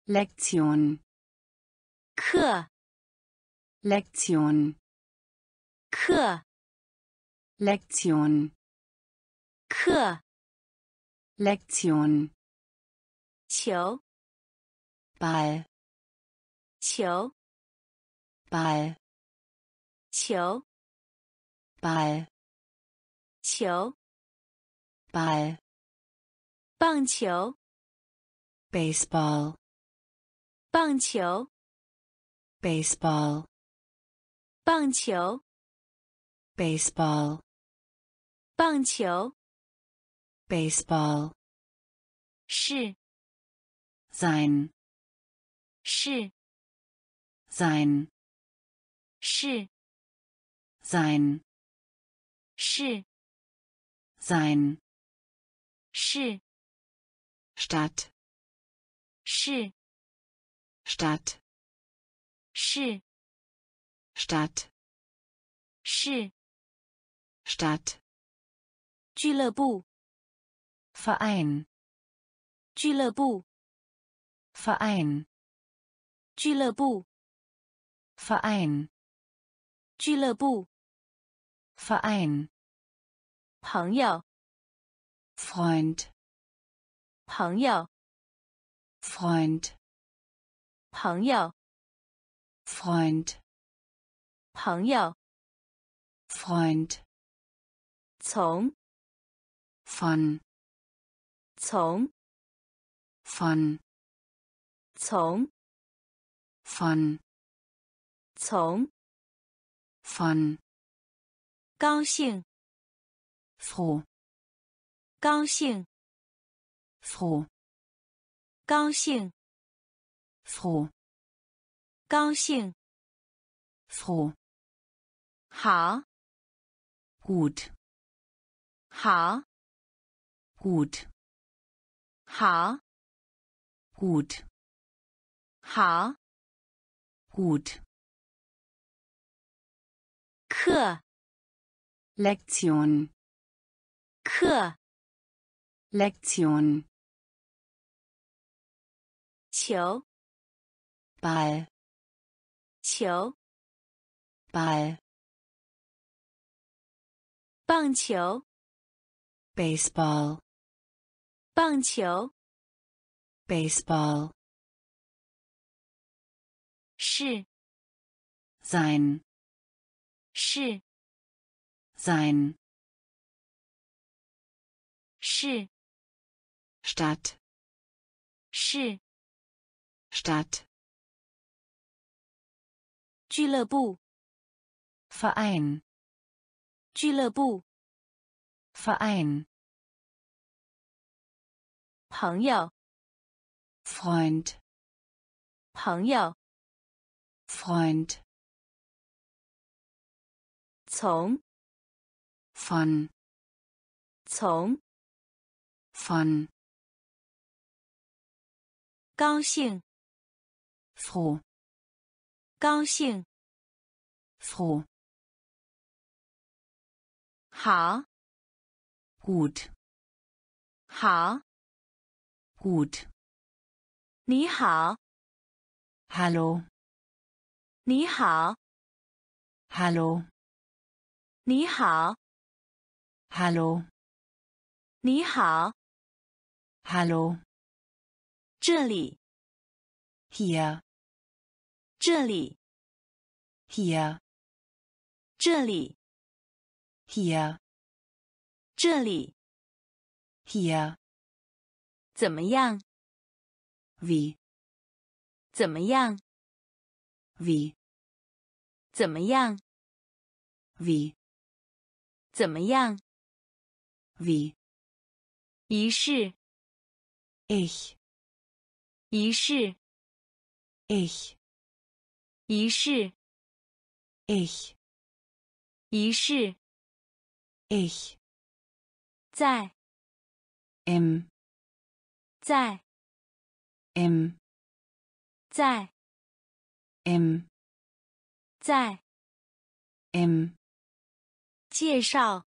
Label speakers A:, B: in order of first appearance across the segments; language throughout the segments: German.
A: Lektion
B: 课
A: Lektion
B: 课
A: Lektion
B: 课
A: Lektion
B: 球
A: Ball
B: 球
A: Ball
B: 球
A: Ball
B: 球
A: Ball
B: 棒球
A: Baseball
B: 棒球
A: Baseball
B: 棒球
A: Baseball
B: 棒球
A: Baseball
B: 是
A: sein
B: 是
A: sein
B: 是
A: sein
B: 是
A: sein
B: 是
A: Stadt
B: 是
A: Stadt
B: 是
A: Stadt
B: 是
A: Stadt
B: 俱乐部
A: Verein
B: 俱乐部
A: Verein
B: 俱乐部
A: Verein
B: 俱乐部
A: Verein
B: 朋友
A: Freund
B: 朋友
A: Freund
B: 朋友
A: Freund
B: 朋友
A: Freund
B: 从
A: von
B: 从
A: von
B: 从
A: von
B: 从
A: von
B: 高兴
A: froh
B: 高兴
A: froh
B: 高兴
A: froh
B: 高兴
A: froh
B: 好
A: gut
B: 好
A: gut
B: 好
A: gut
B: 好
A: gut
B: 课
A: Lektion
B: 课
A: Lektion
B: 球
A: Ball
B: 球
A: Ball
B: 棒球
A: Baseball
B: 棒球
A: Baseball
B: 是
A: sein
B: 是
A: sein
B: 是
A: Stadt
B: 是
A: Stadt
B: 俱乐部
A: Verein
B: 俱乐部
A: Verein
B: 朋友
A: Freund
B: 朋友
A: Freund
B: 从
A: von
B: 从
A: von
B: 高兴
A: froh
B: 高兴
A: froh
B: 好
A: gut
B: 好
A: gut
B: 你好
A: hallo
B: 你好
A: hallo
B: 你好
A: hallo
B: 你好
A: hallo
B: 这里
A: hier
B: 这里
A: hier
B: 这里
A: hier
B: 这里
A: hier
B: 怎么样
A: wie
B: 怎么样
A: wie
B: 怎么样
A: wie
B: 怎么样
A: wie
B: 仪式
A: ich
B: 仪式
A: ich
B: 仪式
A: ich
B: 仪式
A: ich
B: 在
A: im
B: 在
A: im
B: 在
A: im
B: 在
A: im
B: 介绍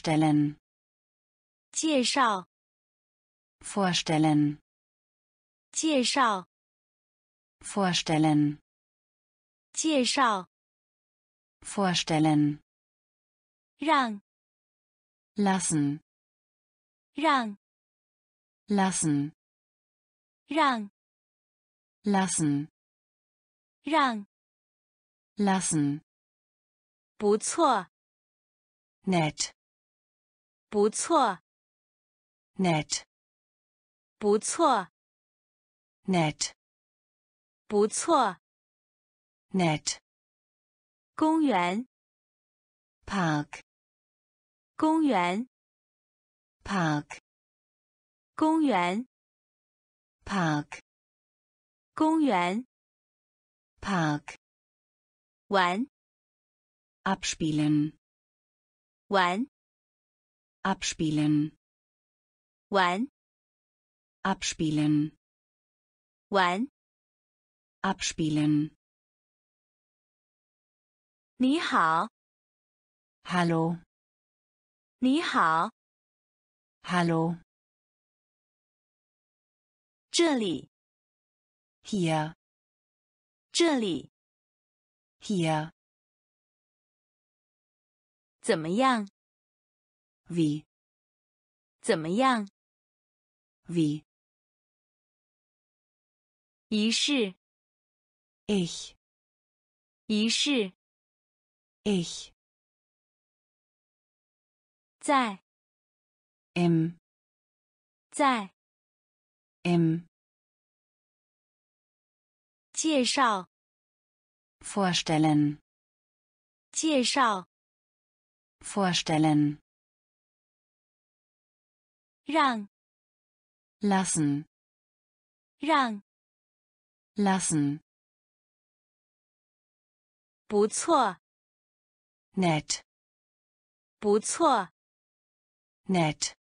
A: vorstellen
B: 介绍
A: vorstellen
B: 介绍
A: vorstellen,
B: 介绍
A: vorstellen,
B: 让
A: lassen,
B: 让
A: lassen,
B: 让
A: lassen,
B: 让
A: lassen,
B: 不错
A: nett,
B: 不错
A: nett,
B: 不错
A: nett,
B: 不错
A: nett,
B: 公园
A: Park,
B: 公园
A: Park,
B: 公园
A: Park,
B: 公园
A: Park,
B: 玩
A: abspielen,
B: 玩
A: abspielen,
B: 玩
A: abspielen,
B: 玩
A: abspielen,
B: 你好
A: hallo,
B: 你好
A: hallo,
B: 这里
A: hier,
B: 这里
A: hier,
B: 怎么样
A: wie,
B: 怎么样
A: wie,
B: 仪式
A: ich,
B: 仪式
A: ich,
B: 在
A: im,
B: 在
A: im,
B: 介绍
A: vorstellen,
B: 介绍
A: vorstellen,
B: 让
A: lassen,
B: 让
A: lassen,
B: 不错
A: nett,
B: 不错
A: nett,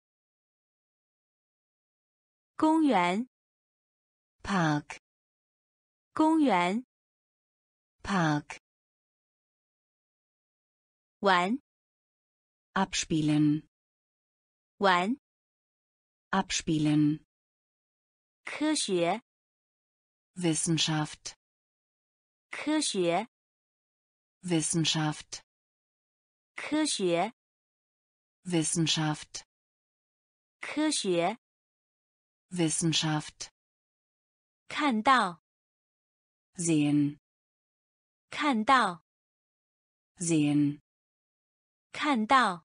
B: 公园
A: Park,
B: 公园
A: Park,
B: 玩
A: abspielen,
B: 玩
A: abspielen,
B: 科学
A: Wissenschaft,
B: 科学
A: Wissenschaft,
B: 科学
A: Wissenschaft,
B: 科学
A: Wissenschaft,
B: 看到
A: sehen,
B: 看到
A: sehen,
B: 看到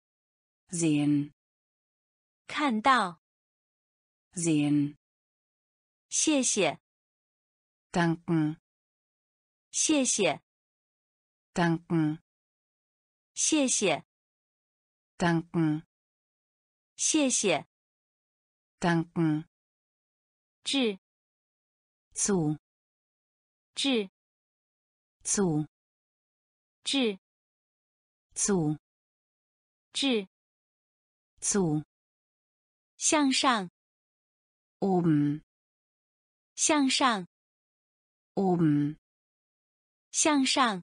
A: sehen,
B: 看到
A: sehen,
B: 谢谢
A: danken,
B: 谢谢
A: danken,
B: 谢谢
A: danken,
B: 谢谢
A: danken,
B: 致
A: zu,
B: 致
A: zu,
B: 致
A: zu,
B: 致
A: zu,
B: 向上
A: oben,
B: 向上
A: oben,
B: 向上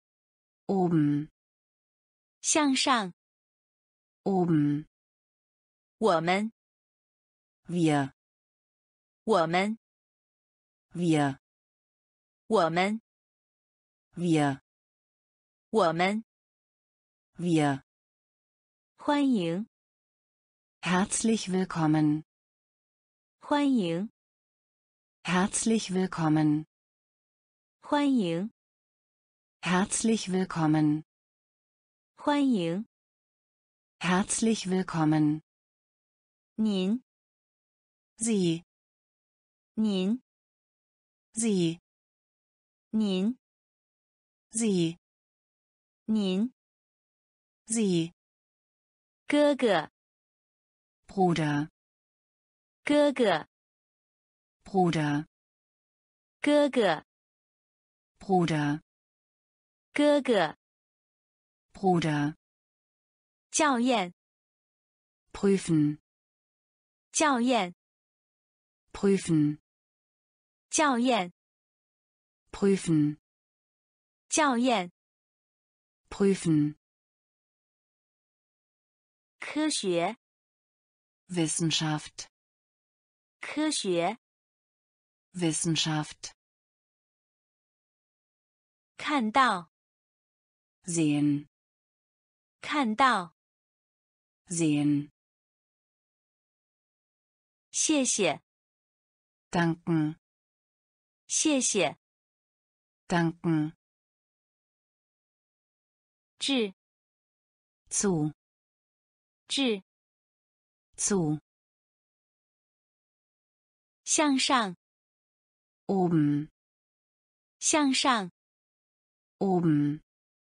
A: oben,
B: 向上
A: oben,
B: 我们
A: wir,
B: 我们
A: wir,
B: 我们
A: wir,
B: 我们
A: wir,
B: 欢迎
A: herzlich willkommen,
B: 欢迎
A: herzlich willkommen,
B: 欢迎
A: herzlich willkommen,
B: 欢迎
A: herzlich willkommen,
B: 您
A: Sie,
B: 您
A: Sie,
B: 您
A: Sie,
B: 您
A: Sie,
B: 哥哥
A: Bruder,
B: 哥哥
A: Bruder,
B: 哥哥
A: Bruder,
B: 哥哥
A: Bruder,
B: 校验
A: prüfen,
B: 校验
A: prüfen,
B: 校验
A: prüfen,
B: 校验
A: prüfen,
B: 科学
A: Wissenschaft,
B: 科学
A: Wissenschaft.
B: 看到
A: Sehen.
B: 看到
A: Sehen.
B: 谢谢
A: Danken.
B: 谢谢
A: Danken.
B: 致
A: Zu.
B: 致
A: Zu.
B: 向上
A: Oben.
B: 向上
A: Oben.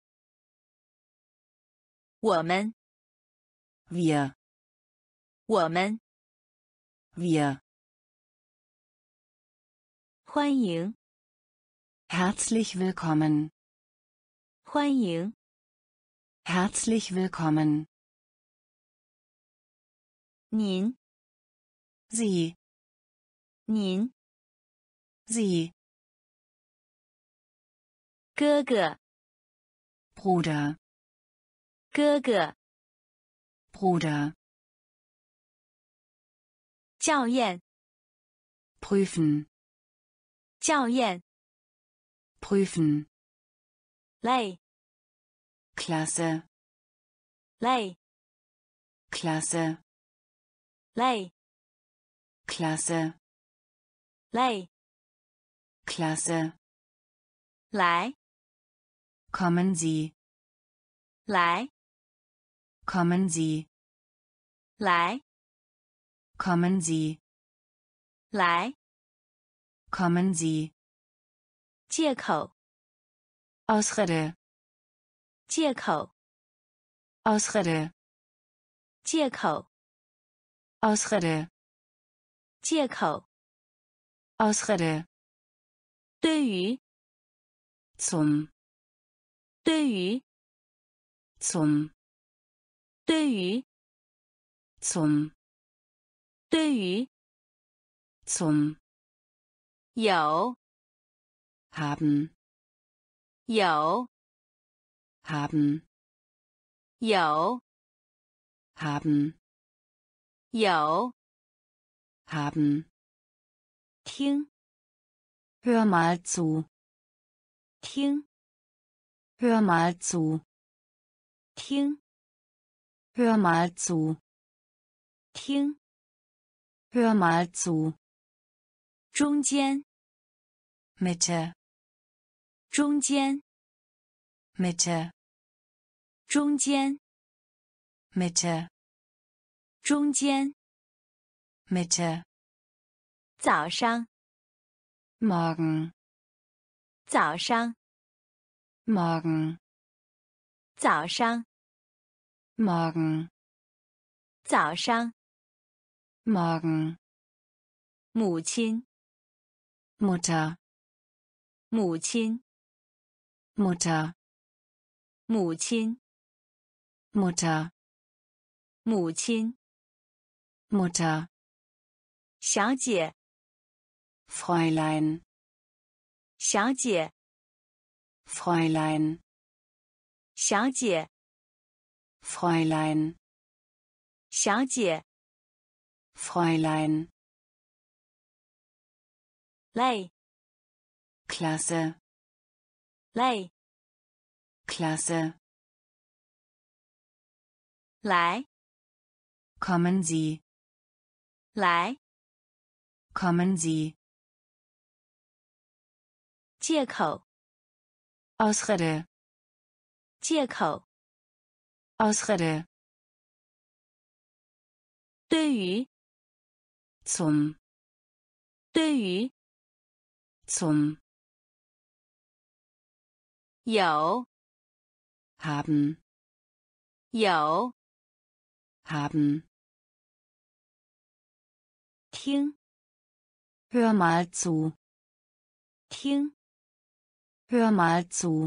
B: 我们
A: Wir.
B: 我们
A: Wir.
B: 欢迎
A: Herzlich willkommen.
B: 欢迎
A: Herzlich willkommen.
B: 您
A: Sie.
B: 您
A: Sie.
B: 哥哥
A: Bruder.
B: 哥哥
A: Bruder.
B: 校验
A: Prüfen.
B: 校验
A: Prüfen.
B: 累
A: Klasse.
B: 累
A: Klasse.
B: 累
A: Klasse.
B: 累
A: Klasse.
B: 来
A: Kommen Sie.
B: 来
A: Kommen Sie.
B: 来
A: Kommen Sie.
B: 来
A: Kommen Sie.
B: 借口
A: Ausrede.
B: 借口
A: Ausrede.
B: 借口
A: Ausrede.
B: 借口
A: Ausrede.
B: 对于
A: Zum.
B: 对于
A: Zum.
B: 对于
A: Zum.
B: 对于
A: Zum.
B: 有
A: Haben.
B: 有
A: Haben.
B: 有
A: Haben.
B: 有
A: Haben.
B: 听
A: Hör mal zu.
B: 听
A: Hör mal zu.
B: 听
A: Hör mal zu.
B: 听
A: Hör mal zu.
B: 中间
A: Mitte.
B: 中间
A: Mitte.
B: 中间
A: Mitte.
B: 中间
A: Mitte.
B: 早上
A: Morgen.
B: 早上
A: Morgen.
B: 早上
A: Morgen.
B: 早上
A: Morgen.
B: 母亲
A: Mutter.
B: 母亲
A: Mutter.
B: 母亲
A: Mutter.
B: 母亲
A: Mutter.
B: 小姐
A: Fräulein.
B: 小姐
A: Fräulein.
B: 小姐
A: Fräulein.
B: 小姐
A: Fräulein.
B: 累
A: Klasse.
B: 累
A: Klasse.
B: 来
A: Kommen Sie.
B: 来
A: Kommen Sie.
B: 借口
A: Ausrede.
B: 借口
A: Ausrede.
B: 对于
A: Zum.
B: 对于
A: Zum.
B: 有
A: Haben.
B: 有
A: Haben.
B: 听
A: Hör mal zu.
B: 听
A: Hör mal zu.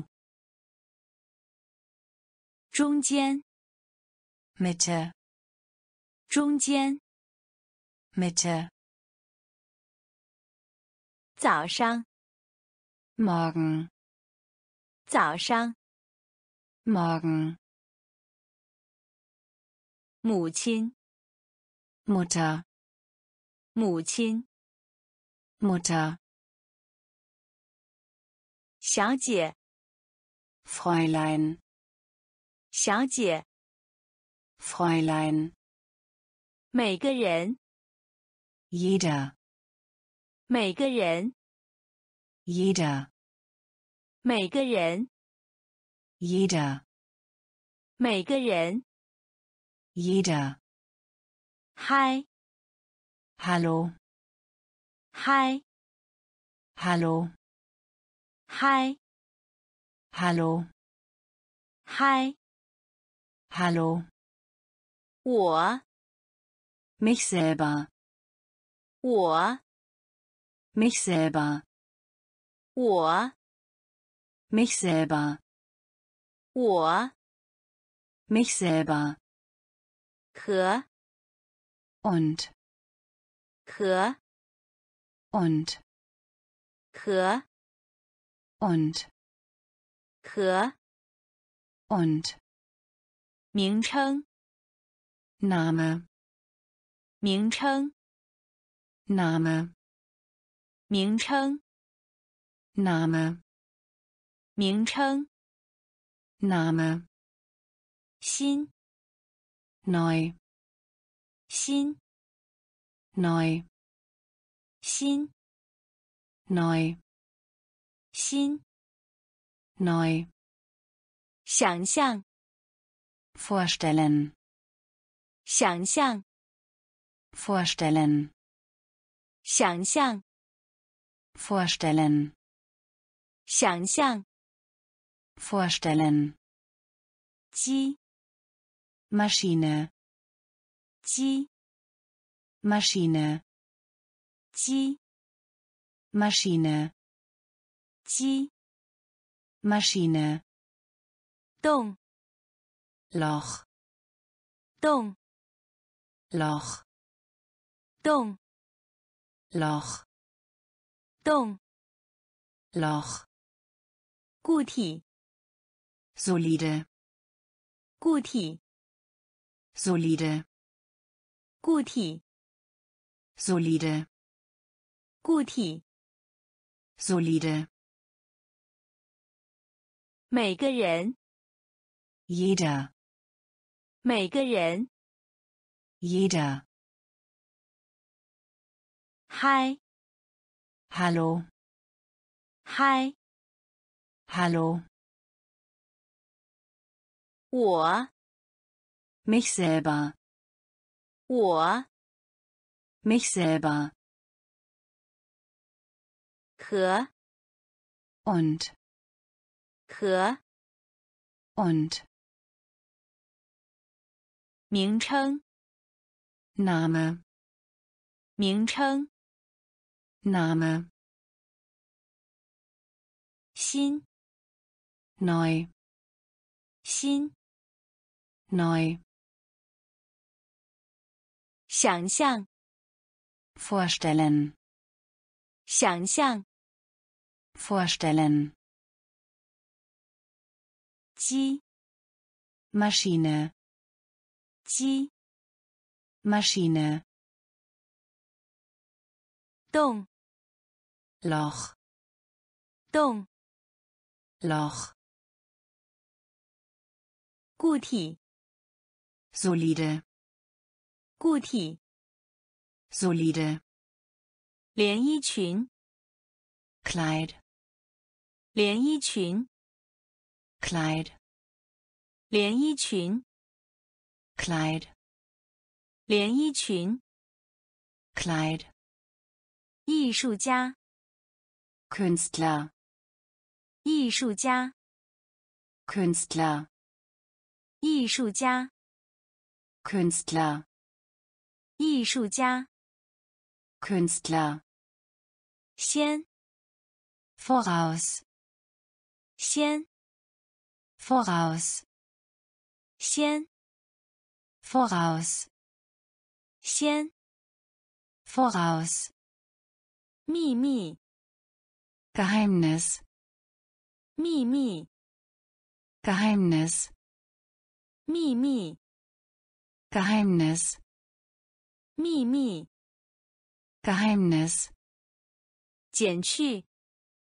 B: 中间
A: Mitte.
B: 中间
A: Mitte.
B: 早上
A: Morgen.
B: 早上
A: Morgen.
B: 母亲
A: Mutter.
B: 母亲
A: Mutter.
B: 小姐，
A: Fräulein,
B: 小姐，
A: Fräulein,
B: 每个人，
A: jeder,
B: 每个人，
A: jeder,
B: 每个人，
A: jeder,
B: 每个人，
A: jeder,
B: 嗨，
A: hallo,
B: 嗨，
A: hallo,
B: 嗨，
A: hallo,
B: 嗨，
A: hallo,
B: 我，
A: mich selber,
B: 我，
A: mich selber,
B: 我，
A: mich selber,
B: 我，
A: mich selber,
B: 和，
A: und,
B: 和，
A: und,
B: 和，
A: und,
B: 和，
A: und,
B: 名称，
A: Name,
B: 名称，
A: Name,
B: 名称，
A: Name,
B: 名称，
A: Name,
B: 新，
A: neu,
B: 新，
A: neu,
B: 新，
A: neu,
B: 新，
A: neu,
B: 想象，
A: vorstellen,
B: 想象，
A: vorstellen,
B: 想象，
A: vorstellen,
B: 想象，
A: vorstellen,
B: 机，
A: Maschine,
B: 机，
A: Maschine,
B: 机，
A: Maschine,
B: 机，
A: Maschine,
B: 动，
A: Loch,
B: 动，
A: Loch,
B: 动，
A: Loch,
B: 动，
A: Loch,
B: 固体，
A: solide,
B: 固体，
A: solide,
B: 固体，
A: solide,
B: 固体，
A: solide,
B: 每个人，
A: jeder,
B: 每个人，
A: jeder,
B: 嗨，
A: hallo,
B: 嗨，
A: hallo,
B: 我，
A: mich selber,
B: 我，
A: mich selber,
B: 和，
A: und,
B: 和，
A: und,
B: 名称，
A: Name,
B: 名称，
A: Name,
B: 新，
A: neu,
B: 新，
A: neu,
B: 想象，
A: vorstellen,
B: 想象，
A: vorstellen,
B: 机，
A: Maschine,
B: 机，
A: Maschine,
B: 动，
A: Loch,
B: 动，
A: Loch,
B: 固体，
A: solide,
B: 固体，
A: solide,
B: 连衣裙，
A: Kleid,
B: 连衣裙，
A: Kleid,
B: 连衣裙，
A: Kleid,
B: 连衣裙，
A: Kleid,
B: 艺术家，
A: Künstler,
B: 艺术家，
A: Künstler,
B: 艺术家，
A: Künstler,
B: 艺术家，
A: Künstler,
B: 先，
A: voraus,
B: 先，
A: voraus,
B: 先，
A: voraus,
B: 先，
A: voraus,
B: 秘密，
A: Geheimnis,
B: 秘密，
A: Geheimnis,
B: 秘密，
A: Geheimnis,
B: 秘密，
A: Geheimnis,
B: 减去，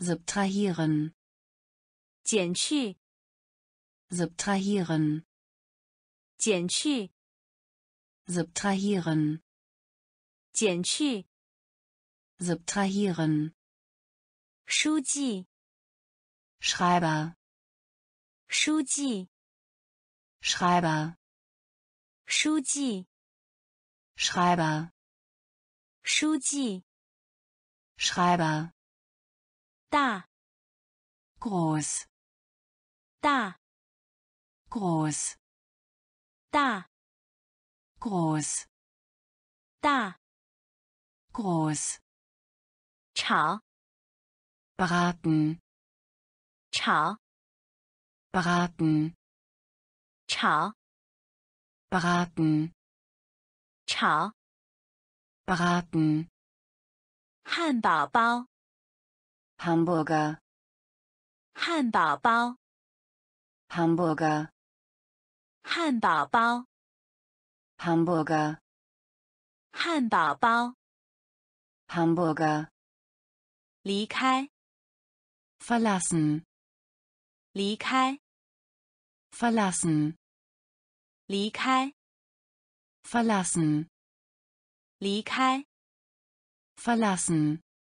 A: subtrahieren,
B: 减去
A: subtrahieren,
B: 减去
A: subtrahieren,
B: 减去
A: subtrahieren,
B: 书记
A: Schreiber,
B: 书记
A: Schreiber,
B: 书记
A: Schreiber,
B: 书记
A: Schreiber,
B: 大
A: groß,
B: 大
A: groß,
B: 大
A: groß,
B: 大
A: groß,
B: 炒
A: braten,
B: 炒
A: braten,
B: 炒
A: braten,
B: 炒
A: braten,
B: 汉堡包
A: Hamburger,
B: 汉堡包
A: Hamburger,
B: 汉堡包
A: Hamburger,
B: 汉堡包
A: Hamburger,
B: 离开
A: verlassen,
B: 离开
A: verlassen,
B: 离开
A: verlassen,
B: 离开
A: verlassen,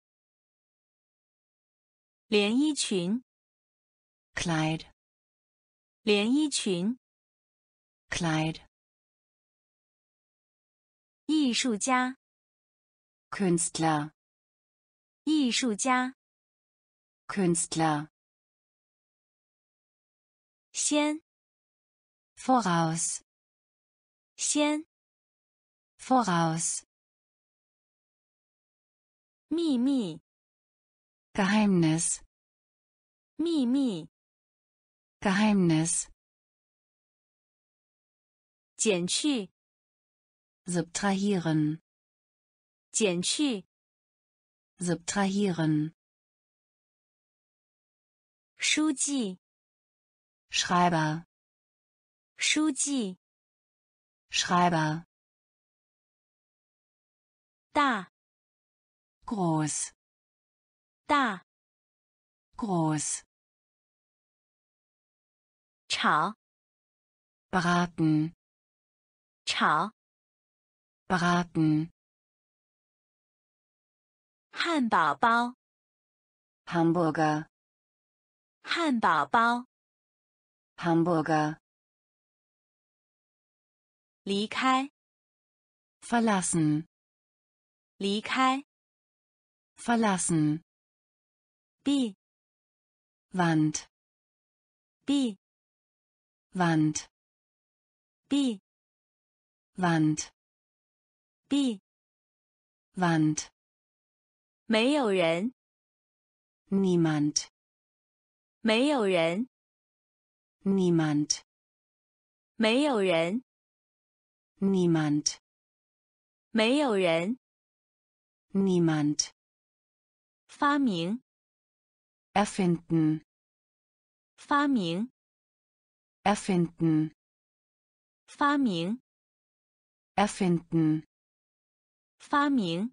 B: 连衣裙
A: Kleid,
B: 连衣裙
A: Kleid,
B: 艺术家
A: Künstler,
B: 艺术家
A: Künstler,
B: 先
A: voraus,
B: 先
A: voraus,
B: 秘密
A: Geheimnis,
B: 秘密
A: Geheimnis,
B: 减去
A: subtrahieren,
B: 减去
A: subtrahieren,
B: 书记
A: Schreiber,
B: 书记
A: Schreiber,
B: 大
A: groß,
B: 大
A: groß,
B: 炒
A: braten,
B: 炒
A: braten,
B: 汉堡包
A: Hamburger,
B: 汉堡包
A: Hamburger,
B: 离开
A: verlassen,
B: 离开
A: verlassen,
B: B
A: Wand,
B: B
A: Wand,
B: B
A: Wand,
B: B
A: Wand,
B: 没有人
A: niemand,
B: 没有人
A: niemand,
B: 没有人
A: niemand,
B: 没有人
A: niemand,
B: 发明
A: erfinden,
B: 发明
A: erfinden,
B: 发明
A: erfinden,
B: 发明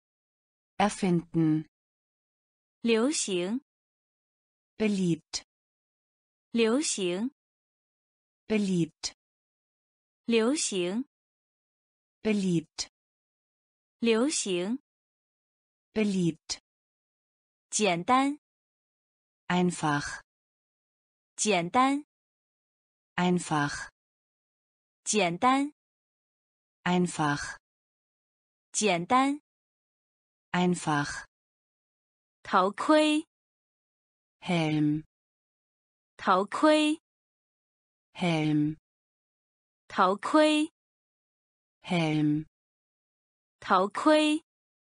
A: erfinden,
B: 流行
A: beliebt,
B: 流行
A: beliebt,
B: 流行
A: beliebt,
B: 流行
A: beliebt,
B: 简单
A: einfach,
B: 简单
A: einfach,
B: 简单
A: einfach,
B: 简单
A: einfach,
B: 头盔
A: Helm,
B: 头盔
A: Helm,
B: 头盔
A: Helm,
B: 头盔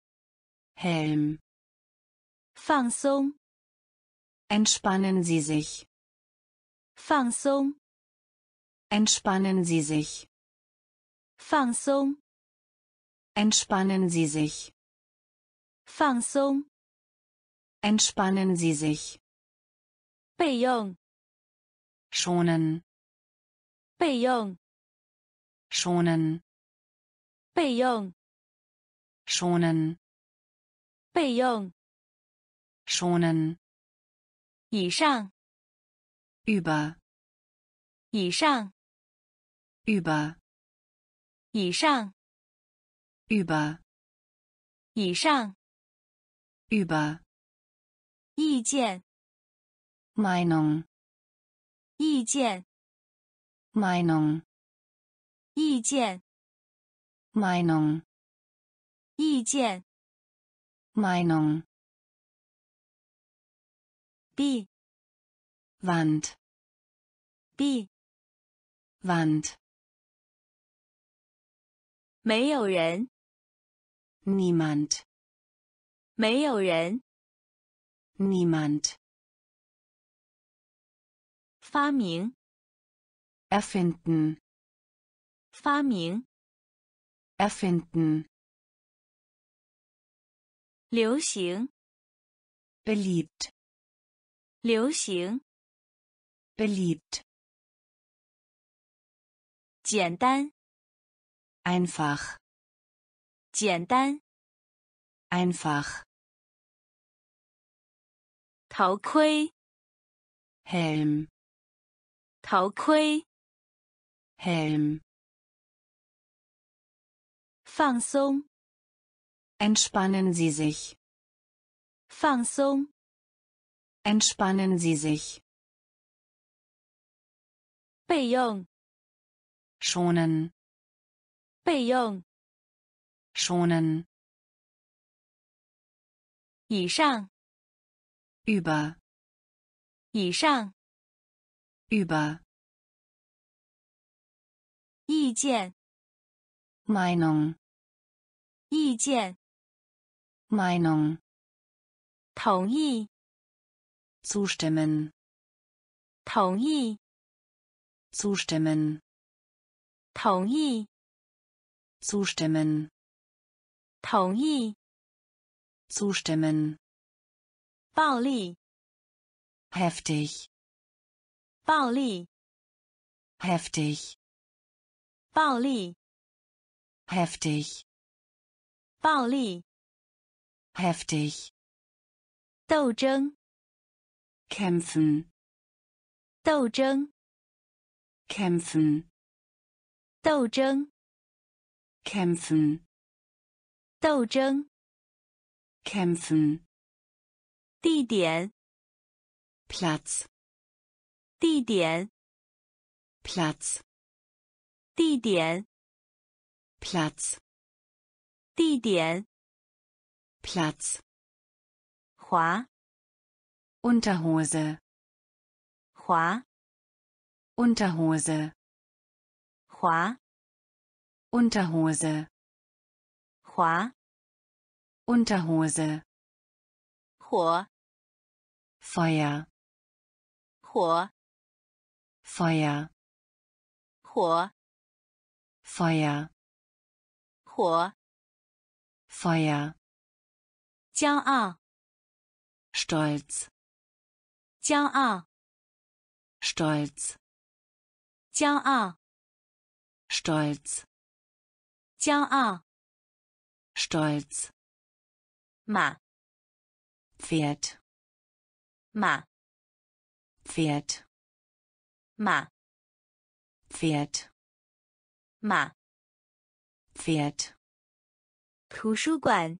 A: Helm,
B: 放松
A: entspannen Sie sich,
B: 放松
A: entspannen Sie sich,
B: 放松
A: entspannen Sie sich,
B: 放松
A: entspannen Sie sich,
B: 备用
A: schonen,
B: 备用
A: schonen,
B: 备用
A: schonen,
B: 备用
A: schonen,
B: 以上，
A: über,
B: 以上，
A: über,
B: 以上，
A: über,
B: 以上，
A: über,
B: 意见，
A: Meinung,
B: 意见，
A: Meinung,
B: 意见，
A: Meinung,
B: 意见，
A: Meinung,
B: b
A: Wand,
B: b
A: Wand,
B: 没有人，
A: niemand,
B: 没有人，
A: niemand,
B: 发明，
A: erfinden,
B: 发明，
A: erfinden,
B: 流行，
A: beliebt,
B: 流行，
A: beliebt,
B: 简单，
A: einfach,
B: 简单，
A: einfach,
B: 头盔，
A: Helm,
B: 头盔，
A: Helm,
B: 放松，
A: entspannen Sie sich,
B: 放松，
A: entspannen Sie sich,
B: 备用，
A: schonen,
B: 备用，
A: schonen,
B: 以上，
A: über,
B: 以上，
A: über,
B: 意见，
A: Meinung,
B: 意见，
A: Meinung,
B: 同意，
A: zustimmen,
B: 同意，
A: zustimmen,
B: 同意，
A: zustimmen,
B: 同意，
A: zustimmen,
B: 暴力，
A: heftig,
B: 暴力，
A: heftig,
B: 暴力，
A: heftig,
B: 暴力，
A: heftig,
B: 斗争，
A: kämpfen,
B: 斗争，
A: kämpfen,
B: 斗争，
A: kämpfen,
B: 斗争，
A: kämpfen,
B: 地点，
A: Platz,
B: 地点，
A: Platz,
B: 地点，
A: Platz,
B: 地点，
A: Platz,
B: 滑，
A: Unterhose,
B: 滑，
A: Unterhose,
B: 滑，
A: Unterhose,
B: 滑，
A: Unterhose,
B: 火，
A: Feuer,
B: 火，
A: Feuer,
B: 火，
A: Feuer,
B: 火，
A: Feuer,
B: 骄傲，
A: Stolz,
B: 骄傲，
A: Stolz,
B: 骄傲，
A: Stolz,
B: 骄傲，
A: Stolz,
B: 马，
A: Pferd,
B: 马，
A: Pferd,
B: 马，
A: Pferd,
B: 马，
A: Pferd,
B: 图书馆，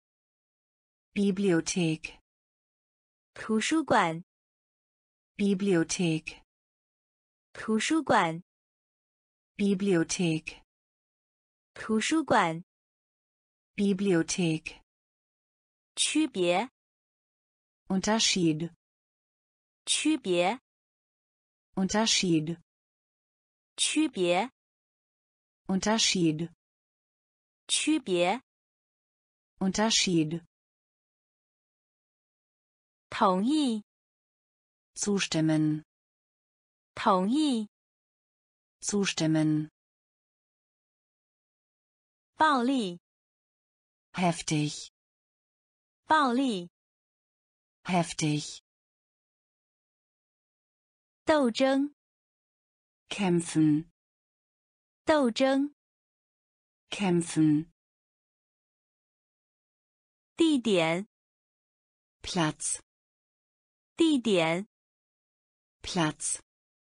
A: Bibliothek,
B: 图书馆，
A: Bibliothek,
B: 图书馆，
A: Bibliothek,
B: 图书馆，
A: Bibliothek,
B: 区别，
A: Unterschied,
B: 区别，
A: Unterschied,
B: 区别，
A: Unterschied,
B: 区别，
A: Unterschied,
B: 同意，
A: zustimmen,
B: 同意，
A: zustimmen,
B: 暴力，
A: heftig,
B: 暴力，
A: heftig,
B: 斗争，
A: kämpfen,
B: 斗争，
A: kämpfen,
B: 地点，
A: Platz,
B: 地点，
A: Platz,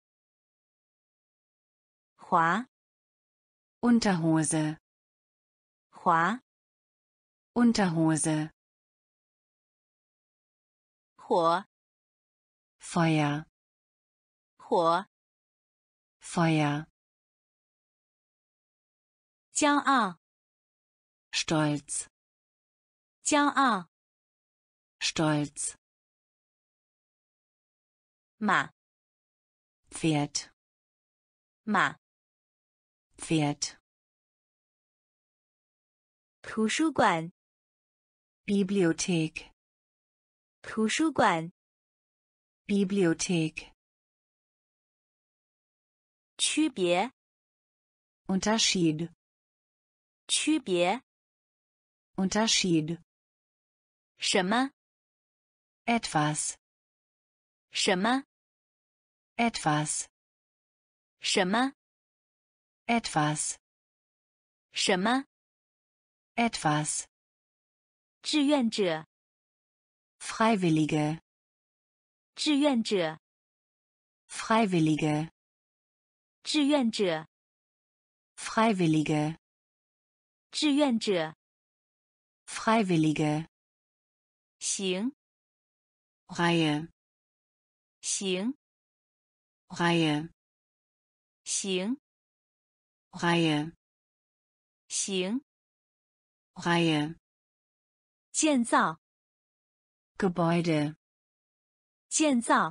B: 滑
A: Unterhose,
B: 滑
A: Unterhose,
B: 火
A: Feuer,
B: 火
A: Feuer,
B: 骄傲
A: Stolz,
B: 骄傲
A: Stolz,
B: 马
A: Pferd,
B: 马
A: Pferd,
B: 图书馆
A: Bibliothek,
B: 图书馆
A: Bibliothek,
B: 区别
A: Unterschied,
B: 区别
A: Unterschied,
B: 什么
A: etwas,
B: 什么
A: etwas,
B: 什么
A: etwas,
B: 什么
A: etwas,
B: 志愿者
A: Freiwillige,
B: 志愿者
A: Freiwillige,
B: 志愿者
A: Freiwillige,
B: 志愿者
A: Freiwillige,
B: 行
A: Reihe,
B: 行
A: Reihe,
B: 行
A: Reihe,
B: 行
A: Reihe,
B: 建造
A: Gebäude,
B: 建造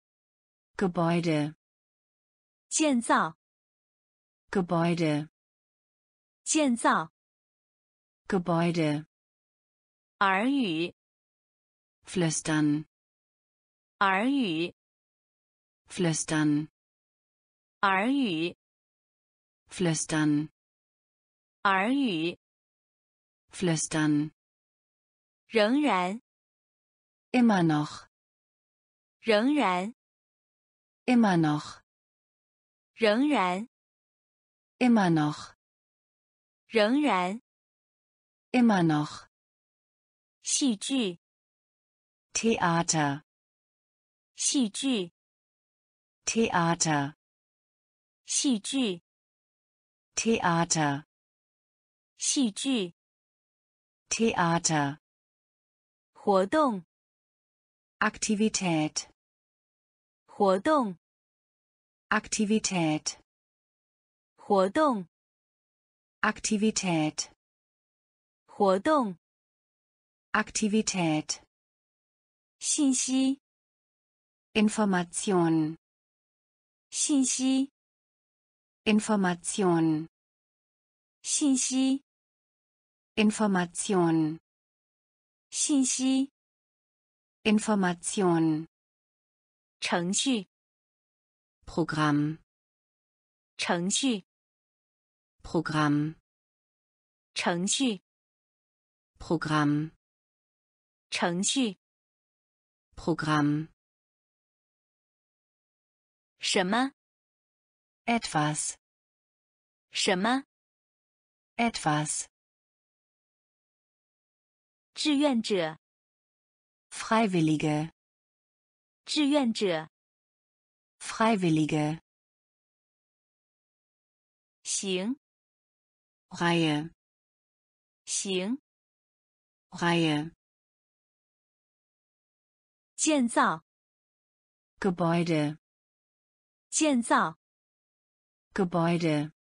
A: Gebäude,
B: 建造
A: Gebäude,
B: 建造
A: Gebäude,
B: 耳语
A: flüstern,
B: 耳语
A: flüstern,
B: 耳语
A: flüstern,
B: 耳语
A: flüstern,
B: 仍然
A: immer noch,
B: 仍然
A: immer noch,
B: 仍然
A: immer noch,
B: 仍然
A: immer noch,
B: 戏剧
A: Theater,
B: 戏剧
A: Theater,
B: 戏剧
A: Theater,
B: 戏剧
A: Theater,
B: 活动
A: Aktivität,
B: 活动
A: Aktivität,
B: 活动
A: Aktivität,
B: 活动
A: Aktivität,
B: 信息
A: Information,
B: 信息
A: Information,
B: 信息
A: Information,
B: 信息
A: Information,
B: 程序
A: Programm,
B: 程序
A: Programm,
B: 程序
A: Programm,
B: 程序
A: Programm,
B: 什么
A: etwas,
B: 什么
A: etwas,
B: 志愿者
A: Freiwillige,
B: 志愿者
A: Freiwillige,
B: 行
A: Reihe,
B: 行
A: Reihe,
B: 建造
A: Gebäude,
B: 建造
A: Gebäude,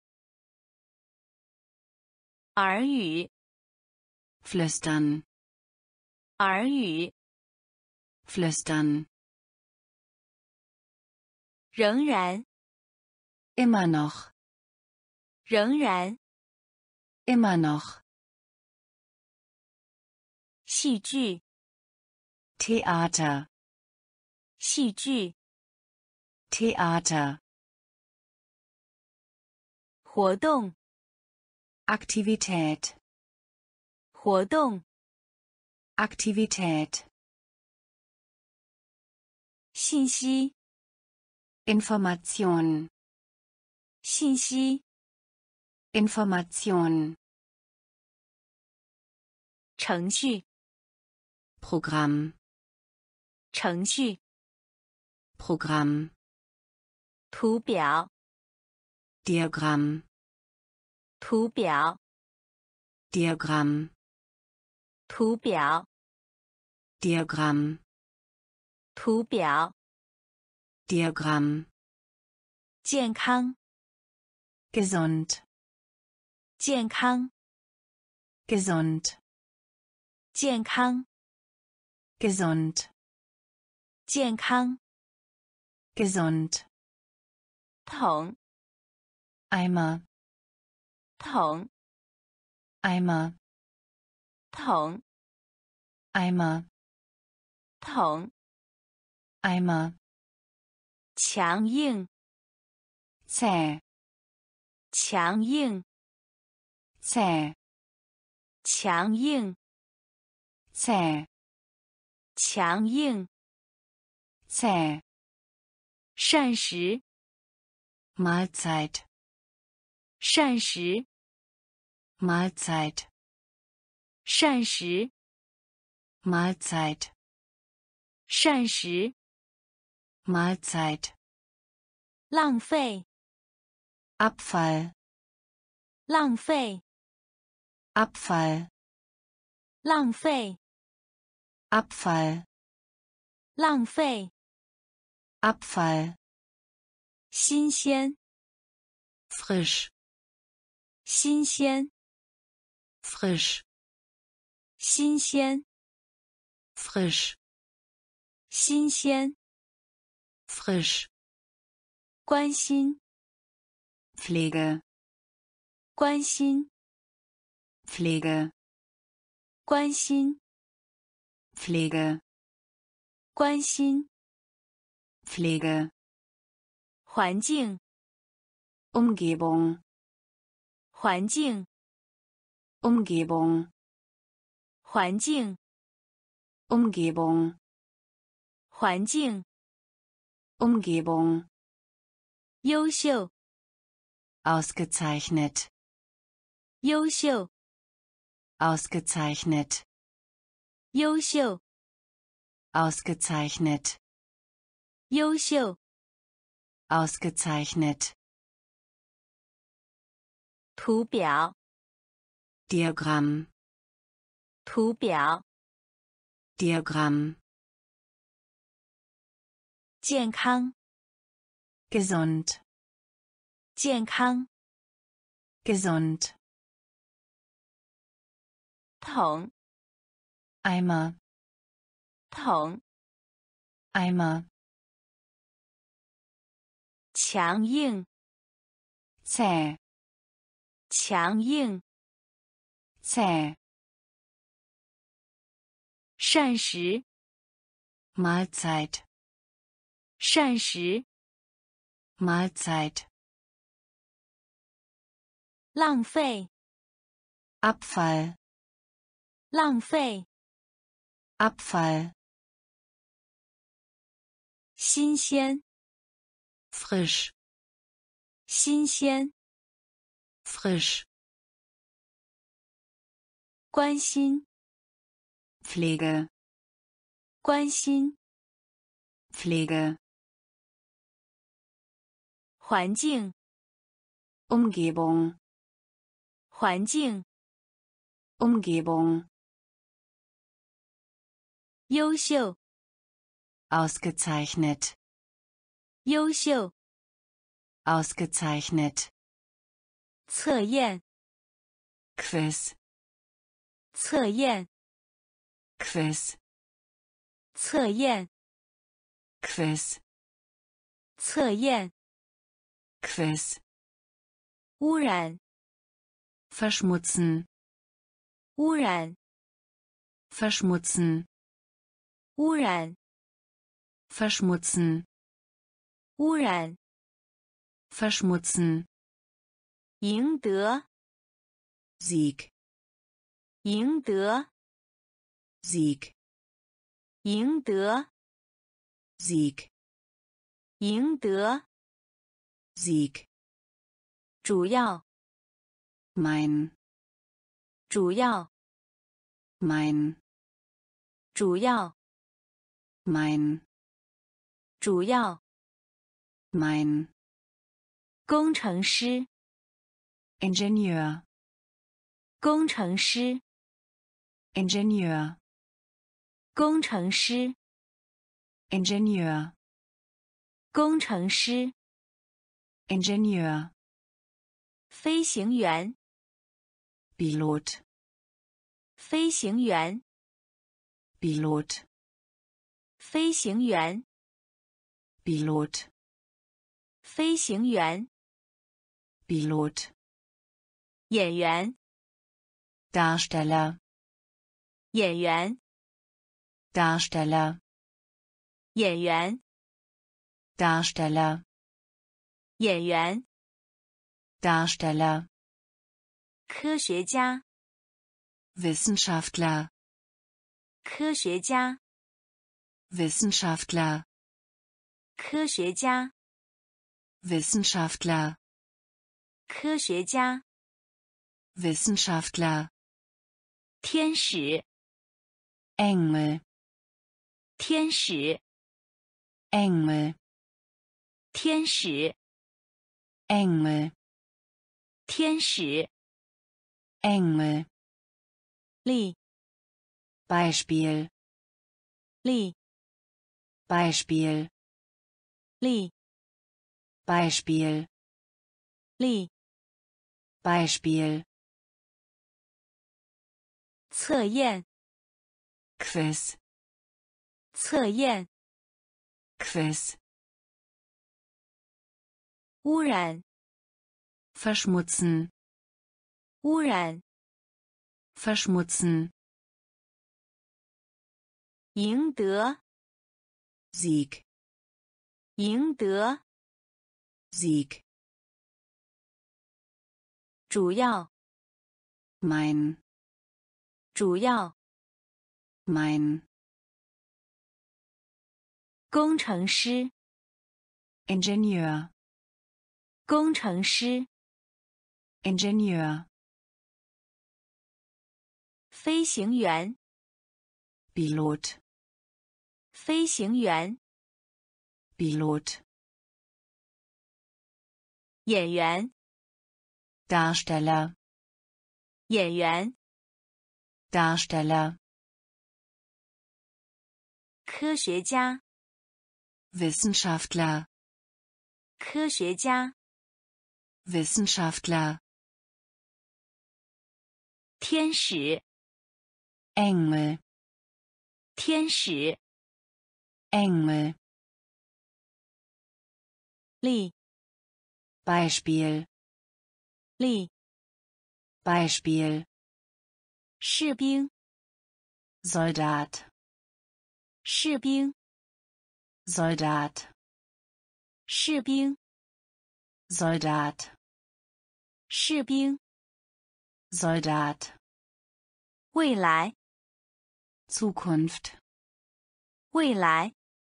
B: 耳语
A: flüstern,
B: 耳语
A: flüstern,
B: 仍然
A: immer noch,
B: 仍然
A: immer noch,
B: 戏剧
A: Theater,
B: 戏剧
A: Theater,
B: 活动
A: Aktivität,
B: 活动
A: Aktivität,
B: 信息
A: Information,
B: 信息
A: Information,
B: 程序
A: Programm,
B: 程序
A: Programm,
B: 图表
A: Diagramm,
B: 图表
A: Diagramm,
B: 图表
A: Diagramm,
B: 图表
A: Diagramm,
B: 健康
A: gesund,
B: 健康
A: gesund,
B: 健康
A: gesund,
B: 健康
A: gesund,
B: 桶
A: Eimer,
B: 桶
A: Eimer,
B: 桶
A: Eimer,
B: 桶
A: Eimer,
B: 强硬
A: zäh,
B: 强硬
A: zäh,
B: 强硬
A: zäh,
B: 强硬
A: zäh,
B: 膳食
A: Mahlzeit,
B: 膳食
A: Mahlzeit,
B: 膳食
A: Mahlzeit,
B: 膳食
A: Mahlzeit,
B: 浪费
A: Abfall,
B: 浪费
A: Abfall,
B: 浪费
A: Abfall,
B: 浪费
A: Abfall,
B: 新鲜
A: frisch,
B: 新鲜
A: frisch,
B: 新鲜
A: frisch,
B: 新鲜
A: frisch,
B: 关心
A: Pflege,
B: 关心
A: Pflege,
B: 关心
A: Pflege,
B: 关心
A: Pflege,
B: 环境
A: Umgebung,
B: 环境
A: Umgebung,
B: 环境
A: Umgebung,
B: 环境
A: Umgebung,
B: 优秀
A: ausgezeichnet,
B: 优秀
A: ausgezeichnet,
B: 优秀
A: ausgezeichnet,
B: 优秀
A: ausgezeichnet,
B: 图表
A: Diagramm,
B: 图表
A: Diagramm,
B: 健康
A: gesund,
B: 健康
A: gesund,
B: 桶
A: Eimer,
B: 桶
A: Eimer,
B: 强硬
A: zäh,
B: 强硬
A: zäh,
B: 膳食
A: Mahlzeit,
B: 膳食
A: Mahlzeit,
B: 浪费
A: Abfall,
B: 浪费
A: Abfall,
B: 新鲜
A: frisch,
B: 新鲜
A: frisch,
B: 关心
A: Pflege,
B: 关心
A: Pflege,
B: 环境
A: Umgebung,
B: 环境
A: Umgebung,
B: 优秀
A: ausgezeichnet,
B: 优秀
A: ausgezeichnet,
B: 测验
A: Quiz,
B: 测验
A: Quiz,
B: 测验
A: Quiz,
B: 测验
A: Quiz,
B: 污染
A: verschmutzen,
B: 污染
A: verschmutzen,
B: 污染
A: verschmutzen,
B: 污染
A: verschmutzen,
B: 赢得
A: Sieg,
B: 赢得
A: Sieg,
B: 赢得
A: Sieg,
B: 赢得
A: Sieg,
B: 主要
A: mein,
B: 主要
A: mein,
B: 主要
A: mein,
B: 主要
A: mein,
B: 工程师，
A: Ingenieur,
B: 工程师，
A: Ingenieur,
B: 工程师，
A: Ingenieur,
B: 工程师，
A: Ingenieur,
B: 飞行员，
A: Pilot,
B: 飞行员，
A: Pilot,
B: 飞行员，
A: Pilot,
B: 飞行员，
A: Pilot,
B: 演员，
A: Darsteller,
B: 演员，
A: Darsteller,
B: 演员，
A: Darsteller,
B: 演员，
A: Darsteller,
B: 科学家，
A: Wissenschaftler,
B: 科学家，
A: Wissenschaftler,
B: 科学家，
A: Wissenschaftler,
B: 科学家，
A: Wissenschaftler,
B: 天使，
A: Engel,
B: 天使，
A: Engel,
B: 天使，
A: Engel,
B: 天使，
A: Engel,
B: 例，
A: Beispiel,
B: 例，
A: Beispiel,
B: 例，
A: Beispiel,
B: 例，
A: Beispiel,
B: 测验，
A: Quiz,
B: 测验，
A: Quiz,
B: 污染，
A: Verschmutzen,
B: 污染，
A: Verschmutzen,
B: 赢得，
A: Sieg,
B: 赢得，
A: Sieg,
B: 主要，
A: mein,
B: 主要，
A: mein,
B: 工程师，
A: Ingenieur,
B: 工程师，
A: Ingenieur,
B: 飞行员，
A: Pilot,
B: 飞行员，
A: Pilot,
B: 演员，
A: Darsteller,
B: 演员，
A: Darsteller,
B: 科学家，
A: Wissenschaftler,
B: 科学家，
A: Wissenschaftler,
B: 天使，
A: Engel,
B: 天使，
A: Engel,
B: 例，
A: Beispiel,
B: 例，
A: Beispiel,
B: 士兵，
A: Soldat,
B: 士兵，
A: Soldat,
B: 士兵，
A: Soldat,
B: 士兵，
A: Soldat,
B: 未来，
A: Zukunft,
B: 未来，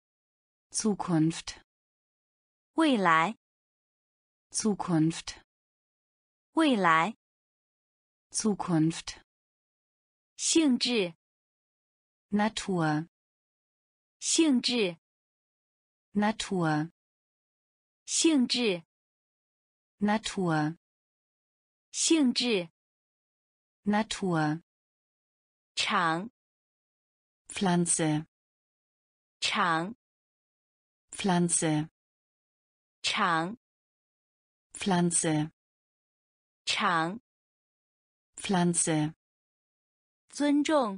A: Zukunft,
B: 未来，
A: Zukunft,
B: 未来，
A: Zukunft,
B: 性质，
A: Natur,
B: 性质，
A: Natur,
B: 性质，
A: Natur,
B: 性质，
A: Natur,
B: 场，
A: Pflanze,
B: 场，
A: Pflanze,
B: 场，
A: Pflanze,
B: 场，
A: Pflanze,
B: 尊重，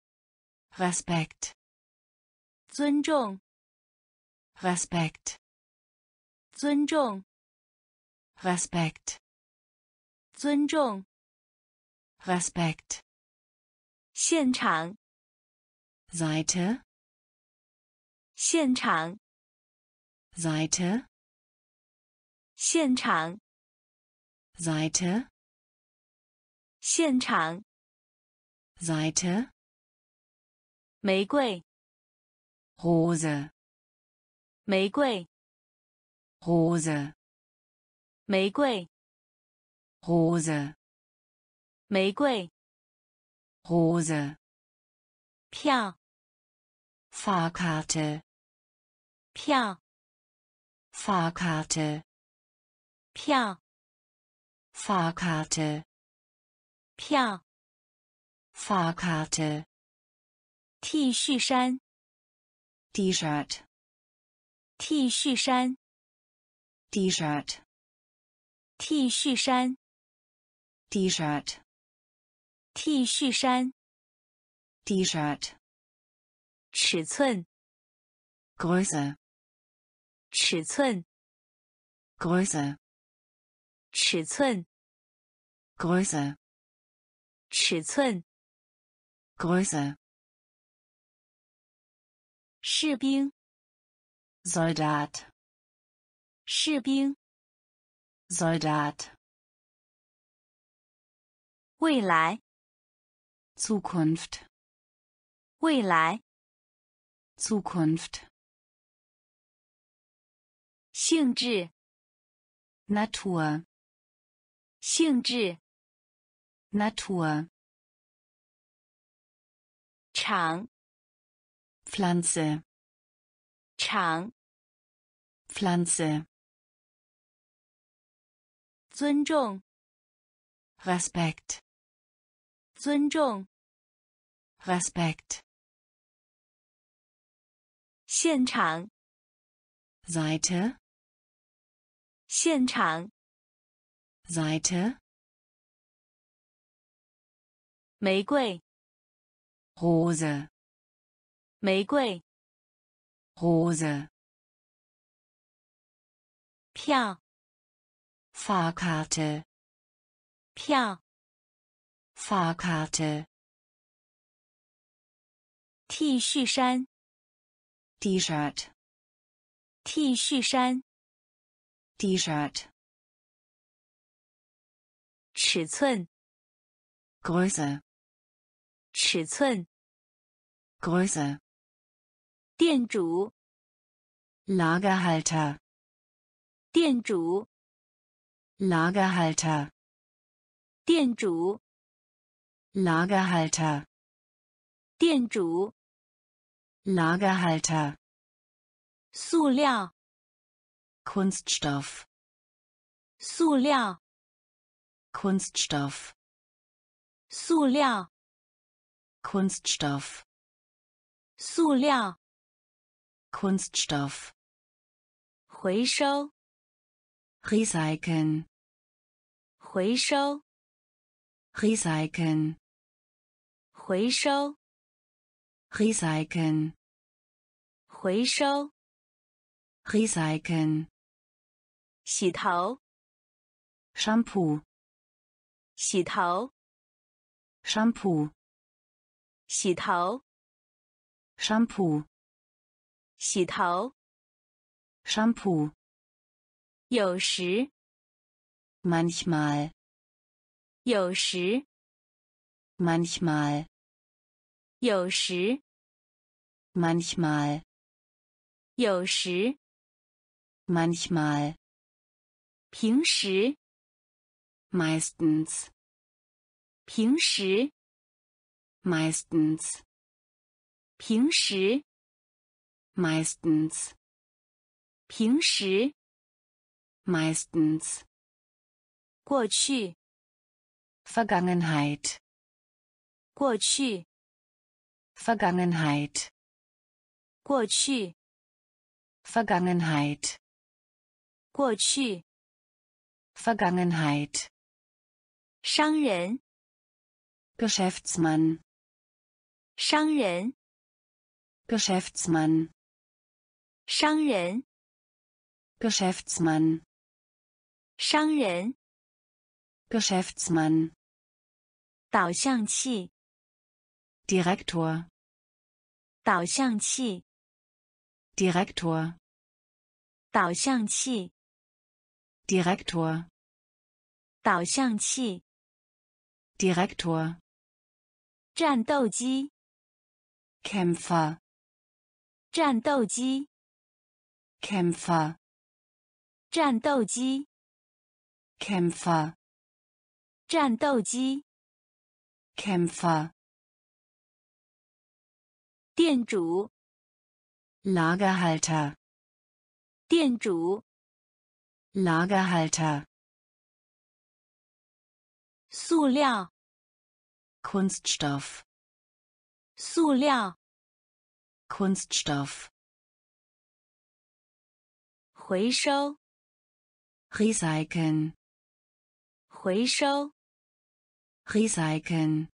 A: Respekt,
B: 尊重，
A: Respekt,
B: 尊重，
A: Respekt,
B: 尊重，
A: Respekt,
B: 现场，
A: Seite,
B: 现场，
A: Seite,
B: 现场，
A: Seite,
B: 现场，
A: Seite,
B: 玫瑰，
A: Rose,
B: 玫瑰，
A: Rose,
B: 玫瑰，
A: Rose,
B: 玫瑰，
A: Rose,
B: 票，
A: Fahrkarte,
B: 票，
A: Fahrkarte,
B: 票
A: Fahrkarte,
B: 票
A: Fahrkarte,
B: T 恤衫
A: T-Shirt,
B: T 恤衫
A: T-Shirt,
B: T 恤衫
A: T-Shirt,
B: T 恤衫
A: T-Shirt,
B: 尺寸
A: Größe,
B: 尺寸
A: Größe,
B: 尺寸
A: Größe,
B: 尺寸
A: Größe,
B: 士兵
A: Soldat,
B: 士兵
A: Soldat,
B: 未来
A: Zukunft,
B: 未来
A: Zukunft,
B: 性质
A: Natur,
B: 性质
A: Natur,
B: 场
A: Pflanze,
B: 场
A: Pflanze,
B: 尊重
A: Respekt,
B: 尊重
A: Respekt,
B: 现场
A: Seite,
B: 现场
A: Seite,
B: 玫瑰
A: Rose,
B: 玫瑰
A: Rose,
B: 票
A: Fahrkarte,
B: 票
A: Fahrkarte,
B: T 恤衫
A: T-Shirt,
B: T 恤衫
A: T-Shirt,
B: 尺寸
A: Größe,
B: 尺寸
A: Größe,
B: 店主
A: Lagerhalter,
B: 店主
A: Lagerhalter,
B: 店主
A: Lagerhalter,
B: 店主
A: Lagerhalter,
B: 塑料
A: Kunststoff,
B: 塑料
A: Kunststoff,
B: 塑料
A: Kunststoff,
B: 塑料
A: Kunststoff,
B: 回收
A: Recyceln,
B: 回收
A: Recyceln,
B: 回收
A: Recyceln,
B: 回收
A: Recyceln,
B: 洗头
A: Shampoo,
B: 洗头
A: Shampoo,
B: 洗头
A: Shampoo,
B: 洗头
A: Shampoo,
B: 有时
A: manchmal,
B: 有时
A: manchmal,
B: 有时
A: manchmal,
B: 有时
A: manchmal,
B: 平时
A: meistens,
B: 平时
A: meistens,
B: 平时
A: meistens,
B: 平时
A: meistens,
B: 过去
A: Vergangenheit,
B: 过去
A: Vergangenheit,
B: 过去
A: Vergangenheit,
B: 过去
A: Vergangenheit,
B: 商人
A: Geschäftsmann,
B: 商人
A: Geschäftsmann,
B: 商人
A: Geschäftsmann,
B: 商人
A: Geschäftsmann,
B: 导向器
A: Direktor,
B: 导向器
A: Direktor,
B: 导向器
A: Direktor,
B: 导向器
A: Direktor,
B: 战斗机
A: Kämpfer,
B: 战斗机
A: Kämpfer,
B: 战斗机
A: Kämpfer,
B: 战斗机
A: Kämpfer,
B: 店主
A: Lagerhalter,
B: 店主
A: Lagerhalter.
B: 塑料
A: Kunststoff.
B: 塑料
A: Kunststoff.
B: 回收
A: Recyceln.
B: 回收
A: Recyceln.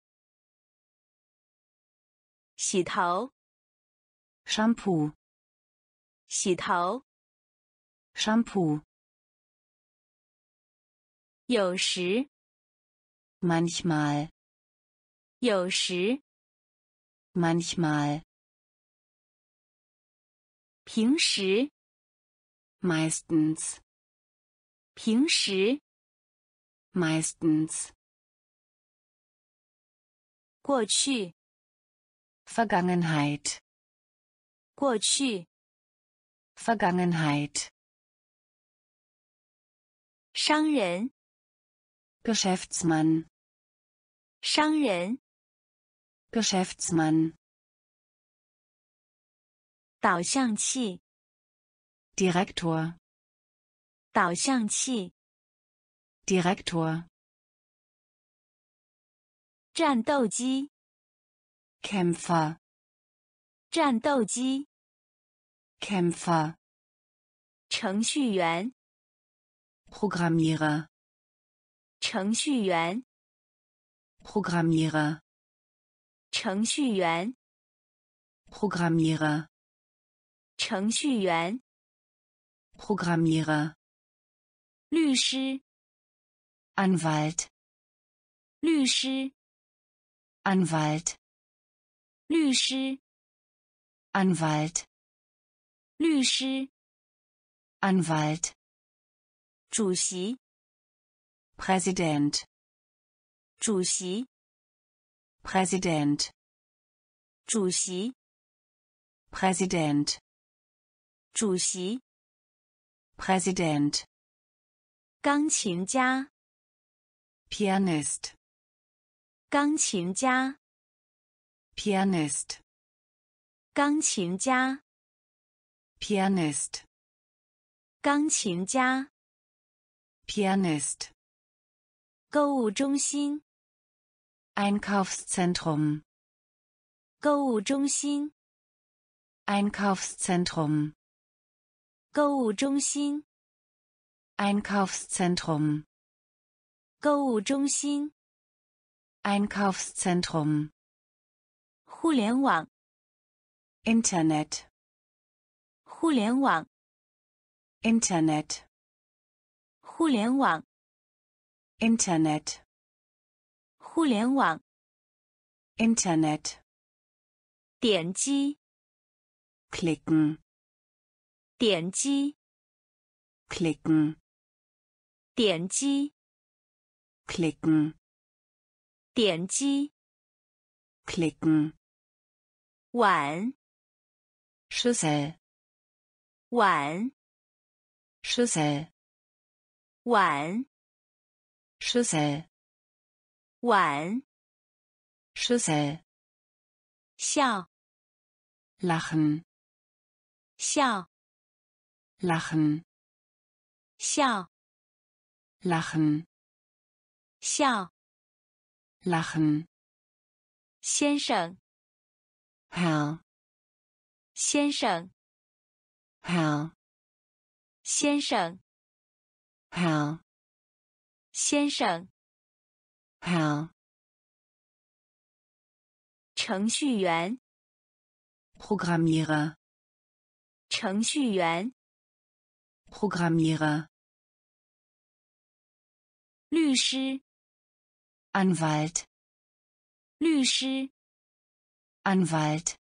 B: 洗头
A: Shampoo.
B: 洗头
A: Shampoo.
B: 有时
A: Manchmal.
B: 有时
A: Manchmal.
B: 平时
A: Meistens.
B: 平时
A: Meistens.
B: 过去
A: Vergangenheit.
B: 过去
A: Vergangenheit.
B: 商人
A: Geschäftsmann.
B: 商人
A: Geschäftsmann.
B: 导向器
A: Direktor.
B: 导向器
A: Direktor.
B: 战斗机
A: Kämpfer.
B: 战斗机
A: Kämpfer.
B: 程序员
A: Programmierer.
B: 程序员
A: Programmierer.
B: 程序员
A: Programmierer.
B: 程序员
A: Programmierer.
B: 律师
A: Anwalt.
B: 律师
A: Anwalt.
B: 律师
A: Anwalt.
B: 律师
A: Anwalt.
B: 主席
A: Präsident.
B: 主席
A: Präsident.
B: 主席
A: Präsident.
B: 主席
A: Präsident.
B: 钢琴家
A: Pianist.
B: 钢琴家
A: Pianist.
B: 钢琴家
A: Pianist.
B: 钢琴家
A: Pianist.
B: 购物中心
A: Einkaufszentrum.
B: 购物中心
A: Einkaufszentrum.
B: 购物中心
A: Einkaufszentrum.
B: 购物中心
A: Einkaufszentrum.
B: 互联网
A: Internet.
B: 互联网
A: Internet.
B: 互联网
A: Internet.
B: 互联网
A: Internet.
B: 点击
A: Klicken.
B: 点击
A: Klicken.
B: 点击
A: Klicken.
B: 点击
A: Klicken.
B: 碗
A: Schüssel.
B: 碗
A: Schüssel.
B: 碗
A: Schüssel.
B: 碗
A: Schüssel.
B: 笑
A: Lachen.
B: 笑
A: Lachen.
B: 笑
A: Lachen.
B: 笑
A: Lachen.
B: 先生
A: Herr.
B: 先生
A: Herr.
B: 先生
A: Herr.
B: 先生
A: Herr.
B: 程序员
A: Programmierer.
B: 程序员
A: Programmierer.
B: 律师
A: Anwalt.
B: 律师
A: Anwalt.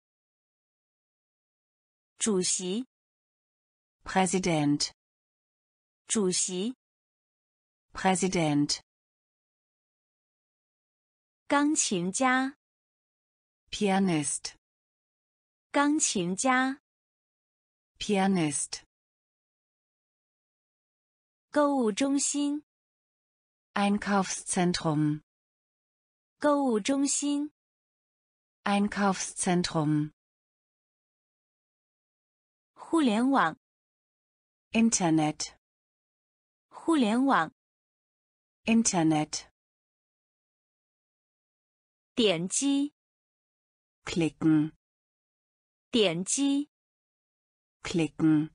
B: 主席
A: Präsident.
B: 主席
A: Präsident.
B: 钢琴家
A: Pianist.
B: 钢琴家
A: Pianist.
B: 购物中心
A: Einkaufszentrum.
B: 购物中心
A: Einkaufszentrum.
B: 互联网
A: Internet.
B: 互联网
A: Internet.
B: 点击
A: Klicken.
B: 点击
A: Klicken.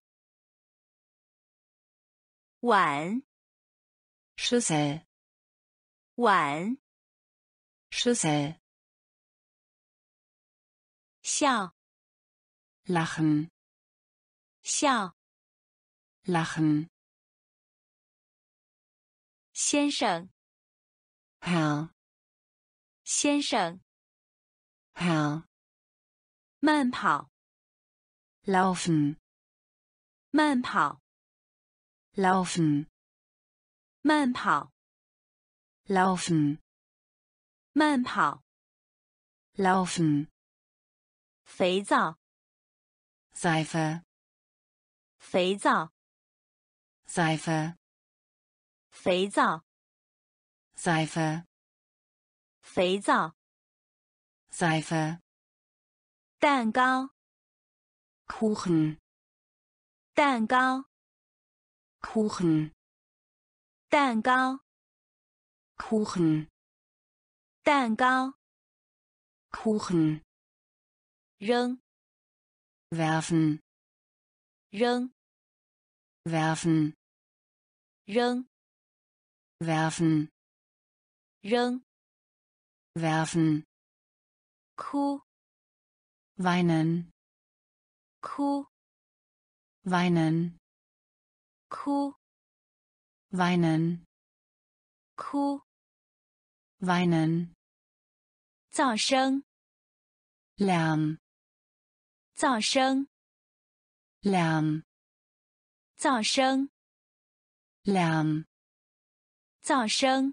B: 碗
A: Schüssel.
B: 碗
A: Schüssel.
B: 笑
A: Lachen.
B: 笑
A: Lachen.
B: 先生
A: Herr.
B: 先生
A: Herr.
B: 慢跑
A: Laufen.
B: 慢跑
A: Laufen.
B: 慢跑
A: Laufen.
B: 慢跑
A: Laufen.
B: 肥皂
A: Seife.
B: 肥皂
A: Seife.
B: 肥皂
A: Seife.
B: 肥皂
A: Seife.
B: 蛋糕
A: Kuchen.
B: 蛋糕
A: Kuchen.
B: 蛋糕
A: Kuchen.
B: 蛋糕
A: Kuchen.
B: 扔
A: Werfen.
B: 扔
A: Werfen.
B: 扔
A: Werfen.
B: 扔
A: Werfen.
B: 哭
A: Weinen.
B: 哭
A: Weinen.
B: 哭
A: Weinen.
B: 哭
A: Weinen.
B: 噪声
A: Lärm.
B: 噪声
A: Lärm.
B: 噪声
A: Lärm.
B: 噪声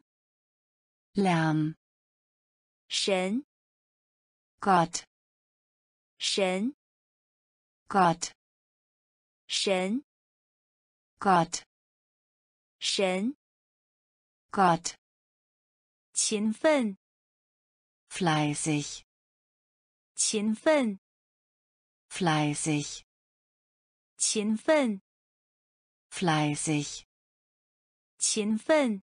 A: Lärm.
B: 神
A: Gott.
B: 神
A: Gott.
B: 神
A: Gott.
B: 神
A: Gott.
B: 勤奋
A: Fleißig.
B: 勤奋
A: Fleißig.
B: 勤奋
A: Fleißig.
B: 勤奋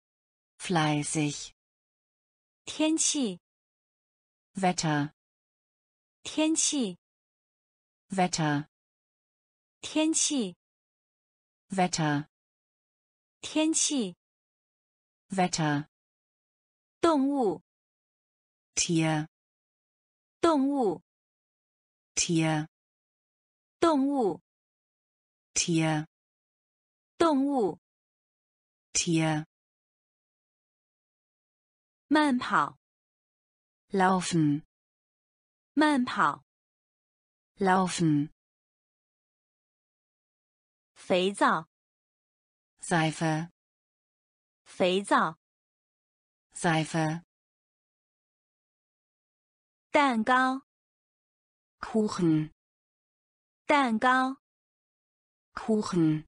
A: Fleißig.
B: 天气
A: Wetter.
B: 天气
A: Wetter.
B: 天气
A: Wetter.
B: 天气
A: Wetter.
B: 动物
A: Tier.
B: 动物
A: Tier.
B: 动物
A: Tier.
B: 动物
A: Tier.
B: 慢跑
A: Laufen.
B: 慢跑
A: Laufen.
B: 肥皂
A: Seife.
B: 肥皂
A: Seife.
B: 蛋糕
A: Kuchen.
B: 蛋糕
A: Kuchen.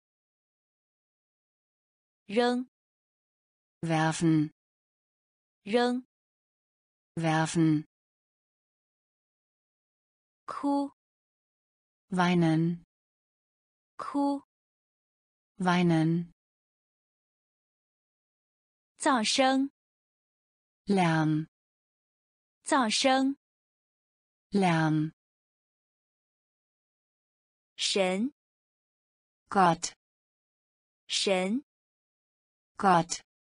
B: 扔
A: Werfen.
B: 扔
A: Werfen.
B: 哭
A: Weinen.
B: 哭
A: Weinen.
B: 噪声
A: Lärm.
B: 噪声
A: Lärm.
B: 神
A: Gott.
B: 神
A: Gott.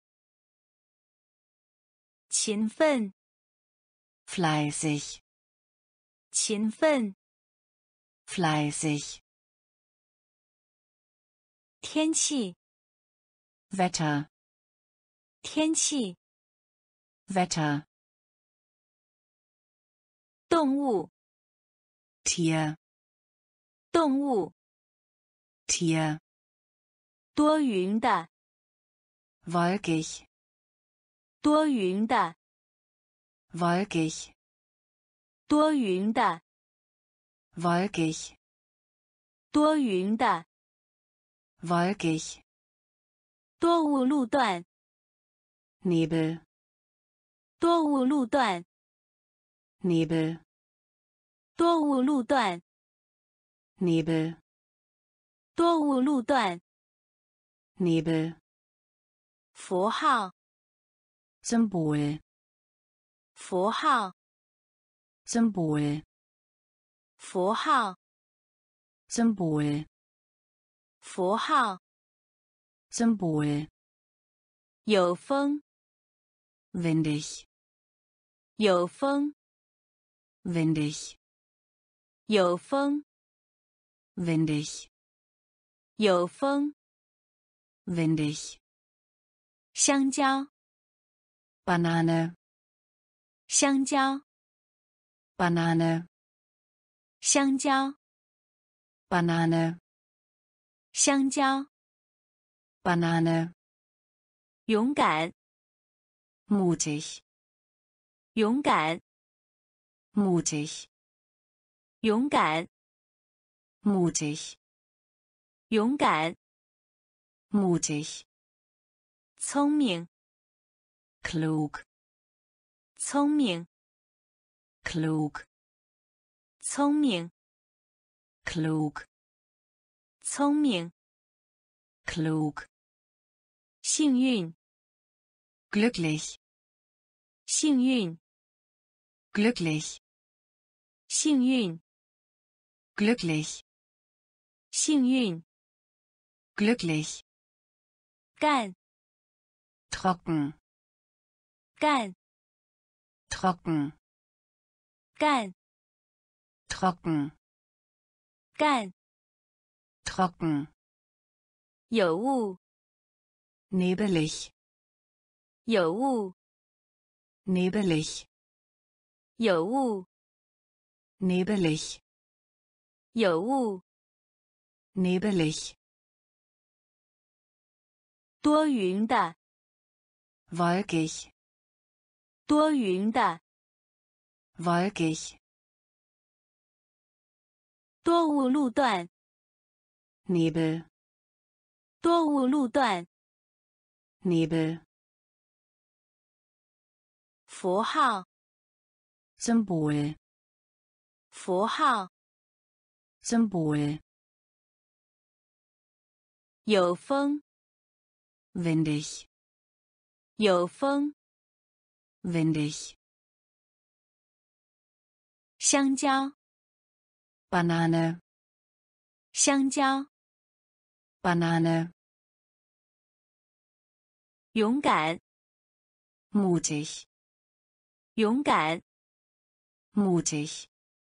B: 勤奋
A: Fleißig.
B: 勤奋
A: Fleißig.
B: 天气
A: Wetter.
B: 天气
A: Wetter.
B: 动物
A: Tier.
B: 动物
A: Tier.
B: 多云的
A: Wolkig.
B: 多云的
A: Wolkig.
B: 多云的
A: Wolkig.
B: 多云的
A: Wolkig.
B: 多雾路段
A: Nebel.
B: 多雾路段
A: Nebel.
B: 多雾路段
A: Nebel.
B: 多雾路段
A: Nebel.
B: 符号
A: Symbol.
B: 符号
A: Symbol.
B: 符号
A: Symbol.
B: 符号
A: Symbol.
B: 有风
A: Windig.
B: 有风
A: Windig.
B: 有风
A: Windig.
B: 有风
A: Windig.
B: 香蕉
A: Banane.
B: 香蕉
A: Banane.
B: 香蕉
A: Banane.
B: 香蕉
A: Banane.
B: 勇敢
A: Mutig.
B: 勇敢
A: Mutig.
B: 勇敢
A: Mutig.
B: 勇敢
A: Mutig.
B: 聪明
A: Klug.
B: 聪明
A: Klug.
B: 聪明
A: Klug.
B: 聪明
A: Klug.
B: 幸运
A: Glücklich.
B: 幸运
A: Glücklich.
B: 幸运
A: Glücklich.
B: 幸运
A: Glücklich.
B: 干
A: Trocken.
B: 干
A: Trocken.
B: 干
A: Trocken.
B: 干
A: Trocken.
B: 有雾
A: Nebelig.
B: 有雾
A: Nebelig.
B: 有雾
A: Nebelig.
B: 有雾
A: Nebelig.
B: 多云的
A: Wolkig.
B: 多云的
A: Wolkig.
B: 多雾路段
A: Nebel.
B: 多雾路段
A: Nebel.
B: 符号
A: Symbol.
B: 符号
A: Symbol.
B: 有风
A: Windig.
B: 有风
A: Windig.
B: 香蕉
A: Banane.
B: 香蕉
A: Banane.
B: 勇敢
A: Mutig.
B: 勇敢
A: Mutig.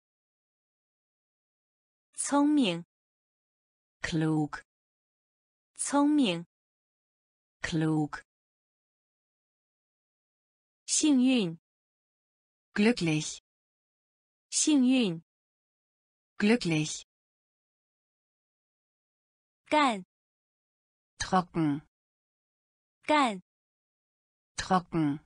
B: 聪明
A: Klug.
B: 聪明
A: Klug.
B: 幸运
A: Glücklich.
B: 幸运
A: Glücklich.
B: 干
A: Trocken.
B: 干
A: Trocken.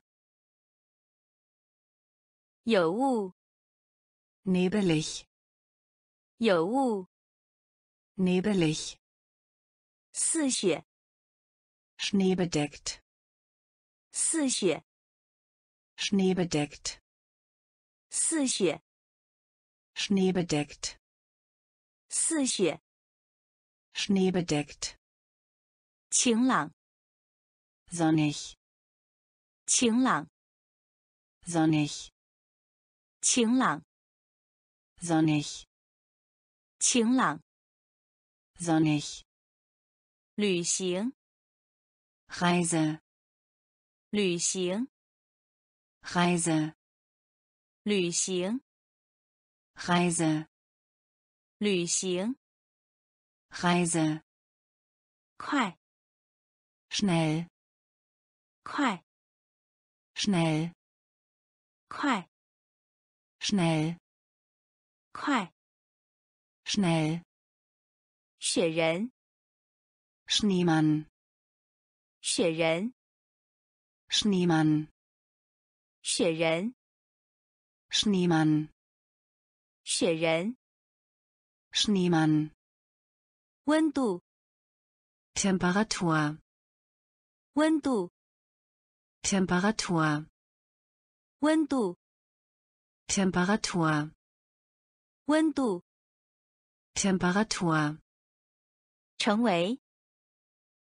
B: 有雾
A: Nebelig.
B: 有雾
A: Nebelig.
B: 似雪
A: Schneebedeckt.
B: 似雪
A: Schneebedeckt.
B: 似雪
A: Schneebedeckt.
B: 似雪
A: Schneebedeckt.
B: 晴朗
A: Sonnig.
B: 晴朗
A: Sonnig.
B: 晴朗
A: Sonnig.
B: 晴朗
A: Sonnig.
B: 旅行
A: Reise.
B: 旅行
A: Reise.
B: 旅行
A: Reise.
B: 旅行
A: Reise.
B: 快
A: Schnell.
B: 快
A: Schnell.
B: 快
A: Schnell.
B: 快
A: Schnell.
B: 雪人
A: Schneemann.
B: 雪人
A: Schneemann.
B: 雪人
A: Schneemann.
B: 雪人
A: Schneemann.
B: 温度
A: Temperatur.
B: 温度
A: Temperatur.
B: 温度
A: Temperatur.
B: 温度
A: Temperatur.
B: 成为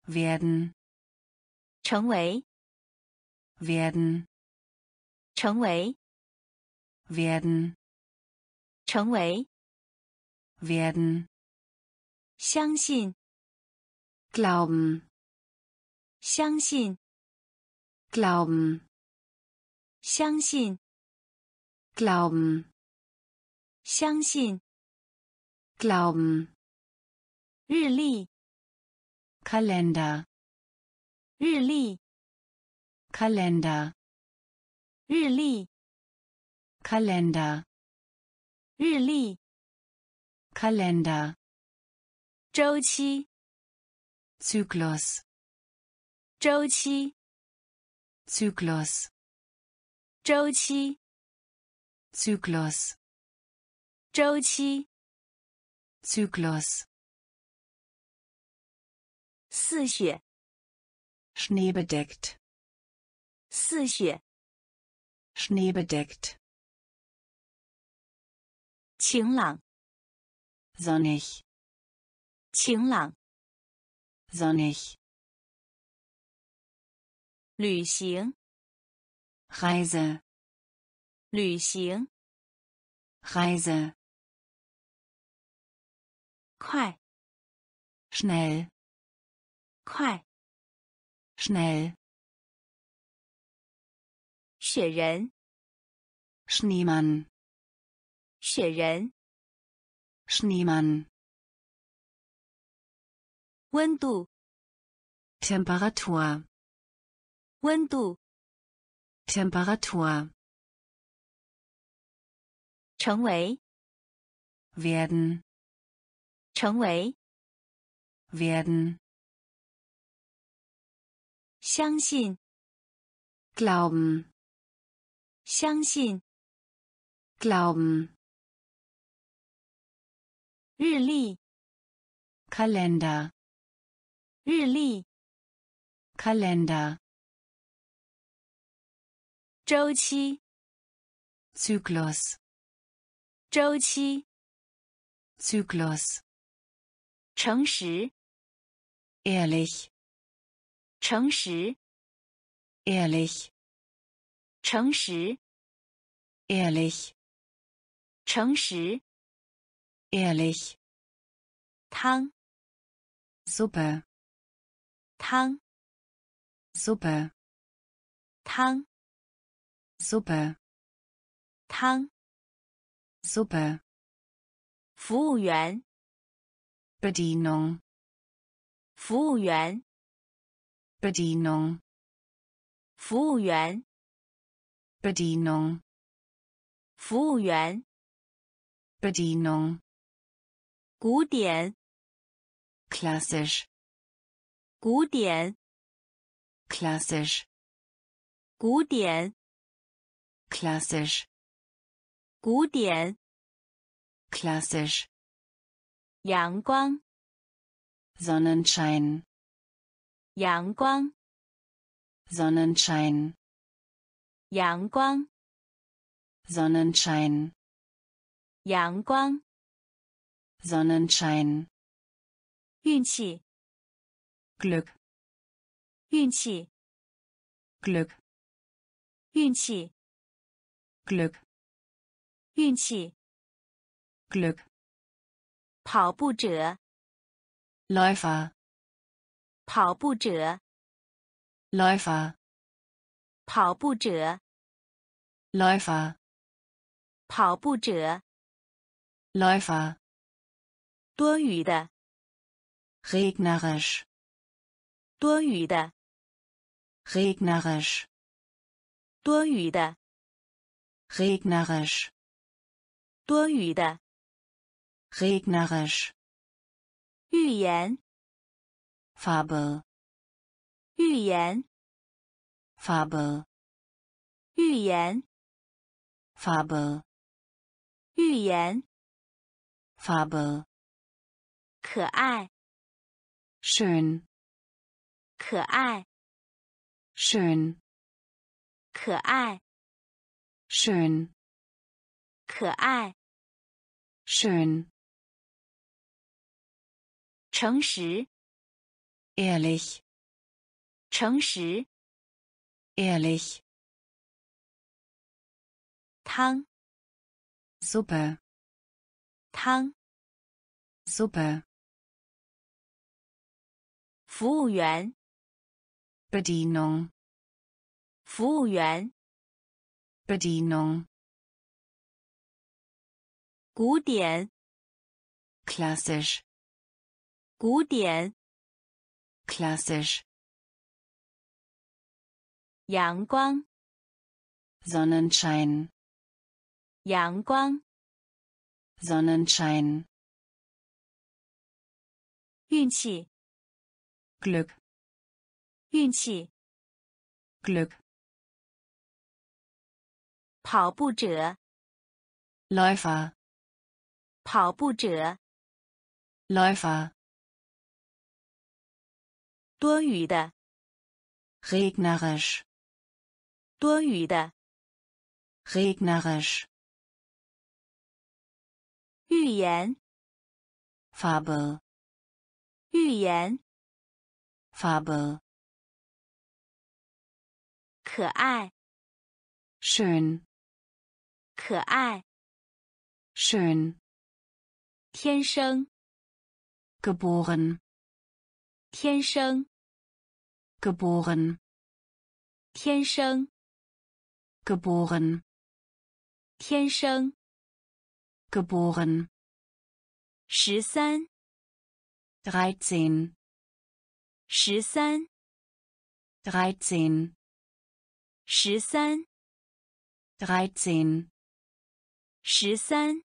A: werden,
B: 成为，
A: werden,
B: 成为，
A: werden,
B: 成为，
A: werden,
B: 相信，
A: glauben,
B: 相信，
A: glauben,
B: 相信，
A: glauben,
B: 相信，
A: glauben,
B: 日历，
A: Kalender,
B: 日历，
A: Kalender,
B: 日历，
A: Kalender,
B: 日历，
A: Kalender,
B: 周期，
A: Zyklus,
B: 周期，
A: Zyklus,
B: 周期，
A: Zyklus,
B: 周期，
A: Zyklus,
B: 似雪，
A: schneebedeckt,
B: 似雪，
A: schneebedeckt,
B: 晴朗，
A: sonnig,
B: 晴朗，
A: sonnig,
B: 旅行，
A: Reise,
B: 旅行，
A: Reise,
B: 快，
A: schnell,
B: 快，
A: schnell,
B: 雪人，
A: Schneemann,
B: 雪人，
A: Schneemann,
B: 温度，
A: Temperatur,
B: 温度，
A: Temperatur,
B: 成为，
A: werden,
B: 成为，
A: werden,
B: 相信，
A: glauben,
B: 相信，
A: glauben,
B: 日历，
A: Kalender,
B: 日历，
A: Kalender,
B: 周期，
A: Zyklus,
B: 周期，
A: Zyklus,
B: 诚实，
A: ehrlich,
B: 诚实，
A: ehrlich,
B: 诚实，
A: ehrlich,
B: 诚实，
A: ehrlich,
B: 汤，
A: Suppe,
B: 汤，
A: Suppe,
B: 汤，
A: Suppe,
B: 汤，
A: Suppe,
B: 服务员，
A: Bedienung,
B: 服务员，
A: Bedienung,
B: 服务员，
A: Bedienung,
B: 服务员，
A: Bedienung,
B: 古典，
A: klassisch,
B: 古典，
A: klassisch,
B: 古典，
A: klassisch,
B: 古典，
A: klassisch,
B: 阳光，
A: Sonnenschein,
B: 阳光，
A: Sonnenschein,
B: 阳光，
A: Sonnenschein,
B: 阳光，
A: Sonnenschein,
B: 运气，
A: Glück,
B: 运气，
A: Glück,
B: 运气，
A: Glück,
B: 运气，
A: Glück,
B: 跑步者，
A: Läufer,
B: 跑步者，
A: Läufer,
B: 跑步者，
A: Läufer,
B: 跑步者，
A: Läufer,
B: 多余的，
A: regnerisch,
B: 多余的，
A: regnerisch,
B: 多余的，
A: regnerisch,
B: 多余的，
A: regnerisch,
B: 预言，
A: Fabel,
B: 预言，
A: Fabel,
B: 预言，
A: Fabel,
B: 预言，
A: Fabel,
B: 可爱，
A: schön,
B: 可爱，
A: schön,
B: 可爱，
A: schön,
B: 可爱，
A: schön,
B: 诚实，
A: ehrlich,
B: 诚实。
A: ehrlich,
B: 汤
A: Suppe,
B: 汤。
A: Suppe,
B: 服务员
A: Bedienung,
B: 服务员。
A: Bedienung,
B: 古典
A: klassisch,
B: 古典。
A: klassisch,
B: 阳光
A: Sonnenschein,
B: 阳光。
A: Sonnenschein,
B: 运气
A: Glück,
B: 运气。
A: Glück,
B: 跑步者
A: Läufer,
B: 跑步者。
A: Läufer,
B: 多余的
A: regnerisch,
B: 多余的。
A: regnerisch,
B: 预言
A: Fabel,
B: 预言。
A: Fabel,
B: 可爱
A: schön,
B: 可爱。
A: schön,
B: 天生
A: geboren,
B: 天生。
A: geboren,
B: 天生
A: geboren,
B: 天生。
A: geboren,
B: 13
A: 13,
B: 13
A: 13,
B: 13
A: 13,
B: 13。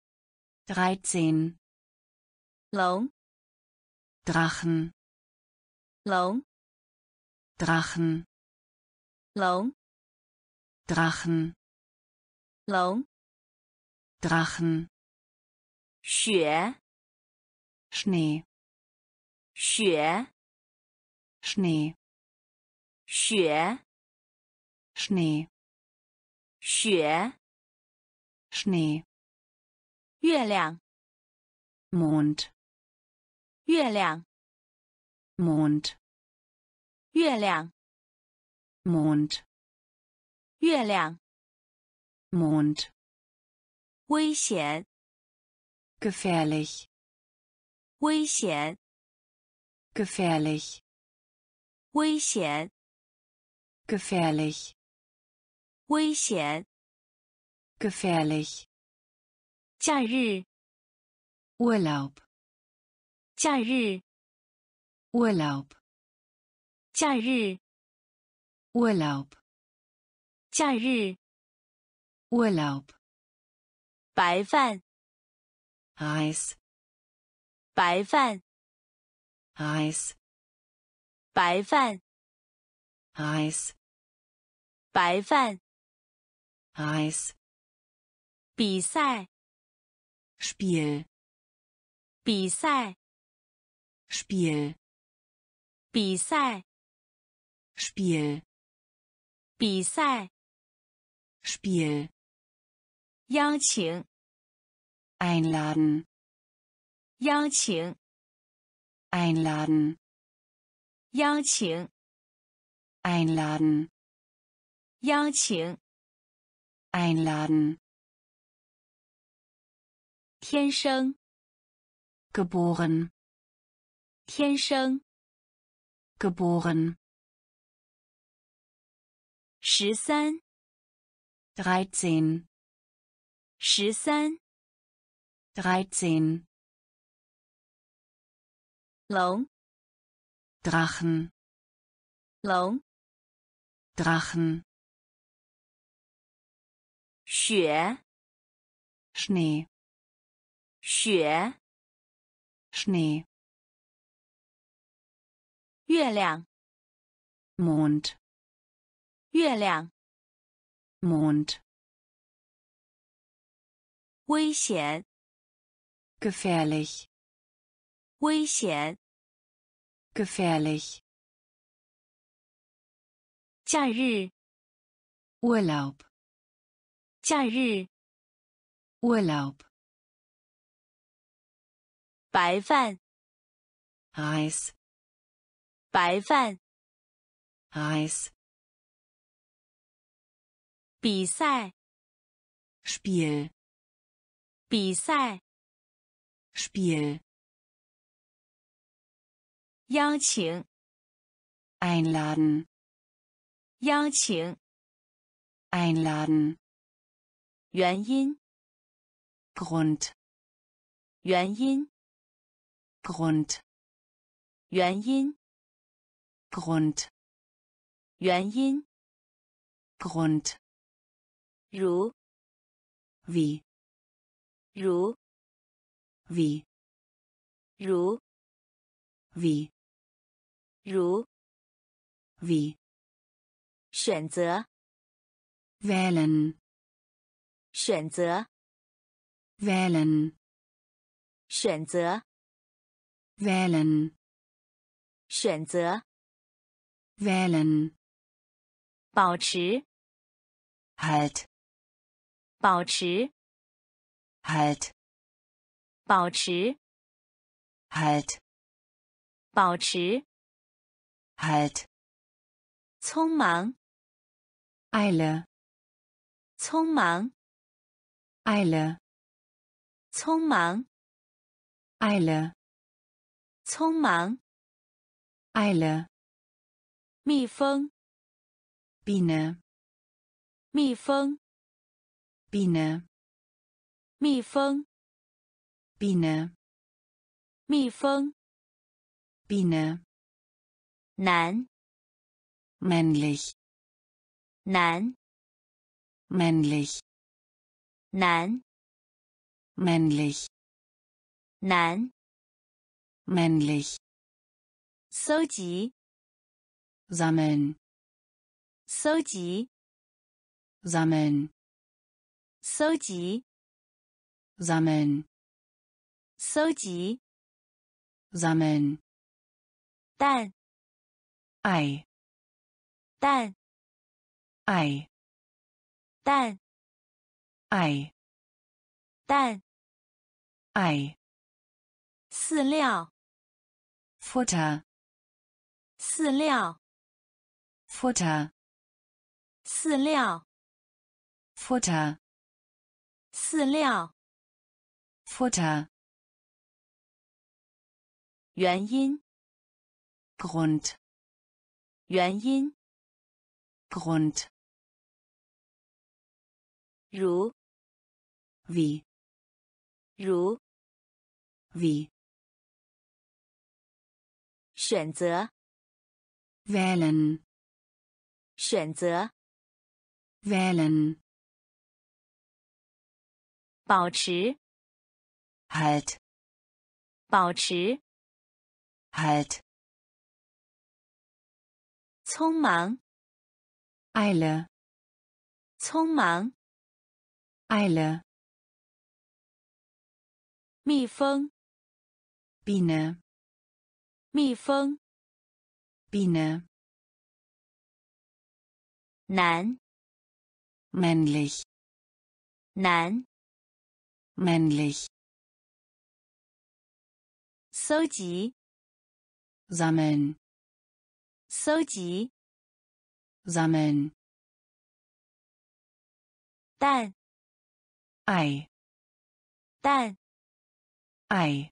A: 13,
B: 龙
A: Drachen,
B: 龙
A: Drachen,
B: 龙
A: Drachen,
B: 龙。
A: Drachen,
B: 雪
A: Schnee,
B: 雪
A: Schnee,
B: 雪
A: Schnee,
B: 雪。
A: Schnee,
B: 月亮
A: Mond,
B: 月亮
A: Mond,
B: 月亮
A: Mond,
B: 月亮。
A: Mond,
B: 危险
A: gefährlich,
B: 危险
A: gefährlich,
B: 危险
A: gefährlich,
B: 危险。
A: gefährlich,
B: 假日
A: Urlaub,
B: 假日
A: Urlaub,
B: 假日
A: Urlaub,
B: 假日。
A: Urlaub,
B: 白饭
A: Reis,
B: 白饭
A: Reis,
B: 白饭
A: Reis,
B: 白饭。
A: Reis,
B: 比赛
A: Spiel,
B: 比赛
A: Spiel,
B: 比赛
A: Spiel,
B: 比赛。
A: Spiel,
B: 邀请
A: einladen,
B: 邀请
A: einladen,
B: 邀请
A: einladen,
B: 邀请。
A: einladen,
B: 天生
A: geboren,
B: 天生。
A: geboren,
B: 13
A: 13,
B: 13
A: 13,
B: 龙
A: Drachen,
B: 龙。
A: Drachen,
B: 雪
A: Schnee,
B: 雪。
A: Schnee,
B: 月亮
A: Mond,
B: 月亮。
A: Mond,
B: 危险
A: gefährlich,
B: 危险。
A: gefährlich,
B: 假日
A: Urlaub,
B: 假日。
A: Urlaub,
B: 白饭
A: Reis,
B: 白饭
A: Reis,
B: 比赛
A: Spiel,
B: 比赛
A: Spiel,
B: 邀请
A: einladen,
B: 邀请
A: einladen,
B: 原因
A: Grund,
B: 原因
A: Grund,
B: 原因
A: Grund,
B: 原因
A: Grund,
B: 如
A: wie,
B: 如
A: wie,
B: 如
A: wie,
B: 如
A: wie,
B: 选择
A: wählen,
B: 选择
A: wählen,
B: 选择
A: wählen,
B: 选择
A: wählen,
B: 保持
A: halt,
B: 保持
A: halt,
B: 保持
A: halt,
B: 保持
A: halt,
B: 匆忙
A: Eile,
B: 匆忙
A: Eile,
B: 匆忙
A: Eile,
B: 匆忙
A: Eile,
B: 蜜蜂
A: Biene,
B: 蜜蜂
A: Biene,
B: 蜜蜂
A: Biene,
B: 蜜蜂
A: Biene,
B: 男
A: männlich,
B: 男
A: männlich,
B: 男
A: männlich,
B: 男
A: männlich,
B: 搜集
A: sammeln,
B: 搜集
A: sammeln,
B: 搜集
A: sammeln,
B: 搜集
A: sammeln,
B: 蛋
A: Ei,
B: 蛋
A: Ei,
B: 蛋
A: Ei,
B: 蛋
A: Ei,
B: 饲料
A: Futter,
B: 饲料
A: Futter,
B: 饲料
A: Futter,
B: 饲料
A: Futter,
B: 原因
A: Grund,
B: 原因
A: Grund,
B: 如
A: wie,
B: 如
A: wie,
B: 选择
A: wählen,
B: 选择
A: wählen,
B: 保持
A: halt,
B: 保持
A: halt,
B: 匆忙
A: Eile,
B: 匆忙
A: Eile,
B: 蜜蜂
A: Biene,
B: 蜜蜂
A: Biene,
B: 男
A: männlich,
B: 男
A: männlich,
B: 搜集
A: sammeln,
B: 搜集
A: sammeln,
B: 蛋
A: Ei,
B: 蛋
A: Ei,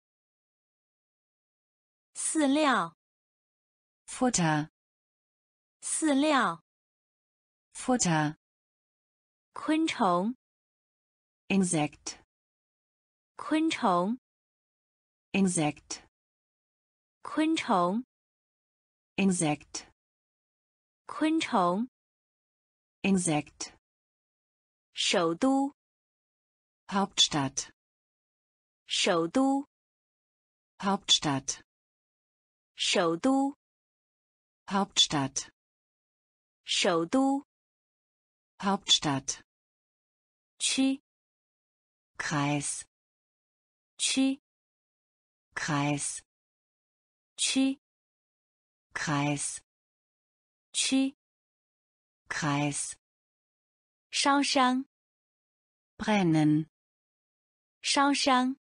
B: 饲料
A: Futter,
B: 饲料
A: Futter,
B: 昆虫
A: Insekt,
B: 昆虫
A: Insekt,
B: 昆虫
A: Insekt,
B: 昆虫
A: Insekt,
B: 首都
A: Hauptstadt,
B: 首都
A: Hauptstadt,
B: 首都
A: Hauptstadt,
B: 首都
A: Hauptstadt,
B: 区
A: Kreis,
B: 区
A: Kreis,
B: 区
A: Kreis,
B: 区
A: Kreis,
B: 烧伤
A: brennen,
B: 烧伤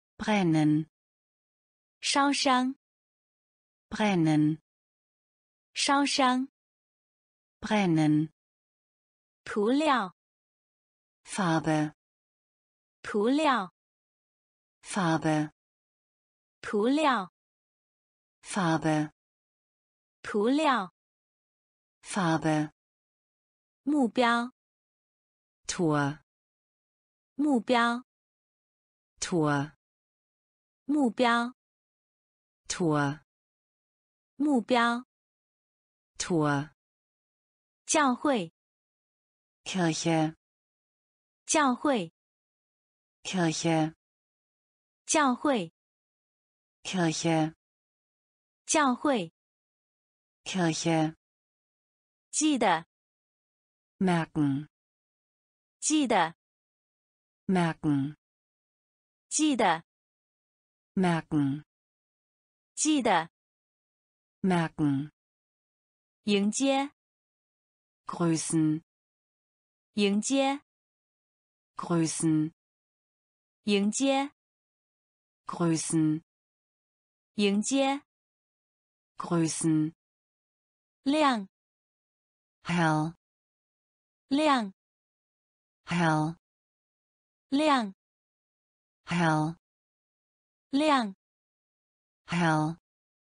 A: brennen,
B: 烧伤
A: brennen,
B: 烧伤
A: brennen,
B: 涂料
A: Farbe,
B: 涂料
A: Farbe,
B: 涂料
A: Farbe,
B: 涂料
A: Farbe,
B: 目标
A: Tor,
B: 目标
A: Tor,
B: 目标
A: Tor,
B: 目标
A: Tor,
B: 教会
A: Kirche,
B: 教会
A: Kirche,
B: 教会
A: Kirche,
B: 教会
A: Kirche,
B: 记得
A: merken,
B: 记得
A: merken,
B: 记得
A: merken,
B: 记得
A: merken,
B: 迎接
A: grüßen,
B: 迎接
A: grüßen,
B: 迎接
A: grüßen,
B: 迎接
A: grüßen,
B: 亮
A: hell,
B: 亮
A: hell,
B: 亮
A: hell,
B: 亮
A: hell,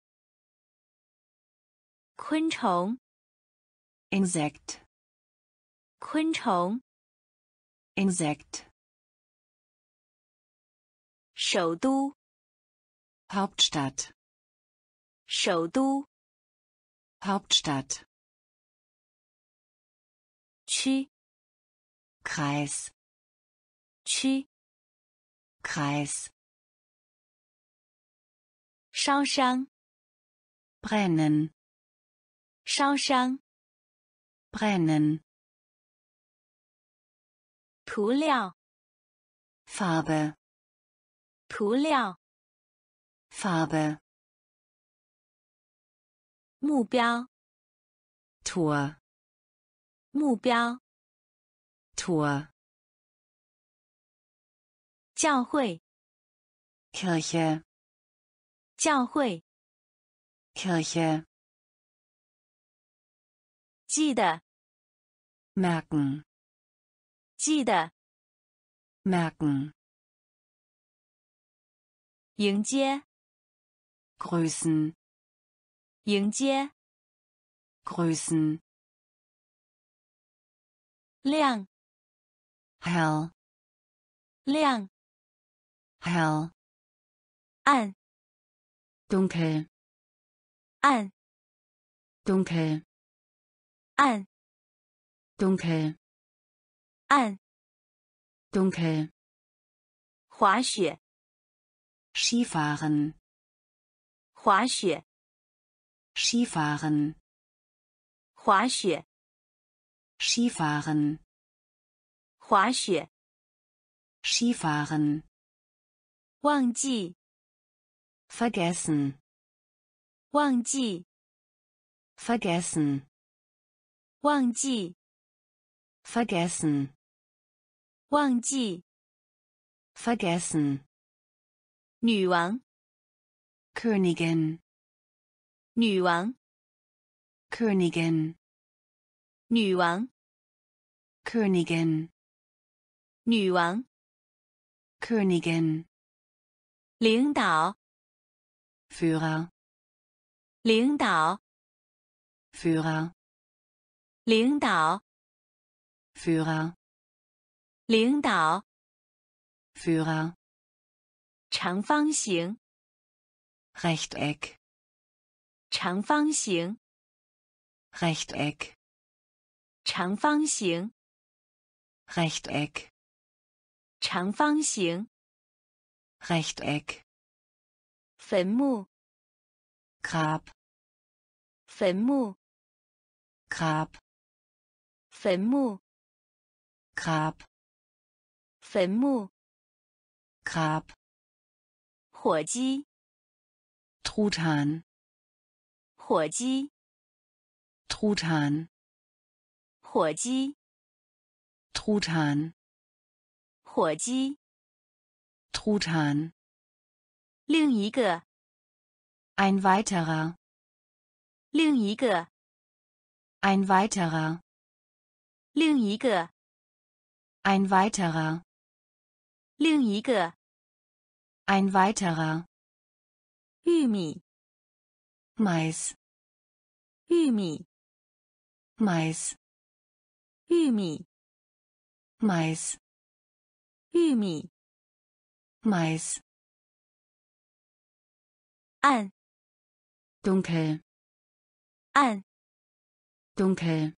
B: 昆虫
A: Insekt,
B: 昆虫
A: Insekt,
B: 首都
A: Hauptstadt,
B: 首都
A: Hauptstadt,
B: 区
A: Kreis,
B: 区
A: Kreis,
B: 烧伤
A: brennen,
B: 烧伤
A: brennen,
B: 涂料
A: Farbe,
B: 涂料
A: Farbe,
B: 目标
A: Tor,
B: 目标
A: Tor,
B: 教会
A: Kirche,
B: 教会
A: Kirche,
B: 记得
A: merken,
B: 记得
A: merken,
B: 迎接
A: grüßen,
B: 迎接
A: grüßen,
B: 亮
A: hell,
B: 亮
A: hell,
B: 暗
A: dunkel,
B: 暗
A: dunkel,
B: 暗
A: dunkel,
B: 暗
A: dunkel,
B: 滑雪
A: Skifahren,
B: 滑雪
A: Skifahren,
B: 滑雪
A: Skifahren,
B: 滑雪
A: Skifahren,
B: 忘记
A: vergessen,
B: 忘记
A: vergessen,
B: 忘记
A: vergessen,
B: 忘记
A: vergessen,
B: 女王
A: Königin,
B: 女王
A: Königin,
B: 女王
A: Königin,
B: 女王
A: Königin,
B: 领导
A: Führer,
B: 领导
A: Führer,
B: 领导
A: Führer,
B: 领导
A: Führer,
B: 长方形
A: Rechteck,
B: 长方形
A: Rechteck,
B: 长方形
A: Rechteck,
B: 长方形
A: Rechteck,
B: 坟墓
A: Grab,
B: 坟墓
A: Grab,
B: 坟墓
A: Grab,
B: 坟墓
A: Grab,
B: 火鸡
A: Truthahn,
B: 火鸡
A: Truthahn,
B: 火鸡
A: Truthahn,
B: 火鸡
A: Truthahn,
B: 另一个
A: ein weiterer,
B: 另一个
A: Ein weiterer.
B: 另一个，
A: Ein weiterer.
B: 另一个，
A: Ein weiterer.
B: 玉米，
A: Mais.
B: 玉米，
A: Mais.
B: 玉米，
A: Mais.
B: 玉米，
A: Mais.
B: 暗，
A: Dunkel.
B: 暗，
A: Dunkel.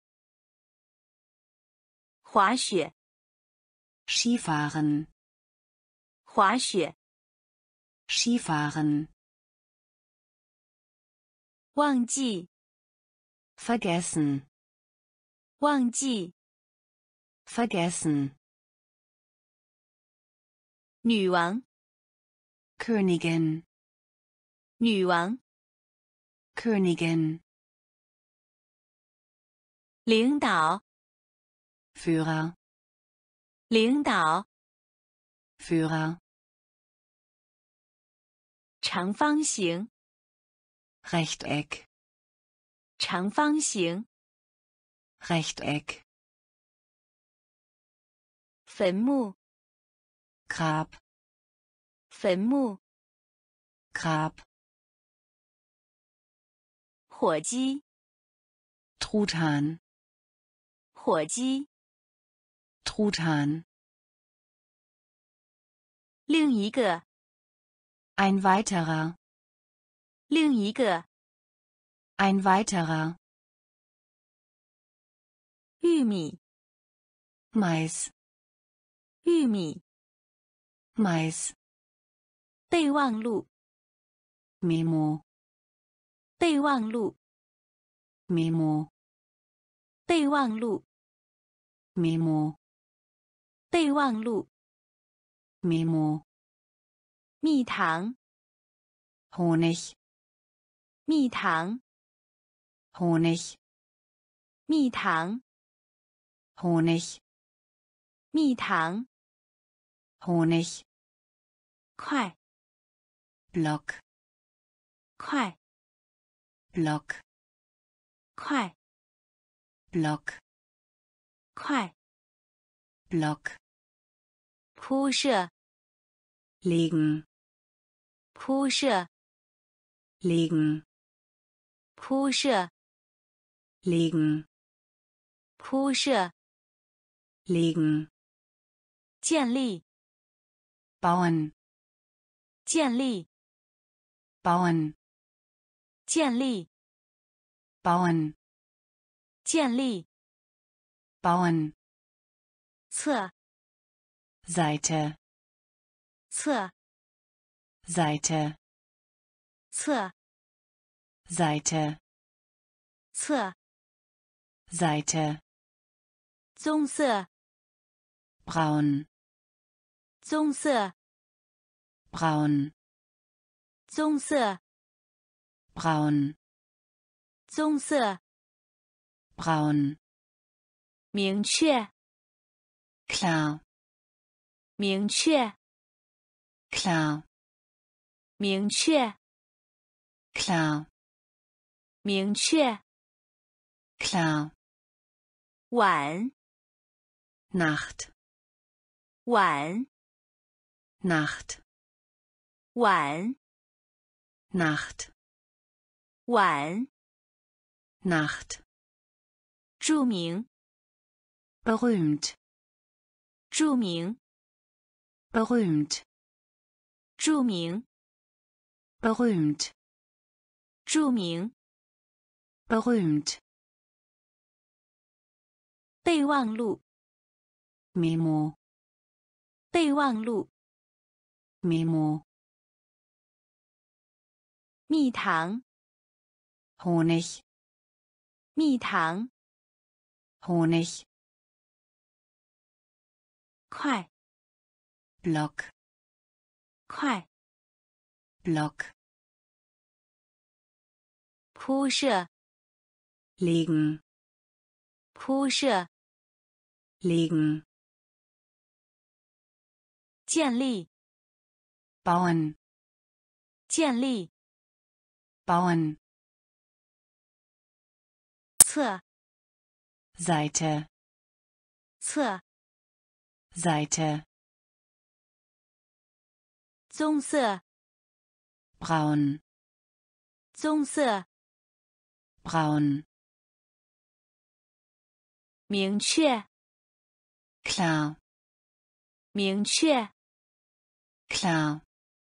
B: 滑雪，
A: Skifahren.
B: 滑雪，
A: Skifahren.
B: 忘记，
A: Vergessen.
B: 忘记，
A: Vergessen.
B: 女王，
A: Königin.
B: 女王，
A: Königin.
B: 领导，
A: Führer.
B: 领导，
A: Führer.
B: 长方形，
A: Rechteck.
B: 长方形，
A: Rechteck.
B: 坟墓，
A: Grab.
B: 坟墓，
A: Grab.
B: 火鸡，
A: Truthahn.
B: 火鸡，
A: Truthahn.
B: 另一个，
A: Ein weiterer.
B: 另一个，
A: Ein weiterer.
B: 玉米，
A: Mais.
B: 玉米，
A: Mais.
B: 备忘录，
A: Memo.
B: 备忘录，
A: Memo.
B: 备忘录，
A: Memo.
B: 备忘录，
A: Memo.
B: 蜜糖，
A: Honig.
B: 蜜糖，
A: Honig.
B: 蜜糖，
A: Honig.
B: 蜜糖，
A: Honig.
B: 快，
A: Block.
B: 快，
A: Block.
B: 快，
A: Block.
B: 快，
A: Block.
B: 铺设，
A: Legen.
B: 铺设，
A: Legen.
B: 铺设，
A: Legen.
B: 铺设，
A: Legen.
B: 建立，
A: Bauen.
B: 建立，
A: Bauen.
B: 建立，
A: Bauen.
B: 建立，
A: Bauen.
B: 侧，
A: Seite.
B: 侧，
A: Seite.
B: 侧，
A: Seite.
B: 侧，
A: Seite.
B: 棕色，
A: Braun.
B: 棕色，
A: Braun.
B: 棕色，
A: Braun.
B: 棕色，
A: Braun.
B: 明确，
A: Klar.
B: 明确，
A: Klar.
B: 明确，
A: Klar.
B: 明确，
A: Klar.
B: 晚，
A: Nacht.
B: 晚，
A: Nacht.
B: 晚，
A: Nacht.
B: 晚，
A: Nacht.
B: 著名，
A: Berühmt.
B: 著名，
A: Berühmt.
B: 著名，
A: Berühmt.
B: 著名，
A: Berühmt.
B: 备忘录，
A: Memo.
B: 备忘录，
A: Memo.
B: 蜜糖，
A: Honig.
B: 蜜糖，
A: Honig.
B: 快，
A: Block.
B: 快，
A: Block.
B: 铺设，
A: Legen.
B: 铺设，
A: Legen.
B: 建立，
A: Bauen.
B: 建立，
A: Bauen.
B: 侧
A: Seite,
B: 侧
A: Seite,
B: 棕色
A: braun,
B: 棕色
A: braun,
B: 明确
A: klar,
B: 明确
A: klar,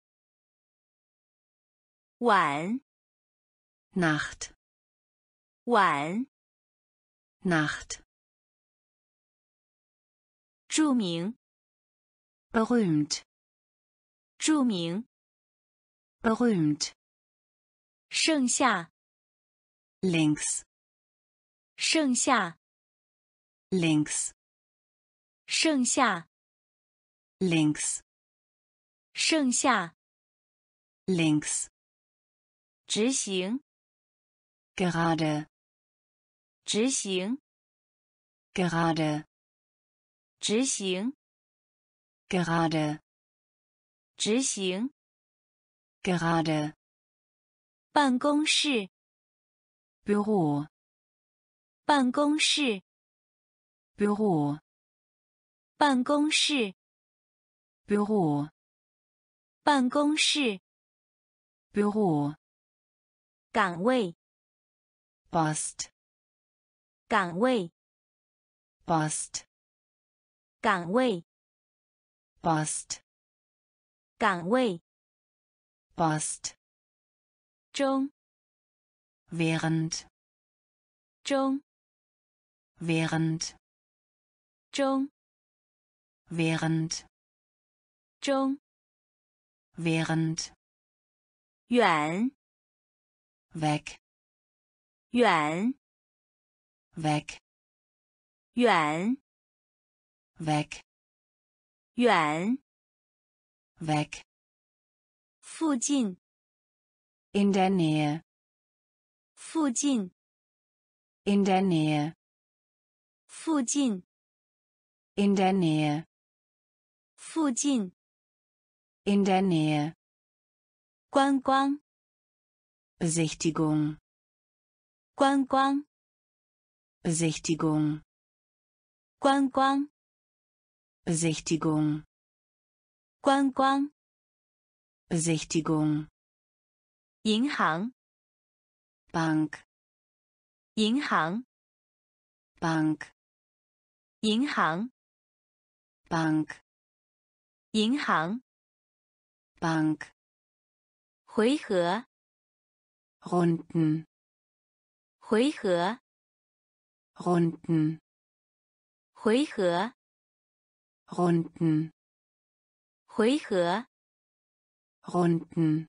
B: 晚
A: Nacht,
B: 晚
A: Nacht,
B: 著名
A: berühmt,
B: 著名
A: berühmt,
B: 盛夏
A: links,
B: 盛夏
A: links,
B: 盛夏
A: links,
B: 盛夏
A: links,
B: 执行
A: gerade,
B: 执行
A: gerade,
B: 执行
A: gerade,
B: 执行
A: gerade,
B: 办公室
A: Büro,
B: 办公室
A: Büro,
B: 办公室
A: Büro,
B: 办公室
A: Büro,
B: 岗位
A: Post,
B: 岗位
A: Post,
B: 岗位
A: Post,
B: 岗位
A: Post,
B: 中
A: während,
B: 中
A: während,
B: 中
A: während,
B: 中
A: während,
B: 远
A: weg,
B: 远
A: weg,
B: 远
A: weg,
B: 远
A: weg,
B: 附近
A: in der Nähe,
B: 附近
A: in der Nähe,
B: 附近
A: in der Nähe,
B: 附近
A: in der Nähe,
B: 观光
A: Besichtigung,
B: 观光
A: Besichtigung,
B: 观光
A: Besichtigung,
B: 观光
A: Besichtigung,
B: 银行
A: Bank,
B: 银行
A: Bank,
B: 银行
A: Bank,
B: 银行
A: Bank,
B: 回合
A: Runden,
B: 回合
A: Runden,
B: 回合
A: Runden,
B: 回合
A: Runden,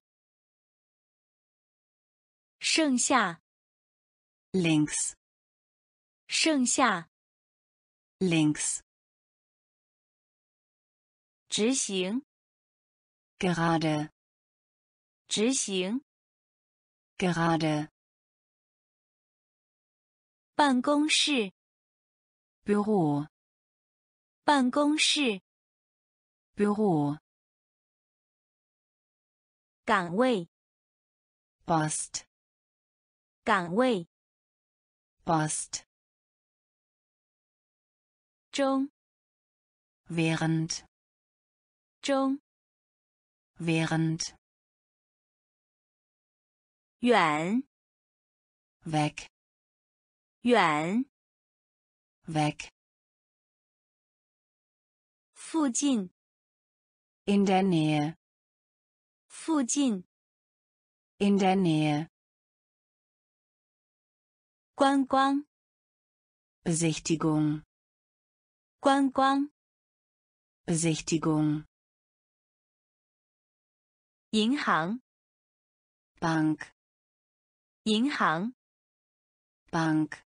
B: 盛夏
A: links,
B: 盛夏
A: links,
B: 执行
A: gerade,
B: 执行
A: gerade,
B: 办公室
A: Büro,
B: 办公室
A: Büro,
B: 岗位
A: Post,
B: 岗位
A: Post,
B: 中
A: während,
B: 中
A: während,
B: 远
A: weg,
B: 远
A: weg,
B: 附近
A: in der Nähe,
B: 附近
A: in der Nähe,
B: 观光
A: Besichtigung,
B: 观光
A: Besichtigung,
B: 银行
A: Bank,
B: 银行
A: Bank,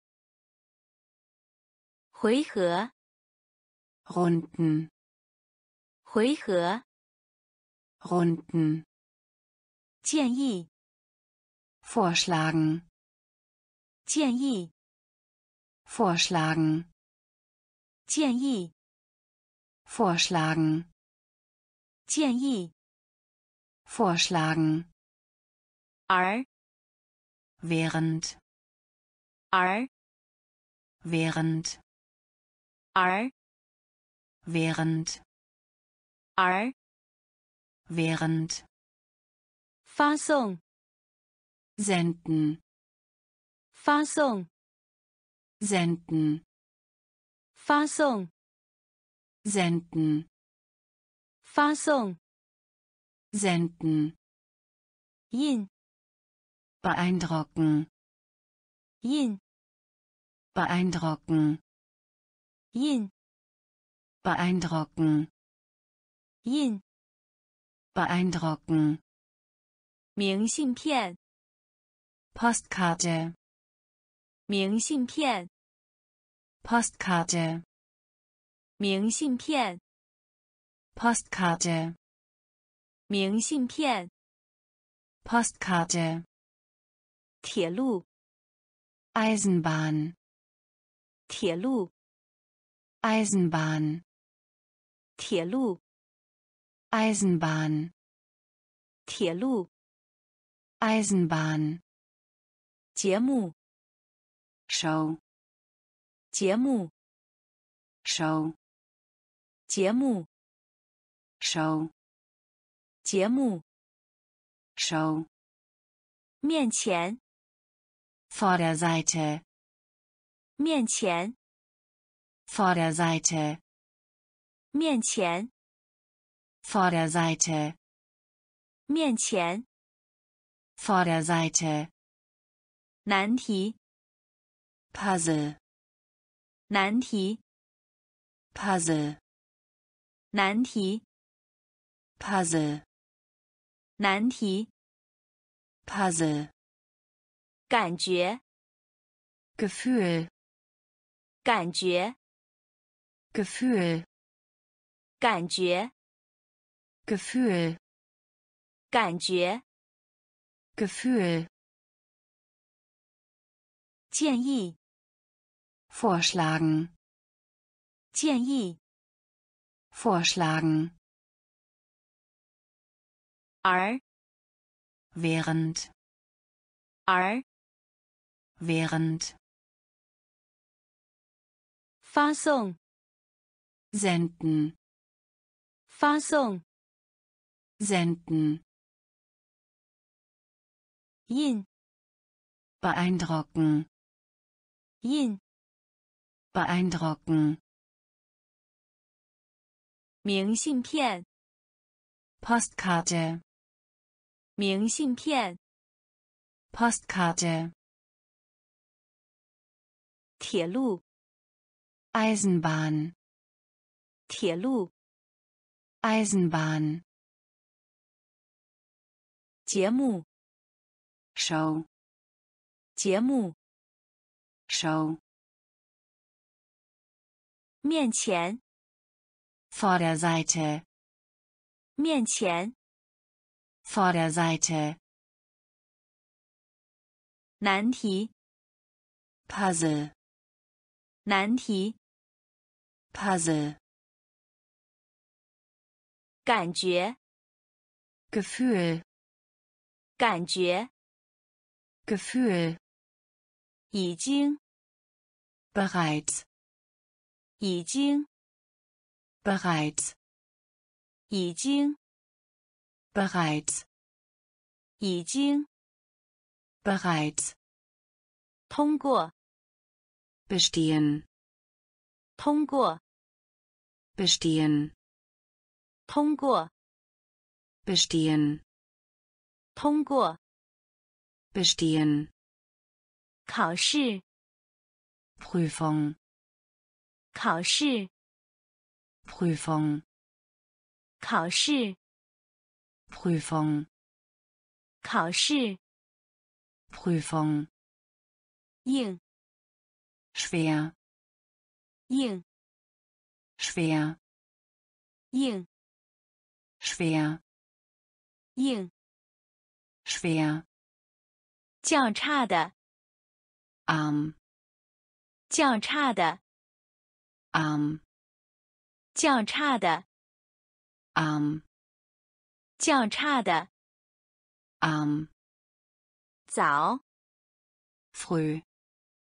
B: 回合
A: Runden,
B: 回合
A: Runden,
B: 建议
A: vorschlagen,
B: 建议
A: vorschlagen,
B: 建议
A: vorschlagen,
B: 建议
A: vorschlagen,
B: 而
A: während,
B: 而
A: während,
B: 而
A: während,
B: 而
A: während,
B: 发送
A: senden,
B: 发送
A: senden,
B: 发送
A: senden,
B: 发送
A: senden,
B: 印
A: beeindrucken,
B: 印
A: beeindrucken,
B: 印
A: beeindrucken,
B: 印
A: beeindrucken,
B: 明信片
A: Postkarte,
B: 明信片
A: Postkarte,
B: 明信片
A: Postkarte,
B: 明信片
A: Postkarte,
B: 铁路
A: Eisenbahn,
B: 铁路
A: Eisenbahn,
B: 铁路
A: Eisenbahn,
B: 铁路
A: Eisenbahn,
B: 节目
A: Show,
B: 节目
A: Show,
B: 节目
A: Show,
B: 节目
A: Show,
B: 面前
A: Vorderseite,
B: 面前
A: Vorderseite,
B: 面前
A: Vorderseite,
B: 面前
A: Vorderseite,
B: 难题
A: Puzzle,
B: 难题
A: Puzzle,
B: 难题
A: Puzzle,
B: 难题
A: Puzzle,
B: 感觉
A: Gefühl,
B: 感觉
A: Gefühl,
B: 感觉
A: Gefühl,
B: 感觉
A: Gefühl,
B: 建议
A: vorschlagen,
B: 建议
A: vorschlagen,
B: 而
A: während,
B: 而
A: während,
B: 发送
A: senden,
B: 发送
A: senden,
B: 印
A: beeindrucken,
B: 印
A: beeindrucken,
B: 明信片
A: Postkarte,
B: 明信片
A: Postkarte,
B: 铁路
A: Eisenbahn,
B: 铁路
A: Eisenbahn,
B: 节目
A: Show,
B: 节目
A: Show,
B: 面前
A: Vorderseite,
B: 面前
A: Vorderseite,
B: 难题
A: Puzzle,
B: 难题
A: Puzzle,
B: 感觉
A: Gefühl,
B: 感觉
A: Gefühl,
B: 已经
A: bereits,
B: 已经
A: bereits,
B: 已经
A: bereits,
B: 已经
A: bereits,
B: 通过
A: bestehen,
B: 通过
A: bestehen,
B: 通过
A: bestehen,
B: 通过
A: bestehen,
B: 考试
A: Prüfung,
B: 考试
A: Prüfung,
B: 考试
A: Prüfung,
B: 考试
A: Prüfung,
B: 硬
A: schwer,
B: 硬
A: schwer,
B: 硬
A: schwer,
B: 硬
A: schwer,
B: 较差的
A: arm,
B: 较差的
A: arm,
B: 较差的
A: arm,
B: 较差的
A: arm,
B: 早
A: früh,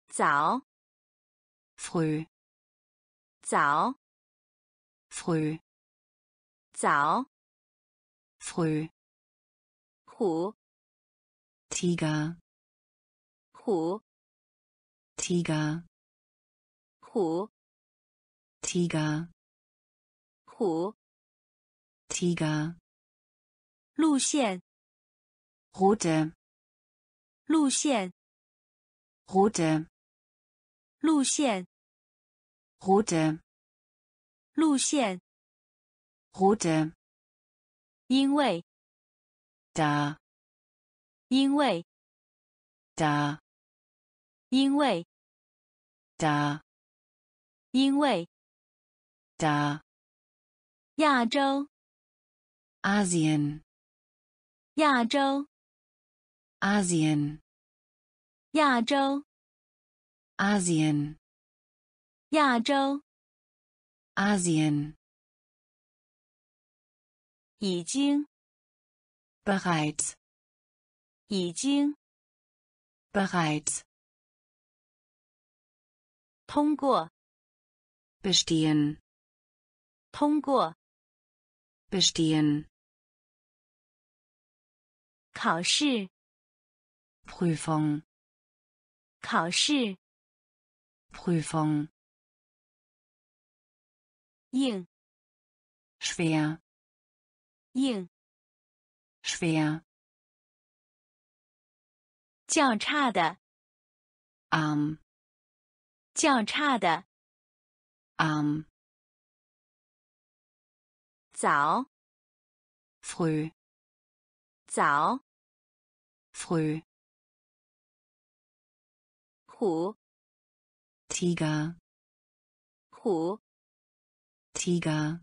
B: 早
A: früh,
B: 早
A: früh,
B: 早
A: früh,
B: 虎
A: Tiger,
B: 虎
A: Tiger,
B: 虎
A: Tiger,
B: 虎
A: Tiger,
B: 路线
A: Route,
B: 路线
A: Route,
B: 路线
A: Route,
B: 路线
A: Route,
B: 因为
A: da,
B: 因为
A: da,
B: 因为
A: da,
B: 因为
A: da,
B: 亚洲
A: Asien,
B: 亚洲
A: Asien,
B: 亚洲
A: Asien,
B: 亚洲
A: Asien,
B: 已经
A: bereits,
B: 已经
A: bereits,
B: 通过
A: bestehen,
B: 通过
A: bestehen,
B: 考试
A: Prüfung,
B: 考试
A: Prüfung,
B: 硬
A: schwer,
B: 硬
A: schwer,
B: 较差的
A: arm,
B: 较差的
A: arm,
B: 早
A: früh,
B: 早
A: früh,
B: 虎
A: Tiger,
B: 虎
A: Tiger,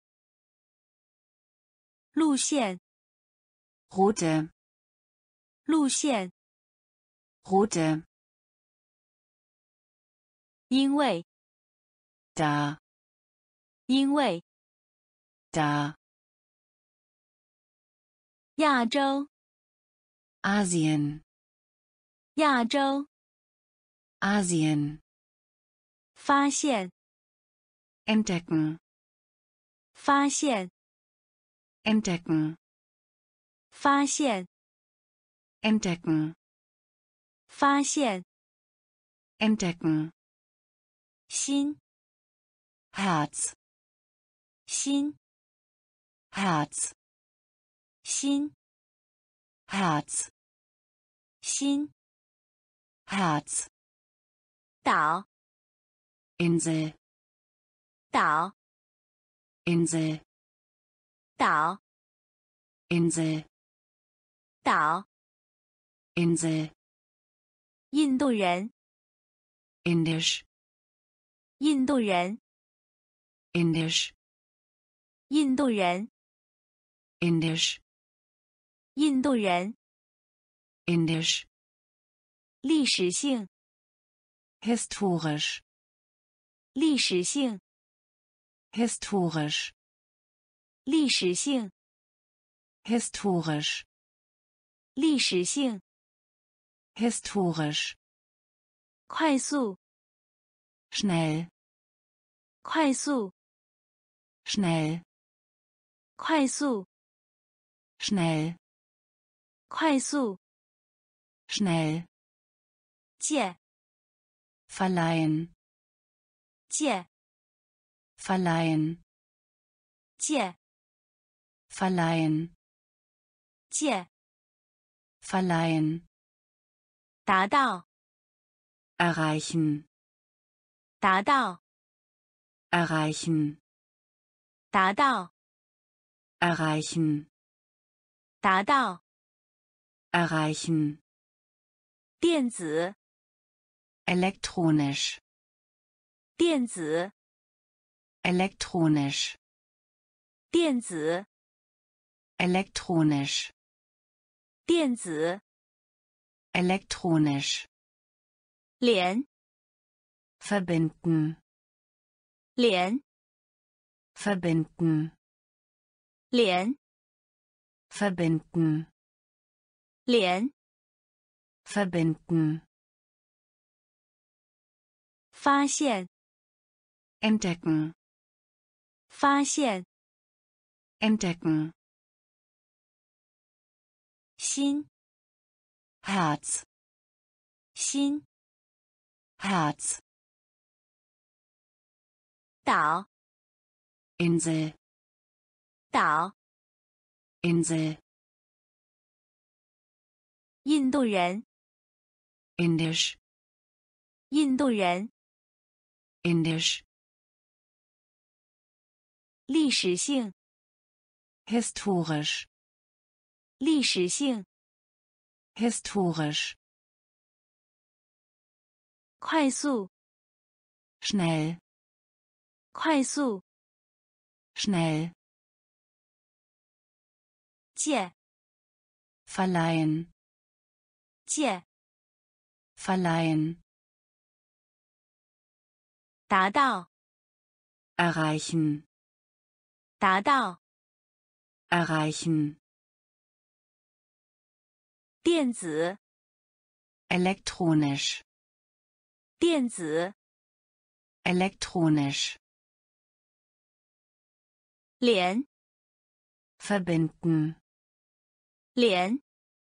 B: 路线
A: Route,
B: 路线
A: Route,
B: 因为
A: da,
B: 因为
A: da,
B: 亚洲
A: Asien,
B: 亚洲
A: Asien,
B: 发现
A: entdecken,
B: 发现
A: entdecken,
B: 发现
A: entdecken,
B: 发现
A: entdecken,
B: 心
A: Herz,
B: 心
A: Herz,
B: 心
A: Herz,
B: 心
A: Herz,
B: 岛
A: Insel,
B: 岛
A: Insel,
B: 岛
A: Insel,
B: 岛
A: Insel,
B: 印度人
A: Indisch,
B: 印度人
A: Indisch,
B: 印度人
A: Indisch,
B: 印度人
A: Indisch,
B: 历史性
A: historisch,
B: 历史性
A: historisch,
B: 历史性
A: historisch,
B: 历史性
A: historisch,
B: 快速
A: schnell,
B: 快速
A: schnell,
B: 快速
A: schnell,
B: 快速
A: schnell,
B: 借
A: verleihen,
B: 借
A: verleihen,
B: 借
A: verleihen,
B: 借
A: verleihen,
B: 达到
A: erreichen,
B: 达到
A: erreichen,
B: 达到
A: erreichen,
B: 达到
A: erreichen,
B: 电子
A: elektronisch,
B: 电子
A: elektronisch,
B: 电子
A: elektronisch,
B: 电子
A: elektronisch,
B: 连
A: verbinden,
B: 连
A: verbinden,
B: 连
A: verbinden,
B: 连
A: verbinden,
B: 发现
A: entdecken,
B: 发现
A: entdecken,
B: 心
A: Herz,
B: 心
A: Herz,
B: 岛
A: Insel,
B: 岛
A: Insel,
B: 印度人
A: Indisch,
B: 印度人
A: Indisch,
B: 历史性
A: historisch,
B: 历史性
A: historisch,
B: 快速
A: schnell,
B: 快速
A: schnell,
B: 借
A: verleihen,
B: 借
A: verleihen,
B: 达到
A: erreichen,
B: 达到
A: erreichen,
B: 电子
A: elektronisch,
B: 电子
A: elektronisch,
B: 连
A: verbinden,
B: 连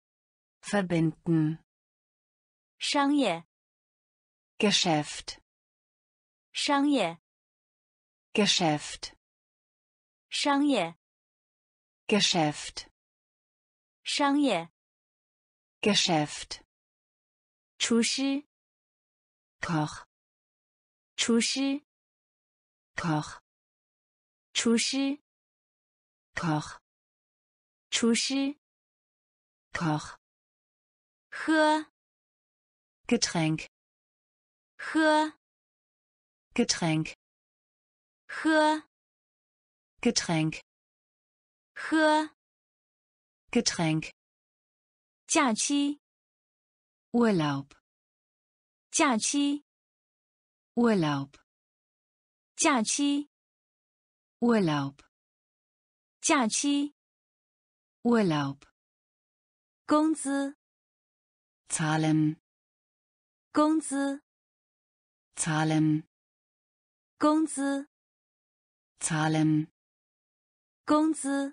A: verbinden,
B: 商业
A: Geschäft,
B: 商业
A: Geschäft,
B: 商业
A: Geschäft,
B: 商业
A: Geschäft,
B: 厨师
A: Koch,
B: 厨师
A: Koch,
B: 厨师
A: Koch,
B: 厨师
A: Koch,
B: 喝
A: Getränk,
B: 喝
A: Getränk,
B: 喝
A: Getränk,
B: 喝
A: Getränk,
B: 假期
A: Urlaub,
B: 假期
A: Urlaub,
B: 假期
A: Urlaub,
B: 假期
A: Urlaub,
B: 工资
A: zahlen,
B: 工资
A: zahlen,
B: 工资
A: zahlen,
B: 工资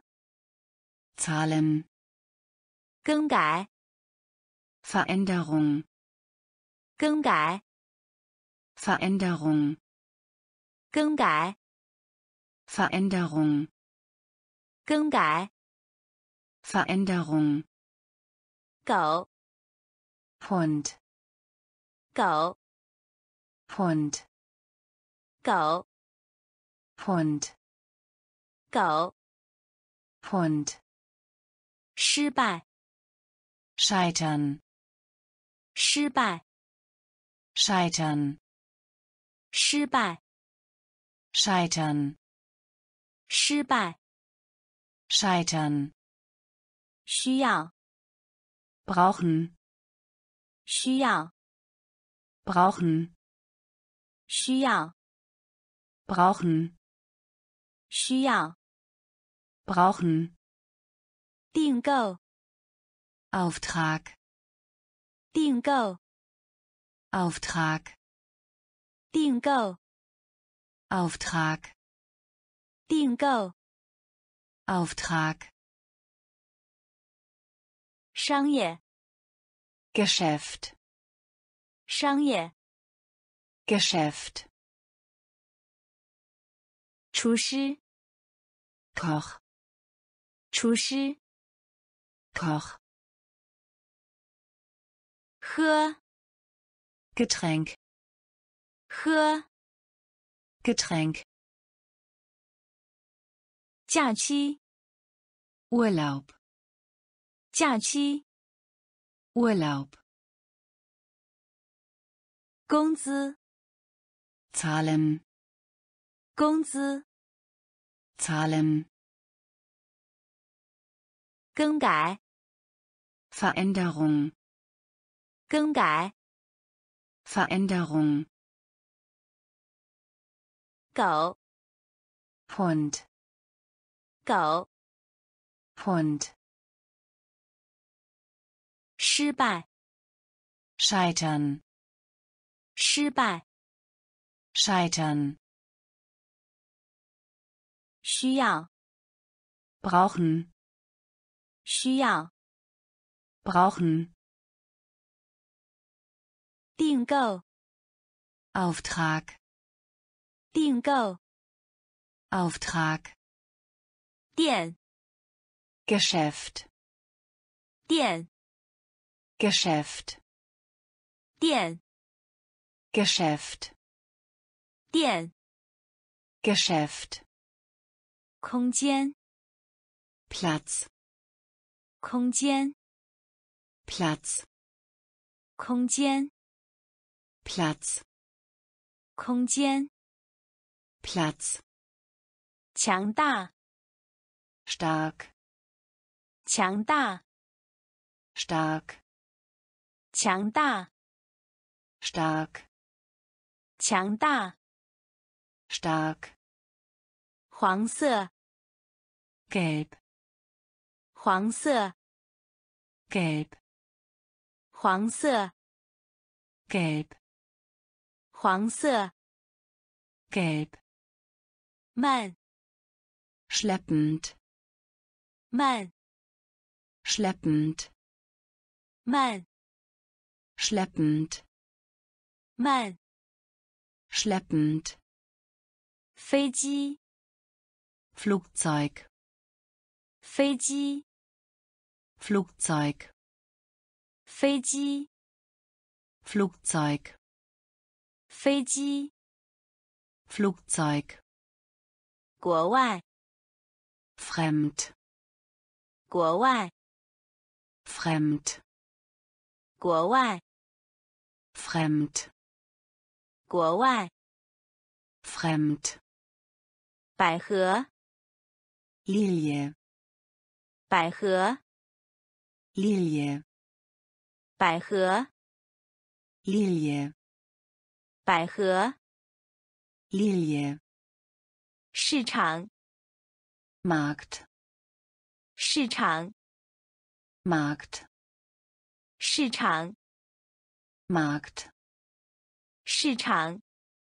A: zahlen,
B: 更改
A: Veränderung,
B: 更改
A: Veränderung,
B: 更改
A: Veränderung,
B: 更改
A: Veränderung,
B: 狗
A: Hund,
B: 狗
A: Hund,
B: 狗
A: Hund,
B: 狗
A: Hund,
B: 失败
A: scheitern,
B: 失败
A: scheitern,
B: 失败
A: scheitern,
B: 失败
A: scheitern,
B: 需要
A: brauchen,
B: 需要
A: brauchen,
B: 需要
A: brauchen,
B: 需要
A: brauchen,
B: 订购
A: Auftrag,
B: 订购
A: Auftrag,
B: 订购
A: Auftrag,
B: 订购
A: Auftrag,
B: 商业
A: Geschäft,
B: 商业
A: Geschäft,
B: 厨师
A: Koch,
B: 厨师
A: Koch,
B: 喝
A: Getränk,
B: 喝
A: Getränk,
B: 假期
A: Urlaub,
B: 假期
A: Urlaub,
B: 工资
A: zahlen,
B: 工资
A: zahlen,
B: 更改
A: Veränderung,
B: 更改
A: Veränderung,
B: 狗
A: Hund,
B: 狗
A: Hund,
B: 失败
A: scheitern,
B: 失败
A: scheitern,
B: 需要
A: brauchen,
B: 需要
A: brauchen,
B: 订购
A: Auftrag,
B: 订购
A: Auftrag,
B: 店
A: Geschäft,
B: 店
A: Geschäft,
B: 店
A: Geschäft,
B: 店
A: Geschäft,
B: 空间
A: Platz,
B: 空间
A: Platz,
B: 空间
A: Platz,
B: 空间
A: Platz,
B: 强大
A: stark,
B: 强大
A: stark,
B: 强大
A: stark,
B: 强大
A: stark,
B: 黄色
A: gelb,
B: 黄色
A: gelb,
B: 黄色
A: gelb,
B: 黄色
A: gelb,
B: 慢
A: schleppend,
B: 慢
A: schleppend,
B: 慢
A: schleppend,
B: 慢
A: schleppend,
B: 飞机
A: Flugzeug,
B: 飞机
A: Flugzeug,
B: 飞机
A: Flugzeug,
B: 飞机
A: Flugzeug,
B: 国外
A: fremd,
B: 国外
A: fremd,
B: 国外
A: fremd,
B: 国外
A: fremd,
B: 百合
A: Lilie,
B: 百合
A: Lilie,
B: 百合
A: Lilie,
B: 百合
A: Lilie,
B: 市场
A: Markt,
B: 市场
A: Markt,
B: 市场
A: Markt,
B: 市场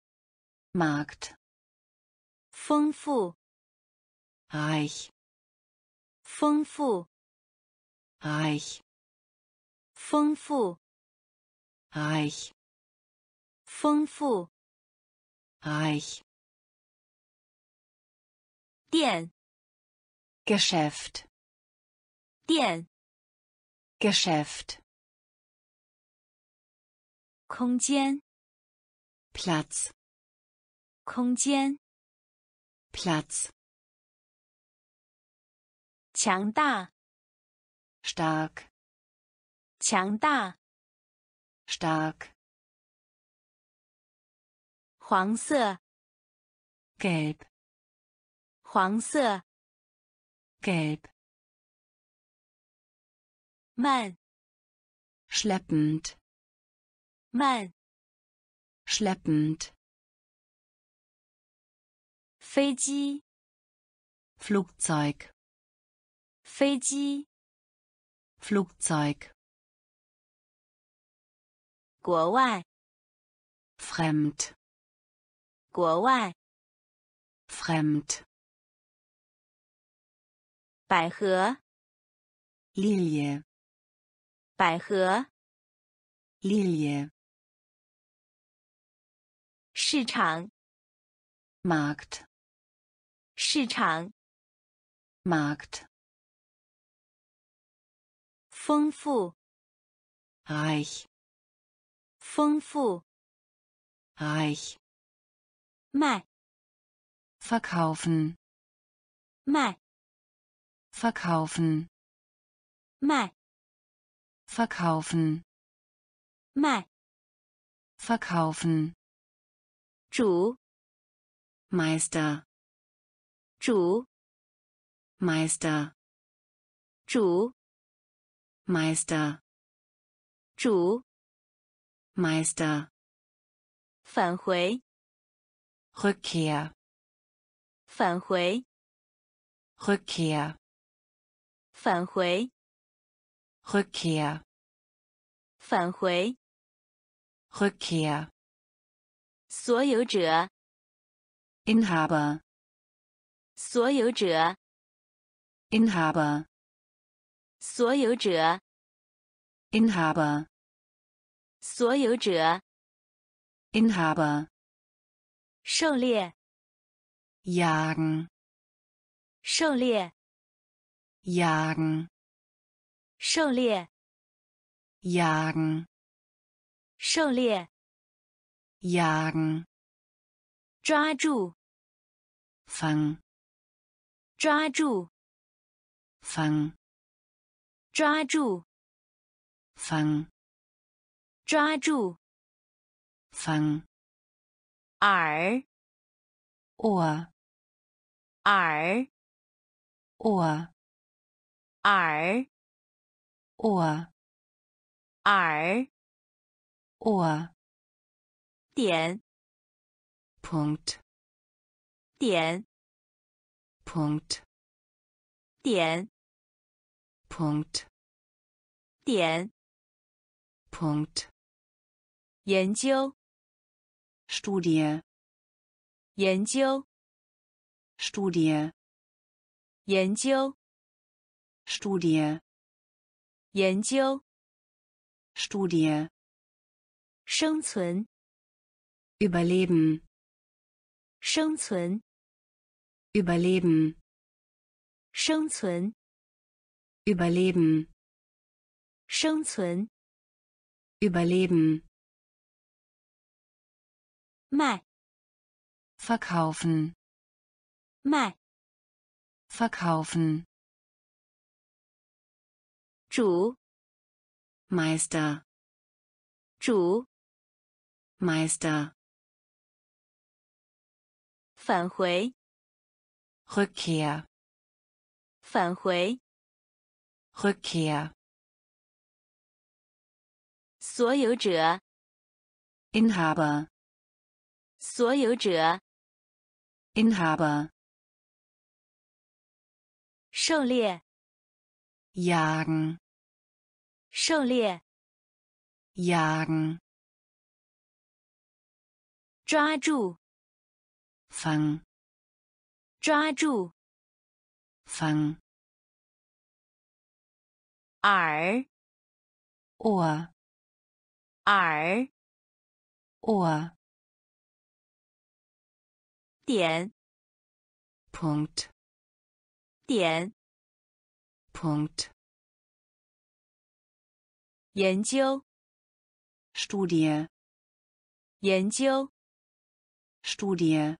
A: Markt,
B: 丰富
A: reich,
B: 丰富
A: reich,
B: 丰富
A: reich,
B: 丰富
A: reich,
B: 店
A: Geschäft,
B: 店
A: Geschäft,
B: 空间
A: Platz,
B: 空间
A: Platz,
B: 强大
A: stark,
B: 强大
A: stark,
B: 黄色
A: gelb,
B: 黄色
A: gelb,
B: 慢
A: schleppend,
B: 慢
A: schleppend,
B: 飞机
A: Flugzeug,
B: 飞机
A: Flugzeug,
B: 国外
A: fremd,
B: 国外
A: fremd,
B: 百合
A: Lilie,
B: 百合
A: Lilie,
B: 市场
A: Markt,
B: 市场
A: Markt,
B: 丰富
A: reich,
B: 丰富
A: reich,
B: 卖
A: verkaufen,
B: 卖
A: verkaufen,
B: 卖
A: verkaufen,
B: 卖
A: verkaufen,
B: 主
A: Meister,
B: 主
A: Meister,
B: 主
A: Meister,
B: 主
A: Meister,
B: 返回
A: Rückkehr,
B: 返回
A: Rückkehr,
B: 返回
A: Rückkehr,
B: 返回
A: Rückkehr,
B: 所有者，
A: Inhaber,
B: 所有者，
A: Inhaber,
B: 所有者，
A: Inhaber,
B: 所有者，
A: Inhaber,
B: 狩猎，
A: jagen,
B: 狩猎，
A: jagen,
B: 狩猎，
A: jagen,
B: 狩猎，
A: jagen,
B: 抓住，
A: fang,
B: 抓住，
A: fang,
B: 抓住，
A: fang,
B: 抓住，
A: fang,
B: 耳，
A: Ohr,
B: 耳，
A: Ohr,
B: 耳，
A: Ohr,
B: 耳，
A: Ohr,
B: 点，
A: Punkt,
B: 点，
A: Punkt,
B: 点，
A: Punkt,
B: 点，
A: Punkt,
B: 研究，
A: Studie,
B: 研究，
A: Studie,
B: 研究，
A: Studie,
B: 研究，
A: Studie,
B: 生存，
A: Überleben,
B: 生存，
A: Überleben,
B: 生存，
A: Überleben,
B: 生存，
A: Überleben,
B: 卖，
A: Verkaufen,
B: 卖，
A: Verkaufen,
B: 主，
A: Meister,
B: 主，
A: Meister,
B: 返回，
A: Rückkehr,
B: 返回，
A: Rückkehr,
B: 所有者，
A: Inhaber,
B: 所有者，
A: Inhaber,
B: 狩猎，
A: jagen,
B: 狩猎，
A: jagen,
B: 抓住，
A: fang,
B: 抓住，
A: fang,
B: 耳，
A: Ohr,
B: 耳，
A: Ohr,
B: 点，
A: Punkt,
B: 点，
A: Punkt,
B: 研究，
A: Studie,
B: 研究，
A: Studie,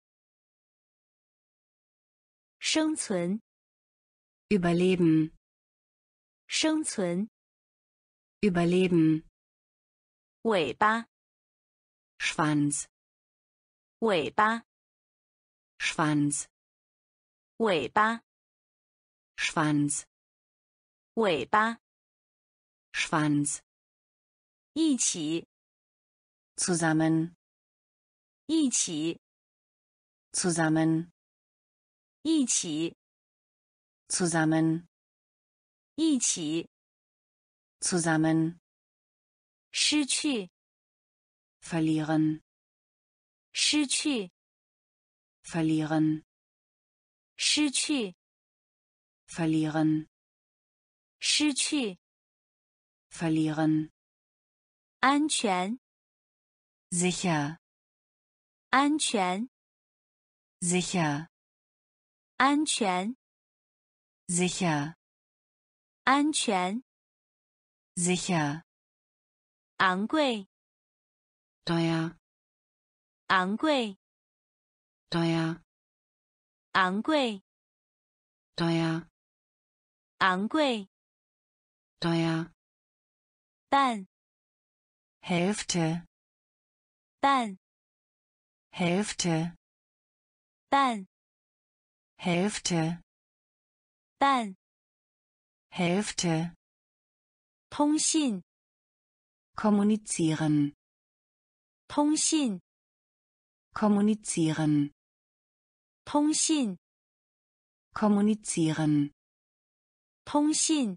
B: 生存，
A: Überleben,
B: 生存，
A: Überleben,
B: 尾巴，
A: Schwanz,
B: 尾巴，
A: Schwanz,
B: 尾巴，
A: Schwanz,
B: 尾巴，
A: Schwanz,
B: 一起，
A: zusammen,
B: 一起，
A: zusammen,
B: 一起，
A: zusammen,
B: 一起，
A: zusammen,
B: 失去，
A: verlieren,
B: 失去，
A: verlieren,
B: 失去，
A: verlieren,
B: 失去，
A: verlieren,
B: 安全，
A: sicher,
B: 安全，
A: sicher,
B: 安全，
A: sicher,
B: 安全，
A: sicher,
B: 昂贵，
A: teuer,
B: 昂贵，
A: teuer,
B: 昂贵，
A: teuer,
B: 昂贵，
A: teuer,
B: 半，
A: Hälfte,
B: 半，
A: Hälfte,
B: 半，
A: Hälfte,
B: 半，
A: Hälfte,
B: 通信，
A: kommunizieren,
B: 通信，
A: kommunizieren,
B: 通信，
A: kommunizieren,
B: 通信，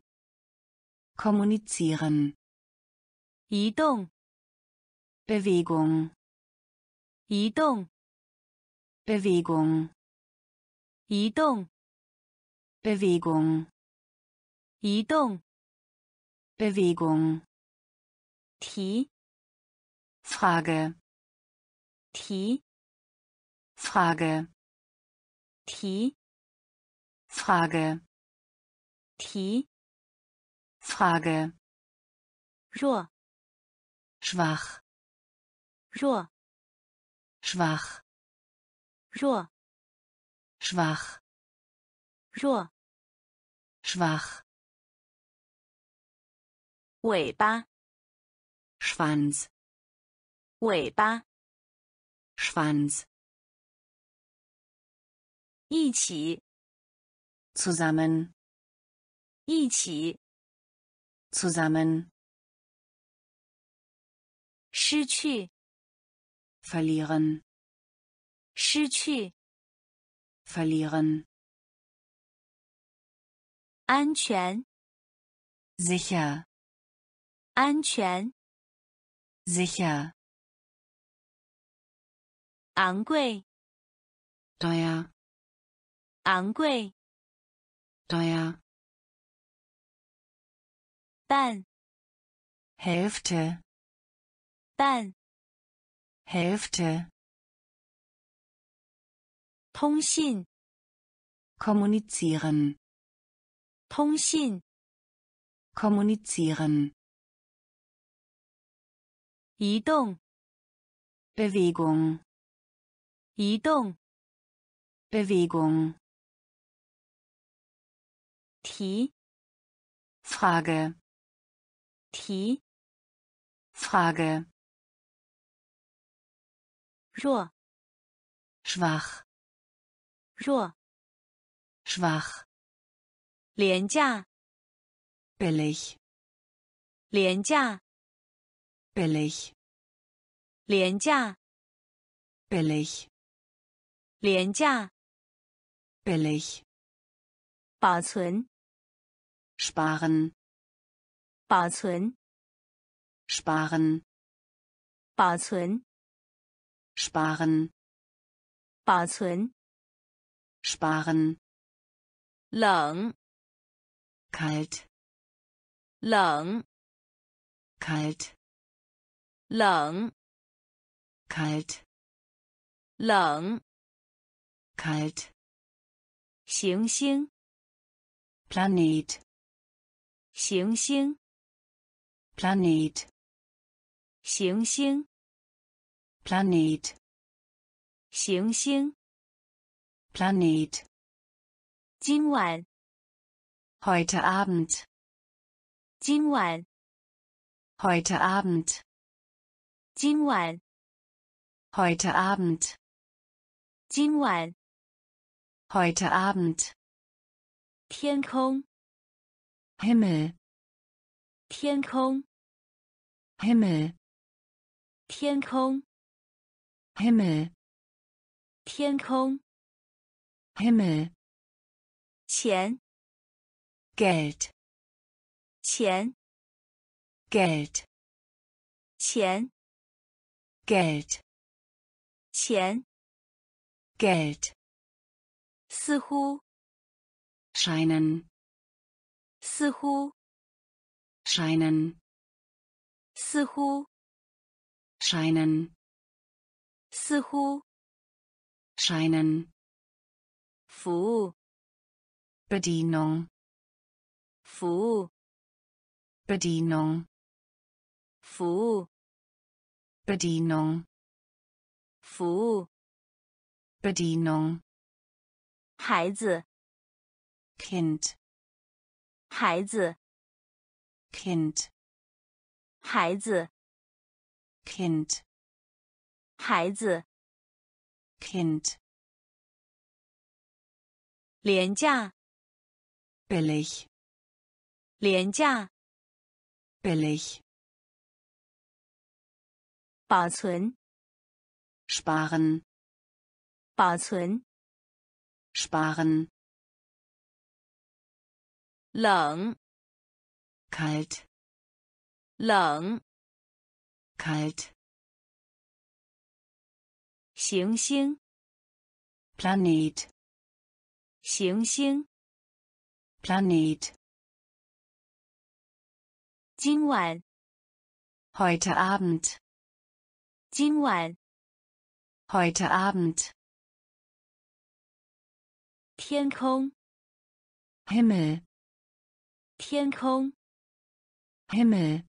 A: kommunizieren,
B: 移动，
A: Bewegung,
B: 移动
A: Bewegung,
B: 移动
A: Bewegung,
B: 移动
A: Bewegung.
B: 题
A: Frage,
B: 题
A: Frage,
B: 题
A: Frage,
B: 题
A: Frage.
B: 弱
A: Schwach,
B: 弱
A: schwach,
B: 弱
A: schwach,
B: 弱
A: schwach.
B: 尾巴
A: Schwanz,
B: 尾巴
A: Schwanz.
B: 一起
A: Zusammen,
B: 一起
A: zusammen.
B: 失去
A: Verlieren,
B: 失去
A: verlieren.
B: 安全
A: Sicher,
B: 安全
A: sicher.
B: 昂贵
A: Teuer,
B: 昂贵
A: teuer.
B: 半
A: Hälfte,
B: 半
A: Hälfte.
B: 通信
A: Kommunizieren,
B: 通信
A: kommunizieren.
B: 移动
A: Bewegung,
B: 移动
A: Bewegung.
B: 题
A: Frage,
B: 题
A: Frage.
B: 弱
A: Schwach,
B: 弱
A: schwach.
B: 廉价
A: Billig,
B: 廉价
A: billig,
B: 廉价
A: billig,
B: 廉价
A: billig.
B: 保存
A: Sparen,
B: 保存
A: sparen,
B: 保存
A: sparen,
B: 保存
A: sparen.
B: 冷
A: Kalt,
B: 冷
A: kalt,
B: 冷
A: kalt,
B: 冷
A: kalt.
B: 行星
A: Planet,
B: 行星
A: Planet,
B: 行星
A: Planet,
B: 行星
A: Planet.
B: 今晚
A: Heute Abend,
B: 今晚
A: heute Abend,
B: 今晚
A: heute Abend,
B: 今晚
A: heute Abend.
B: 天空
A: Himmel,
B: 天空
A: Himmel,
B: 天空
A: Himmel,
B: 天空
A: Himmel.
B: 钱
A: Geld,
B: 钱
A: Geld,
B: 钱
A: Geld,
B: 钱
A: Geld.
B: 似乎
A: Scheinen,
B: 似乎
A: scheinen,
B: 似乎
A: scheinen,
B: 似乎
A: scheinen.
B: 服务
A: Bedienung,
B: 服务
A: Bedienung,
B: 服务
A: Bedienung,
B: 服务
A: Bedienung.
B: 孩子
A: Kind,
B: 孩子
A: Kind,
B: 孩子
A: Kind,
B: 孩子
A: Kind.
B: 廉价
A: Billig,
B: 廉价
A: billig.
B: 保存
A: Sparen,
B: 保存
A: sparen.
B: 冷
A: Kalt,
B: 冷
A: kalt.
B: 行星
A: Planet,
B: 行星
A: Planet.
B: 今晚
A: Heute Abend,
B: 今晚
A: heute Abend.
B: 天空
A: Himmel,
B: 天空
A: Himmel.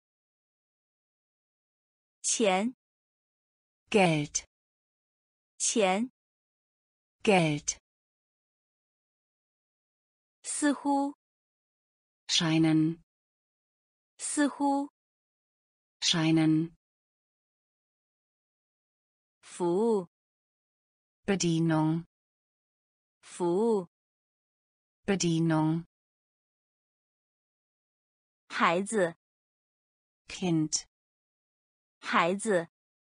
B: 钱
A: Geld,
B: 钱
A: Geld.
B: 似乎
A: Scheinen,
B: 似乎
A: scheinen.
B: 服务
A: Bedienung,
B: 服务
A: Bedienung.
B: 孩子
A: Kind,
B: 孩子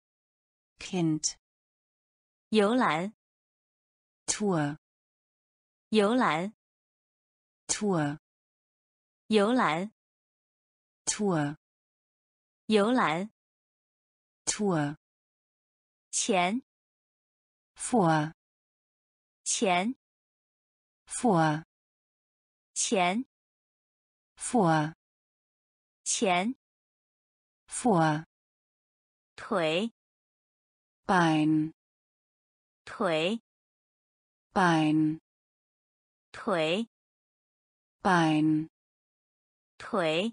A: Kind.
B: 游览
A: Tour,
B: 游览
A: Tour,
B: 游览
A: Tour,
B: 游览
A: Tour.
B: 钱
A: Vor,
B: 钱
A: vor,
B: 钱
A: vor,
B: 钱
A: vor.
B: 腿
A: Bein,
B: 腿
A: Bein,
B: 腿
A: Bein,
B: 腿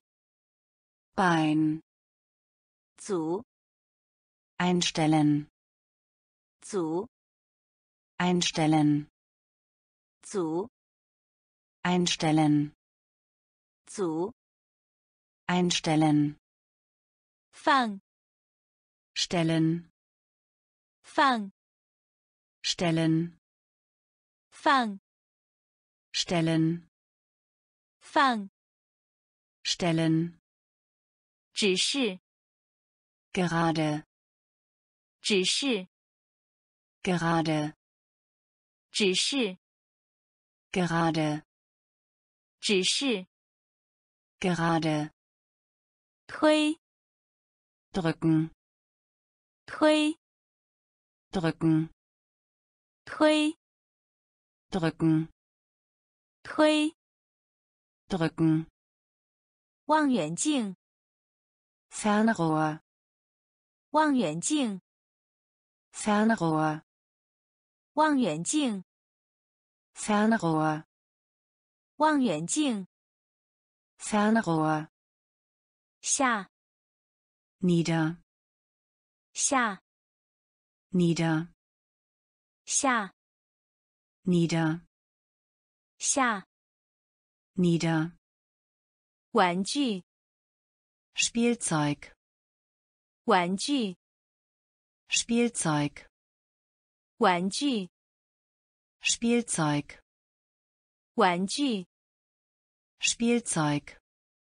A: Bein.
B: 组
A: Einstellen,
B: 组
A: einstellen,
B: 组
A: einstellen,
B: 组
A: einstellen.
B: 放
A: Stellen,
B: 放
A: stellen,
B: 放
A: stellen,
B: 放
A: stellen.
B: 指示
A: Gerade,
B: 指示
A: gerade,
B: 指示
A: gerade,
B: 指示
A: gerade.
B: 推
A: Drücken,
B: 推
A: drücken,
B: 推
A: drücken,
B: 推
A: drücken.
B: 望远镜
A: Fernrohr,
B: 望远镜
A: Fernrohr,
B: 望远镜
A: Fernrohr,
B: 望远镜
A: Fernrohr.
B: 下
A: Nieder,
B: 下
A: nieder,
B: 下
A: nieder,
B: 下
A: nieder.
B: 玩具
A: Spielzeug,
B: 玩具
A: Spielzeug,
B: 玩具
A: Spielzeug,
B: 玩具
A: Spielzeug.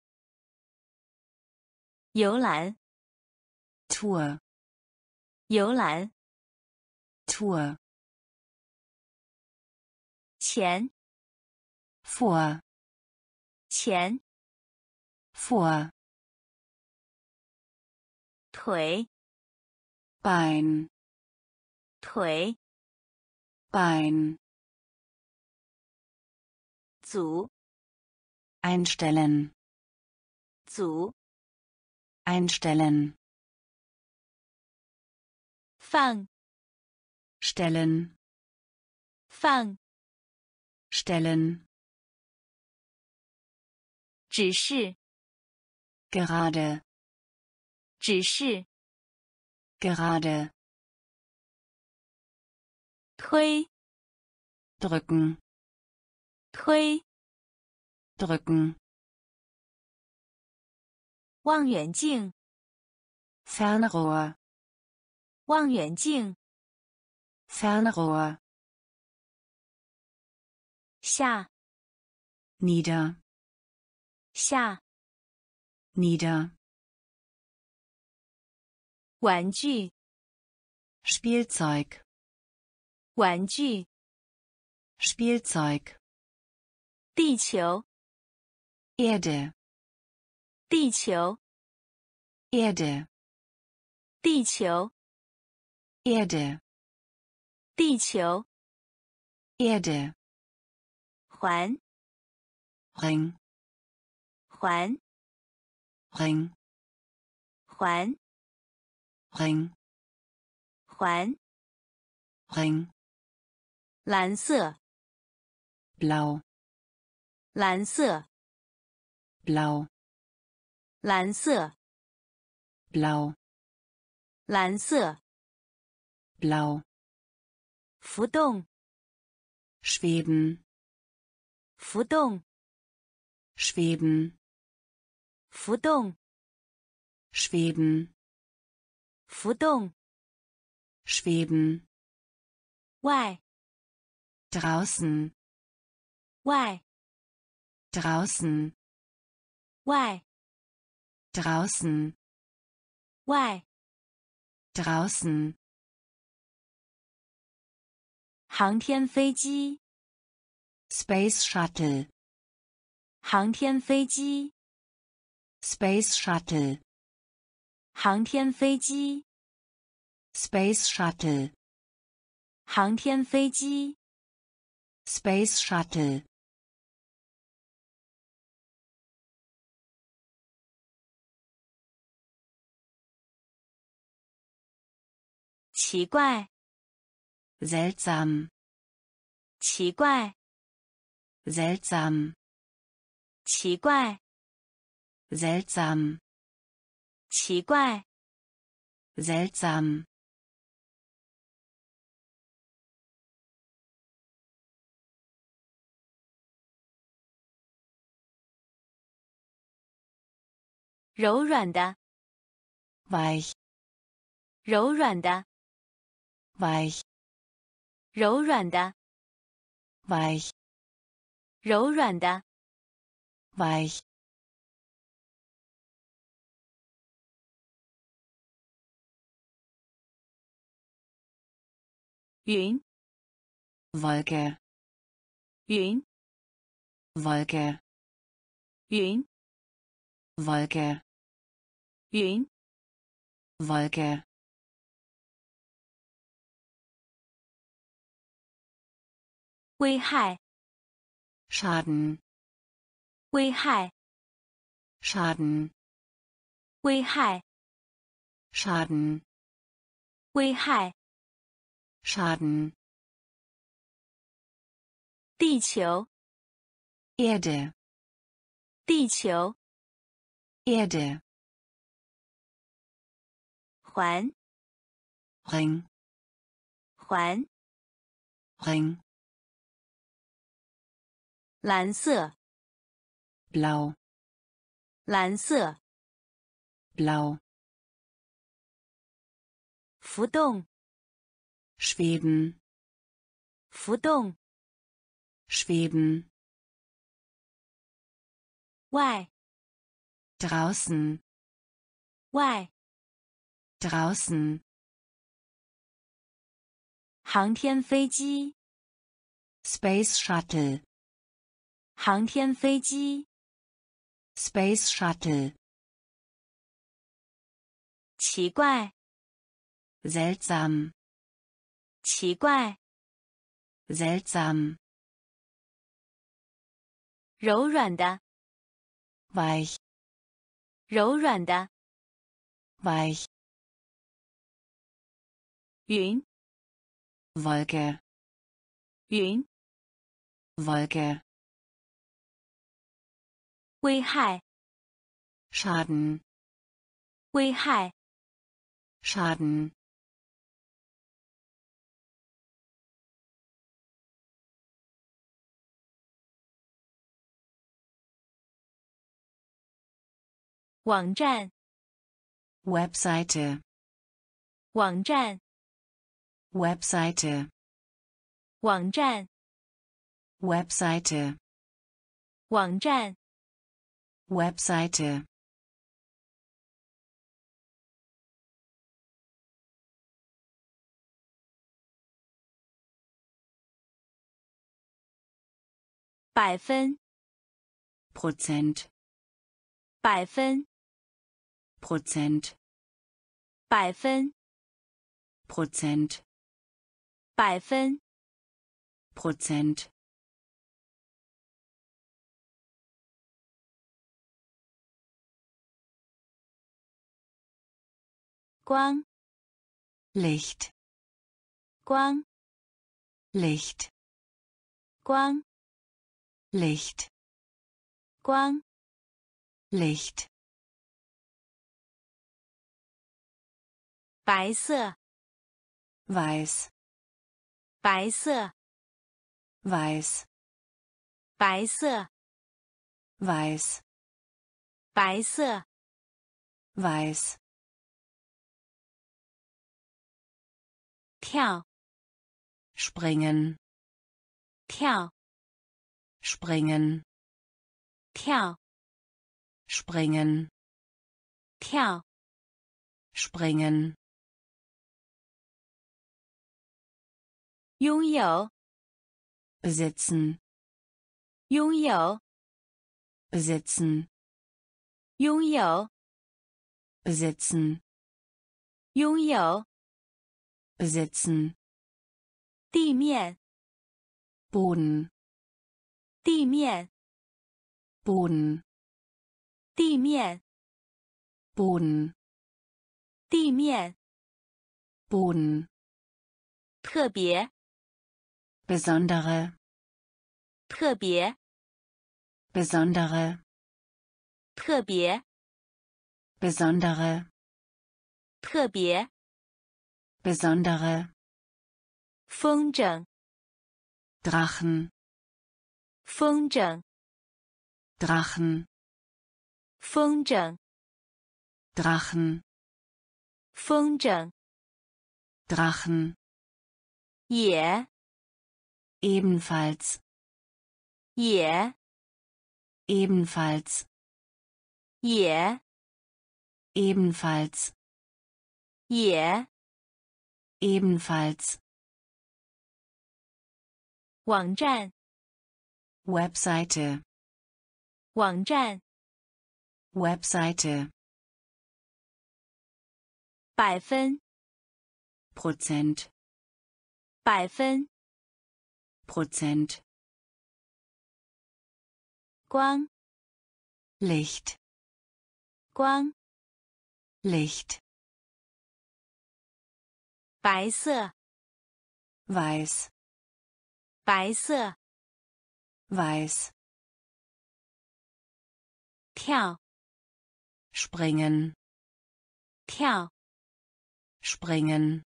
B: 游览
A: Tour,
B: 游览
A: Tour.
B: 钱
A: Vor,
B: 钱
A: vor.
B: 腿
A: Bein,
B: 腿
A: Bein.
B: 组
A: Einstellen,
B: 组
A: einstellen.
B: 放
A: Stellen,
B: 放
A: stellen.
B: 指示
A: Gerade,
B: 指示
A: gerade.
B: 推
A: Drücken,
B: 推
A: drücken.
B: 望远镜
A: Fernrohr,
B: 望远镜
A: Fernrohr.
B: 下
A: Nieder,
B: 下
A: nieder.
B: 玩具
A: Spielzeug,
B: 玩具
A: Spielzeug.
B: 地球
A: Erde,
B: 地球
A: Erde,
B: 地球
A: Erde.
B: 地球
A: Erde,
B: 环
A: Ring,
B: 环
A: Ring,
B: 环
A: Ring,
B: 环
A: Ring,
B: 蓝色
A: Blau,
B: 蓝色
A: Blau,
B: 蓝色
A: Blau,
B: 蓝色
A: Blau,
B: 浮动
A: Schweben,
B: 浮动
A: Schweben,
B: 浮动
A: Schweben,
B: 浮动
A: Schweben,
B: 外
A: draußen,
B: 外
A: draußen,
B: 外
A: draußen,
B: 外
A: draußen,
B: 航天飞机
A: Space Shuttle,
B: 航天飞机
A: Space Shuttle,
B: 航天飞机
A: Space Shuttle,
B: 航天飞机
A: Space Shuttle,
B: 奇怪
A: seltsam,
B: 奇怪
A: seltsam,
B: 奇怪
A: seltsam,
B: 奇怪
A: seltsam,
B: 柔软的
A: weich,
B: 柔软的
A: weich,
B: 柔软的
A: weich,
B: 柔软的
A: weich,
B: 云
A: Wolke,
B: 云
A: Wolke,
B: 云
A: Wolke,
B: 云
A: Wolke,
B: 危害
A: Schaden,
B: 危害
A: Schaden,
B: 危害
A: Schaden,
B: 危害
A: Schaden,
B: 地球
A: Erde,
B: 地球
A: Erde,
B: 环
A: Ring,
B: 环
A: Ring,
B: 蓝色
A: Blau,
B: 蓝色
A: Blau,
B: 浮动
A: Schweben,
B: 浮动
A: Schweben,
B: 外
A: draußen,
B: 外
A: draußen,
B: 航天飞机
A: Space Shuttle,
B: 航天飞机
A: Space Shuttle,
B: 奇怪
A: seltsam,
B: 奇怪
A: seltsam,
B: 柔软的
A: weich,
B: 柔软的
A: weich,
B: 云
A: Wolke,
B: 云
A: Wolke,
B: 危害
A: Schaden,
B: 危害
A: Schaden,
B: 网站
A: Webseite,
B: 网站
A: Webseite,
B: 网站
A: Webseite,
B: 网站
A: Webseite,
B: 百分
A: Prozent,
B: 百分
A: Prozent,
B: 百分
A: Prozent,
B: 百分
A: Prozent,
B: 光
A: Licht,
B: 光
A: Licht,
B: 光
A: Licht,
B: 光
A: Licht,
B: 白色
A: Weiß,
B: 白色
A: Weiß,
B: 白色
A: Weiß,
B: 白色
A: Weiß,
B: 跳
A: Springen,
B: 跳
A: Springen,
B: 跳
A: Springen,
B: 跳
A: Springen,
B: 拥有
A: Besitzen,
B: 拥有
A: Besitzen,
B: 拥有
A: Besitzen,
B: 拥有
A: Besitzen,
B: 地面
A: Boden,
B: 地面
A: Boden,
B: 地面
A: Boden,
B: 地面
A: Boden,
B: 特别
A: besondere,
B: 特别
A: besondere,
B: 特别
A: besondere,
B: 特别
A: besondere,
B: 风筝
A: Drachen,
B: 风筝
A: Drachen,
B: 风筝
A: Drachen,
B: 风筝
A: Drachen,
B: 也
A: ebenfalls,
B: 也
A: ebenfalls,
B: 也
A: ebenfalls,
B: 也
A: ebenfalls,
B: 网站
A: Webseite,
B: 网站
A: Webseite,
B: 百分
A: Prozent,
B: 百分
A: Prozent,
B: 光
A: Licht,
B: 光
A: Licht,
B: 白色
A: Weiß,
B: 白色
A: Weiß,
B: 跳
A: Springen,
B: 跳
A: Springen,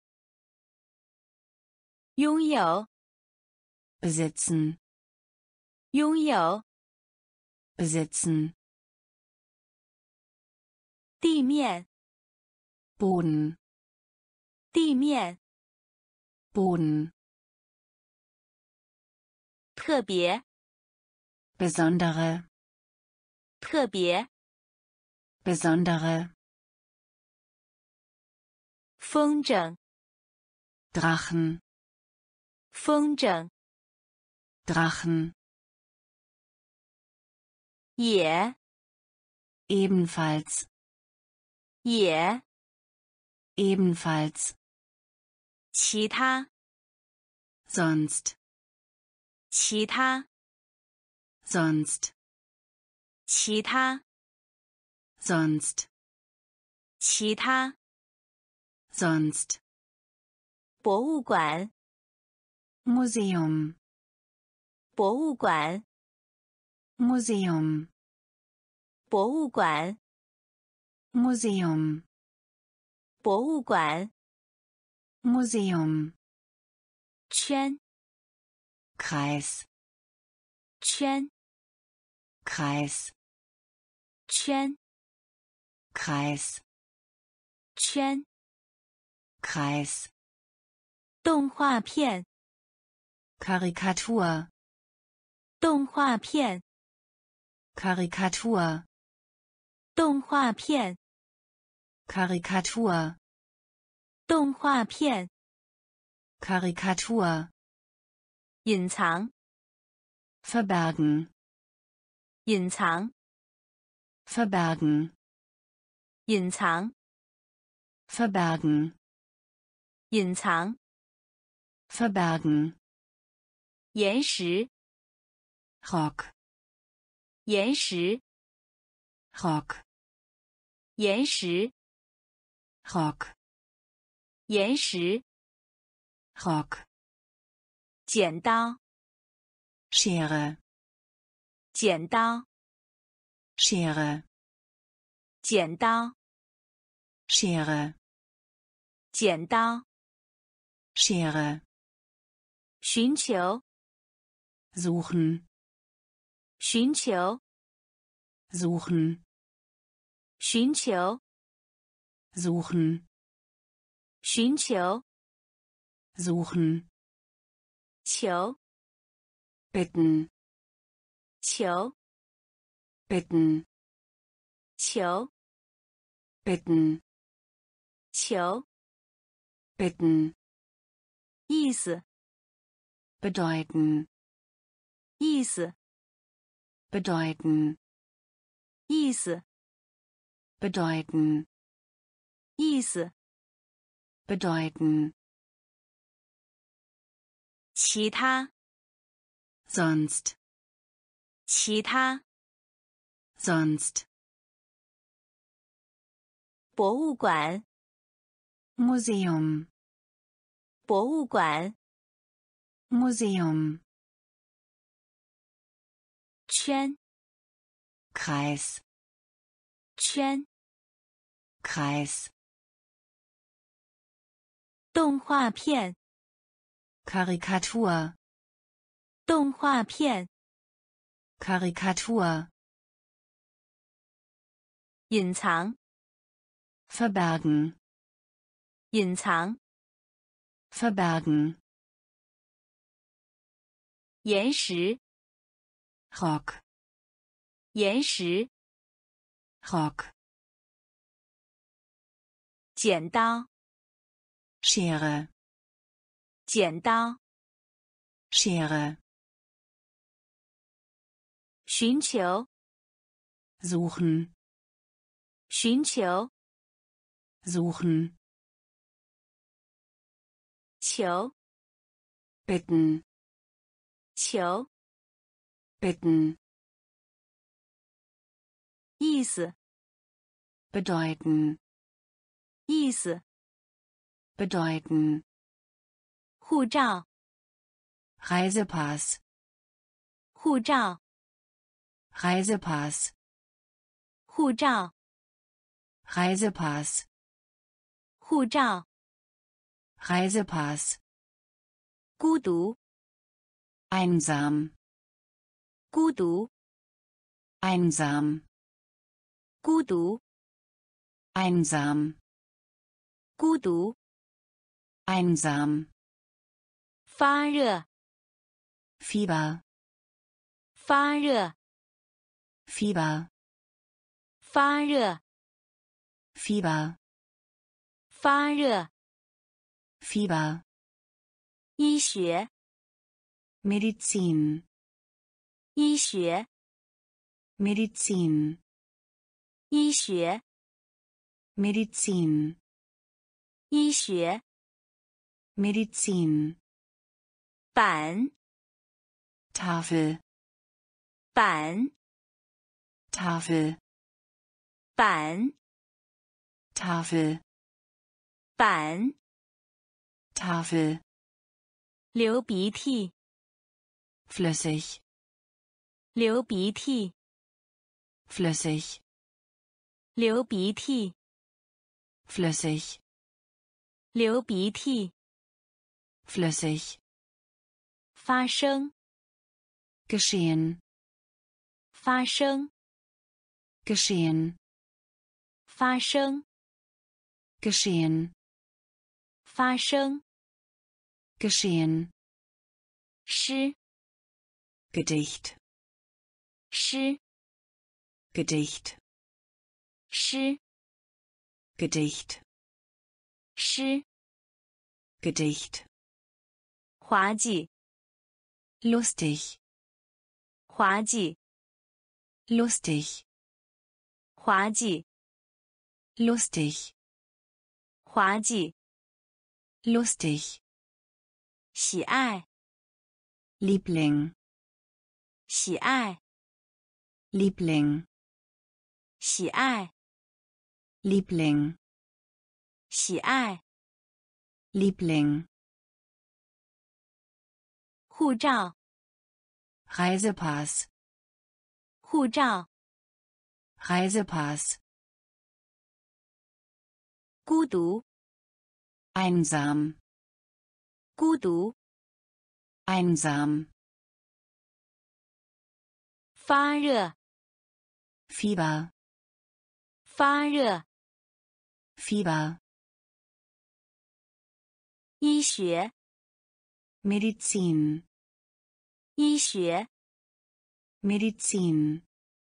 B: 拥有
A: Besitzen,
B: 拥有
A: Besitzen,
B: 地面
A: Boden,
B: 地面
A: Boden,
B: 特别
A: besondere,
B: 特别
A: besondere,
B: 风筝
A: Drachen,
B: 风筝
A: Drachen,
B: 也
A: ebenfalls,
B: 也
A: ebenfalls,
B: 其他
A: sonst,
B: 其他
A: sonst,
B: 其他
A: sonst,
B: 其他
A: sonst,
B: 博物馆
A: Museum,
B: 博物馆
A: Museum,
B: 博物馆
A: Museum,
B: 博物馆
A: Museum,
B: 圈
A: Kreis,
B: 圈
A: Kreis,
B: 圈
A: Kreis,
B: 圈
A: Kreis,
B: 动画片
A: Karikatur,
B: 动画片
A: Karikatur,
B: 动画片
A: Karikatur,
B: 动画片
A: Karikatur,
B: 隐藏
A: verbergen,
B: 隐藏
A: verbergen,
B: 隐藏
A: verbergen,
B: 隐藏
A: verbergen,
B: 岩石，
A: Rock,
B: 岩石，
A: Rock,
B: 岩石，
A: Rock,
B: 岩石，
A: Rock,
B: 剪刀，
A: Schere,
B: 剪刀，
A: Schere,
B: 剪刀，
A: Schere,
B: 剪刀，
A: Schere,
B: 寻求，
A: suchen,
B: 寻求，
A: suchen,
B: 寻求，
A: suchen,
B: 寻求，
A: suchen,
B: 求，
A: bitten,
B: 求，
A: bitten,
B: 求，
A: bitten,
B: 求，
A: bitten,
B: 意思，
A: bedeuten,
B: 意思，
A: bedeuten,
B: 意思，
A: bedeuten,
B: 意思，
A: bedeuten,
B: 其他，
A: sonst,
B: 其他，
A: sonst,
B: 博物馆，
A: Museum,
B: 博物馆，
A: Museum,
B: 圈，
A: Kreis,
B: 圈，
A: Kreis,
B: 动画片，
A: Karikatur,
B: 动画片，
A: Karikatur,
B: 隐藏，
A: verbergen,
B: 隐藏，
A: verbergen,
B: 岩石，
A: Rock,
B: 岩石，
A: Rock,
B: 剪刀，
A: Schere,
B: 剪刀，
A: Schere,
B: 寻求，
A: suchen,
B: 寻求，
A: suchen,
B: 求，
A: bitten,
B: 求，
A: bitten,
B: 意思，
A: bedeuten,
B: 意思，
A: bedeuten,
B: 护照，
A: Reisepass,
B: 护照，
A: Reisepass,
B: 护照，
A: Reisepass,
B: 护照，
A: Reisepass,
B: 孤独，
A: einsam,
B: 孤独，
A: einsam,
B: 孤独，
A: einsam,
B: 孤独，
A: einsam,
B: 发热，
A: Fieber,
B: 发热，
A: Fieber,
B: 发热，
A: Fieber,
B: 发热，
A: Fieber,
B: 医学，
A: Medizin,
B: 医学，
A: Medizin,
B: 医学，
A: Medizin,
B: 医学，
A: Medizin,
B: 板，
A: Tafel,
B: 板，
A: Tafel,
B: 板，
A: Tafel,
B: 板，
A: Tafel,
B: 流鼻涕，
A: flüssig,
B: 流鼻涕，
A: flüssig,
B: 流鼻涕，
A: flüssig,
B: 流鼻涕，
A: flüssig,
B: 发生，
A: geschehen,
B: 发生，
A: geschehen,
B: 发生，
A: geschehen,
B: 发生，
A: geschehen,
B: 诗，
A: Gedicht,
B: 诗，
A: Gedicht,
B: 诗，
A: Gedicht,
B: 诗，
A: Gedicht,
B: 滑稽，
A: lustig,
B: 滑稽，
A: lustig,
B: 滑稽，
A: lustig,
B: 滑稽，
A: lustig,
B: 喜爱
A: Liebling,
B: 喜爱
A: Liebling,
B: 喜爱
A: Liebling,
B: 喜爱
A: Liebling.
B: 护照
A: Reisepass,
B: 护照
A: Reisepass.
B: 孤独
A: Einsam,
B: 孤独
A: einsam.
B: 发热
A: Fieber,
B: 发热
A: Fieber.
B: 医学
A: Medizin,
B: 医学
A: Medizin.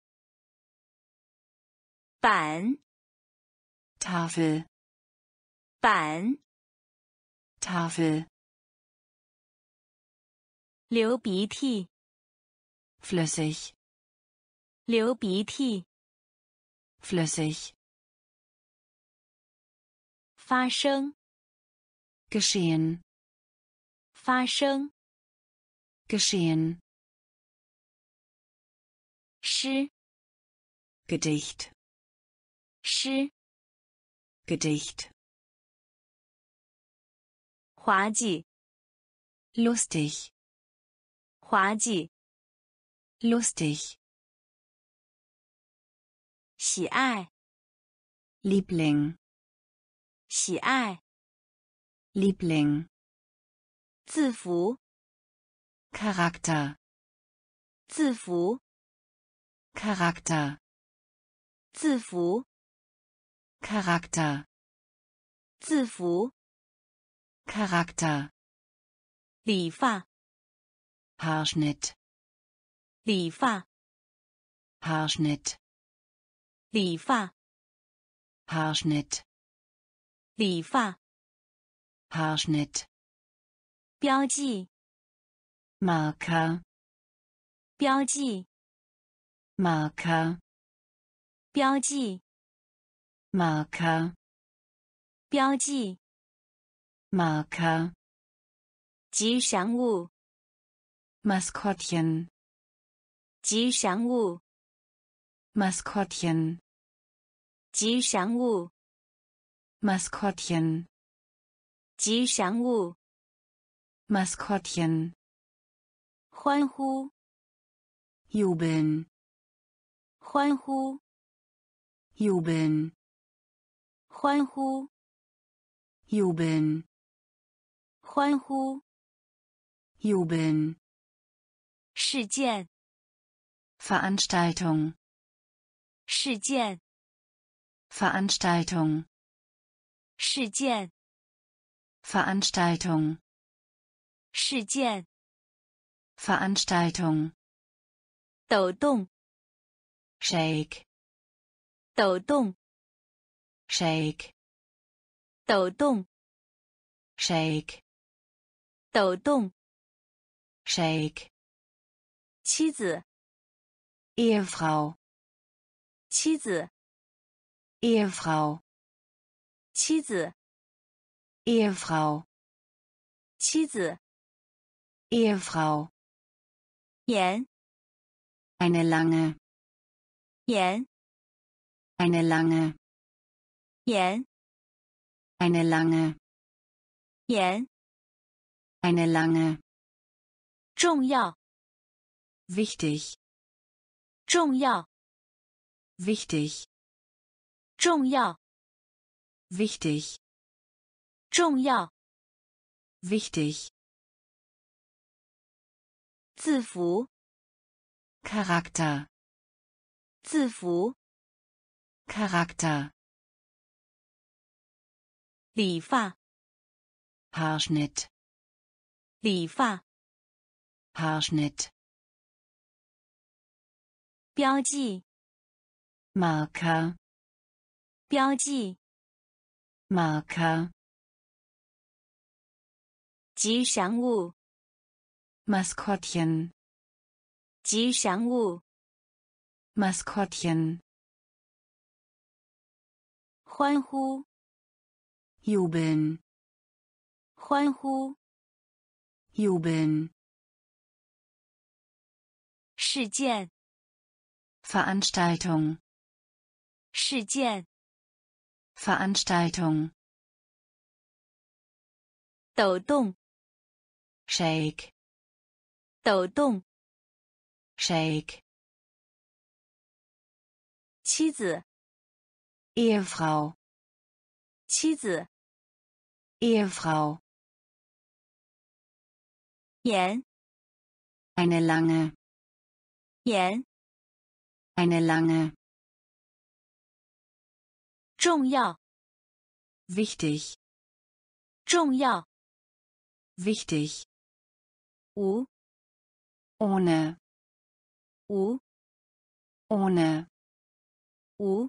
B: 板
A: Tafel,
B: 板
A: Tafel.
B: 流鼻涕
A: Flüssig,
B: 流鼻涕
A: flüssig.
B: 发生
A: Geschehen,
B: 发生
A: geschehen.
B: 诗
A: Gedicht,
B: 诗
A: Gedicht.
B: 滑稽
A: Lustig,
B: 滑稽
A: lustig.
B: 喜爱
A: Liebling,
B: 喜爱
A: Liebling.
B: 字符
A: Charakter,
B: 字符
A: Charakter,
B: 字符
A: Charakter,
B: 字符
A: Charakter.
B: 理发
A: Haarschnitt,
B: 理发
A: Haarschnitt,
B: 理发
A: Haarschnitt,
B: 理发
A: Haarschnitt.
B: 标记
A: Marker,
B: 标记
A: Marker,
B: 标记
A: Marker,
B: 标记
A: Marker.
B: 吉祥物
A: Maskottchen,
B: 吉祥物
A: Maskottchen,
B: 吉祥物
A: Maskottchen,
B: 吉祥物
A: Maskottchen.
B: 欢呼
A: Jubeln,
B: 欢呼
A: jubeln,
B: 欢呼
A: jubeln,
B: 欢呼
A: jubeln.
B: 事件
A: Veranstaltung,
B: 事件
A: Veranstaltung,
B: 事件
A: Veranstaltung,
B: 事件
A: Veranstaltung.
B: 抖动
A: Shake,
B: 抖动
A: shake,
B: 抖动
A: shake,
B: 抖动
A: shake.
B: 妻子
A: Ehefrau,
B: 妻子
A: Ehefrau,
B: 妻子
A: Ehefrau,
B: 妻子
A: Ehefrau.
B: 盐
A: Eine lange,
B: 盐
A: eine lange,
B: 盐
A: eine lange,
B: 盐
A: eine lange.
B: 重要
A: Wichtig,
B: 重要
A: wichtig,
B: 重要
A: wichtig,
B: 重要
A: wichtig.
B: 字符
A: Charakter,
B: 字符
A: Charakter.
B: 理发
A: Haarschnitt,
B: 理发
A: Haarschnitt.
B: 标记
A: Marker,
B: 标记
A: Marker.
B: 吉祥物
A: Maskottchen,
B: 吉祥物
A: Maskottchen.
B: 欢呼
A: Jubeln,
B: 欢呼
A: jubeln,
B: 事件，
A: Veranstaltung,
B: 事件，
A: Veranstaltung,
B: 抖动，
A: shake,
B: 抖动，
A: shake,
B: 妻子，
A: Ehefrau,
B: 妻子，
A: Ehefrau,
B: 盐，
A: eine lange,
B: 盐，
A: eine lange,
B: 重要，
A: wichtig,
B: 重要，
A: wichtig,
B: 无，
A: ohne,
B: 无，
A: ohne,
B: 无，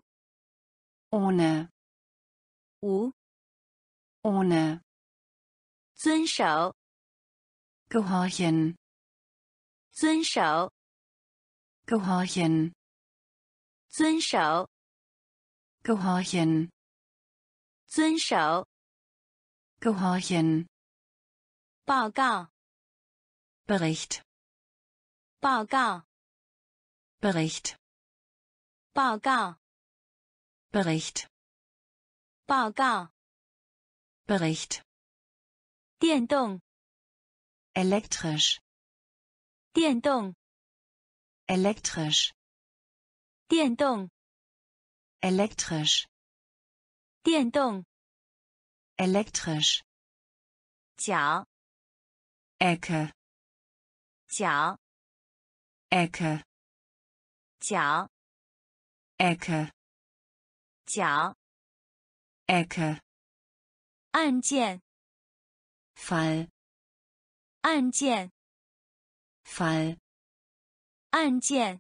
A: ohne,
B: 无，
A: ohne,
B: 遵守，
A: gehorchen,
B: 遵守，
A: gehorchen,
B: 遵守，
A: gehorchen,
B: 遵守，
A: gehorchen,
B: 报告，
A: Bericht,
B: 报告，
A: Bericht,
B: 报告，
A: Bericht,
B: 报告，
A: Bericht,
B: 电动，
A: elektrisch,
B: 电动，
A: elektrisch,
B: 电动，
A: elektrisch,
B: 电动，
A: elektrisch,
B: 脚，
A: Ecke,
B: 脚，
A: Ecke,
B: 脚，
A: Ecke,
B: 脚，
A: Ecke,
B: 按键，
A: Fall,
B: 按键，
A: Fall,
B: 按键，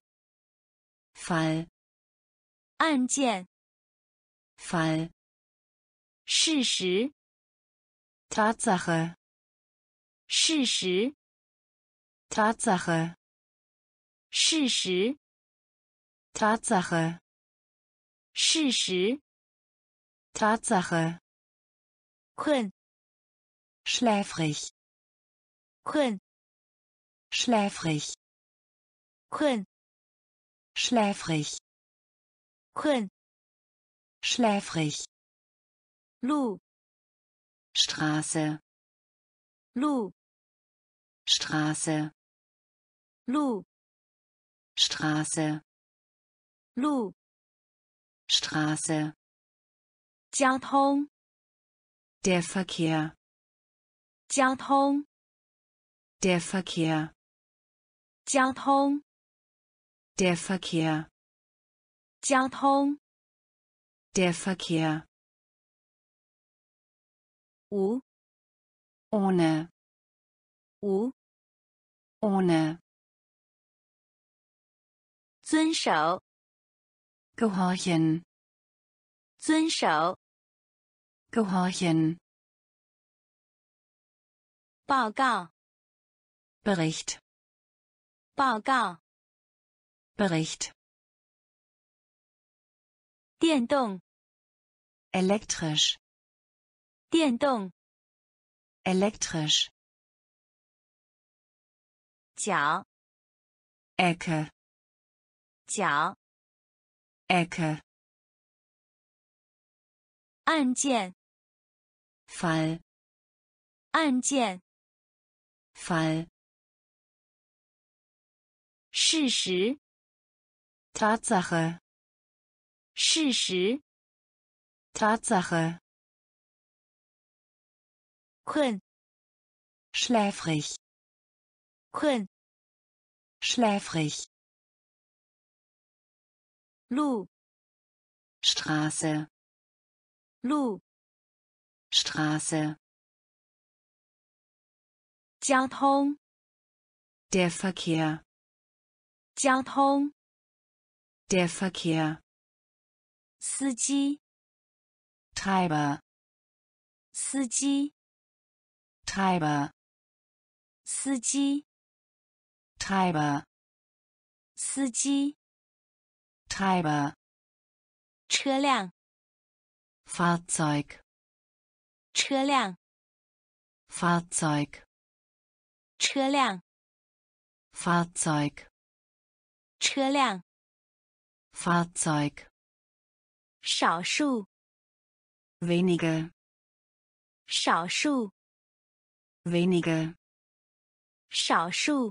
A: Fall,
B: 按键，
A: Fall,
B: 事实，
A: Tatsache,
B: 事实，
A: Tatsache,
B: 事实，
A: Tatsache,
B: 事实，
A: Tatsache,
B: 困，
A: schläfrig,
B: 困，
A: schläfrig,
B: 困，
A: schläfrig,
B: 困，
A: schläfrig,
B: 路，
A: Straße,
B: 路，
A: Straße,
B: 路，
A: Straße,
B: 路，
A: Straße,
B: 交通，
A: der Verkehr,
B: 交通，
A: der Verkehr,
B: 交通，
A: der Verkehr,
B: 交通，
A: der Verkehr,
B: 无，
A: ohne,
B: 无，
A: ohne,
B: 遵守，
A: gehorchen,
B: 遵守，
A: gehorchen,
B: 报告，
A: Bericht,
B: 报告，
A: Bericht,
B: 电动，
A: elektrisch,
B: 电动，
A: elektrisch,
B: 脚，
A: Ecke,
B: 脚，
A: Ecke,
B: 按键，
A: Fall,
B: 按键，
A: Fall,
B: 事实，
A: Tatsache,
B: 事实，
A: Tatsache,
B: 困，
A: schläfrig,
B: 困，
A: schläfrig,
B: 路，
A: Straße,
B: 路，
A: Straße,
B: 交通，
A: der Verkehr,
B: 交通，
A: der Verkehr,
B: 司机，
A: Treiber,
B: 司机，
A: Treiber,
B: 司机，
A: Treiber,
B: 司机，
A: Treiber,
B: 车辆，
A: Fahrzeug,
B: 车辆，
A: Fahrzeug,
B: 车辆
A: Fahrzeug,
B: 车辆
A: Fahrzeug,
B: 少数
A: wenige,
B: 少数
A: wenige,
B: 少数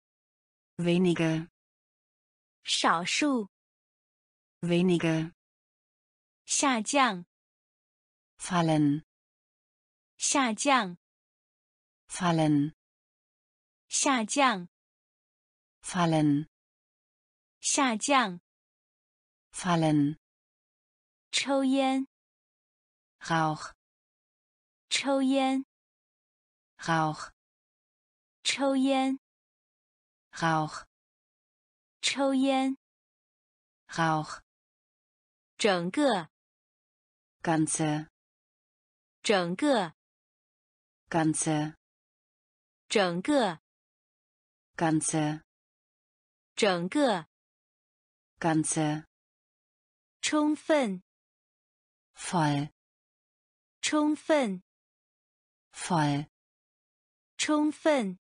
A: wenige,
B: 少数
A: wenige,
B: 下降
A: fallen,
B: 下降
A: fallen,
B: 下降
A: fallen,
B: 下降
A: fallen,
B: 抽烟
A: Rauch,
B: 抽烟
A: Rauch,
B: 抽烟
A: Rauch,
B: 抽烟
A: Rauch,
B: 整个
A: ganze,
B: 整个
A: ganze,
B: 整个
A: ganze,
B: 整个
A: ganze,
B: 充分
A: voll,
B: 充分
A: voll,
B: 充分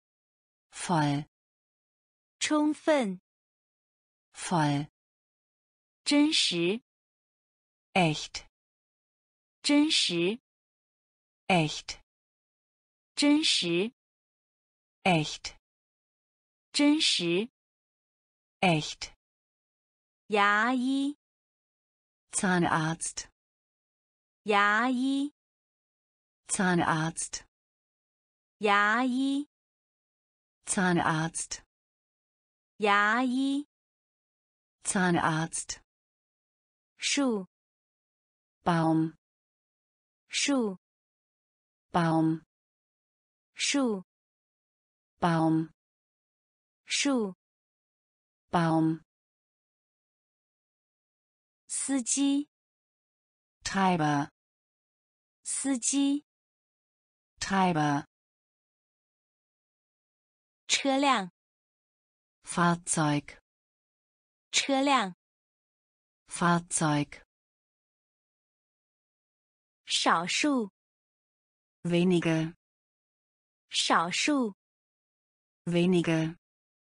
A: voll,
B: 充分
A: voll,
B: 真实
A: echt,
B: 真实
A: echt,
B: 真实
A: echt,
B: 真实
A: echt,
B: 牙医
A: Zahnarzt,
B: 牙医
A: Zahnarzt,
B: 牙医
A: Zahnarzt,
B: 牙医
A: Zahnarzt,
B: 树
A: Baum,
B: 树
A: Baum,
B: 树
A: Baum,
B: 树
A: Baum,
B: 司机
A: Treiber,
B: 司机
A: Treiber,
B: 车辆
A: Fahrzeug,
B: 车辆
A: Fahrzeug,
B: 少数
A: wenige,
B: 少数
A: wenige,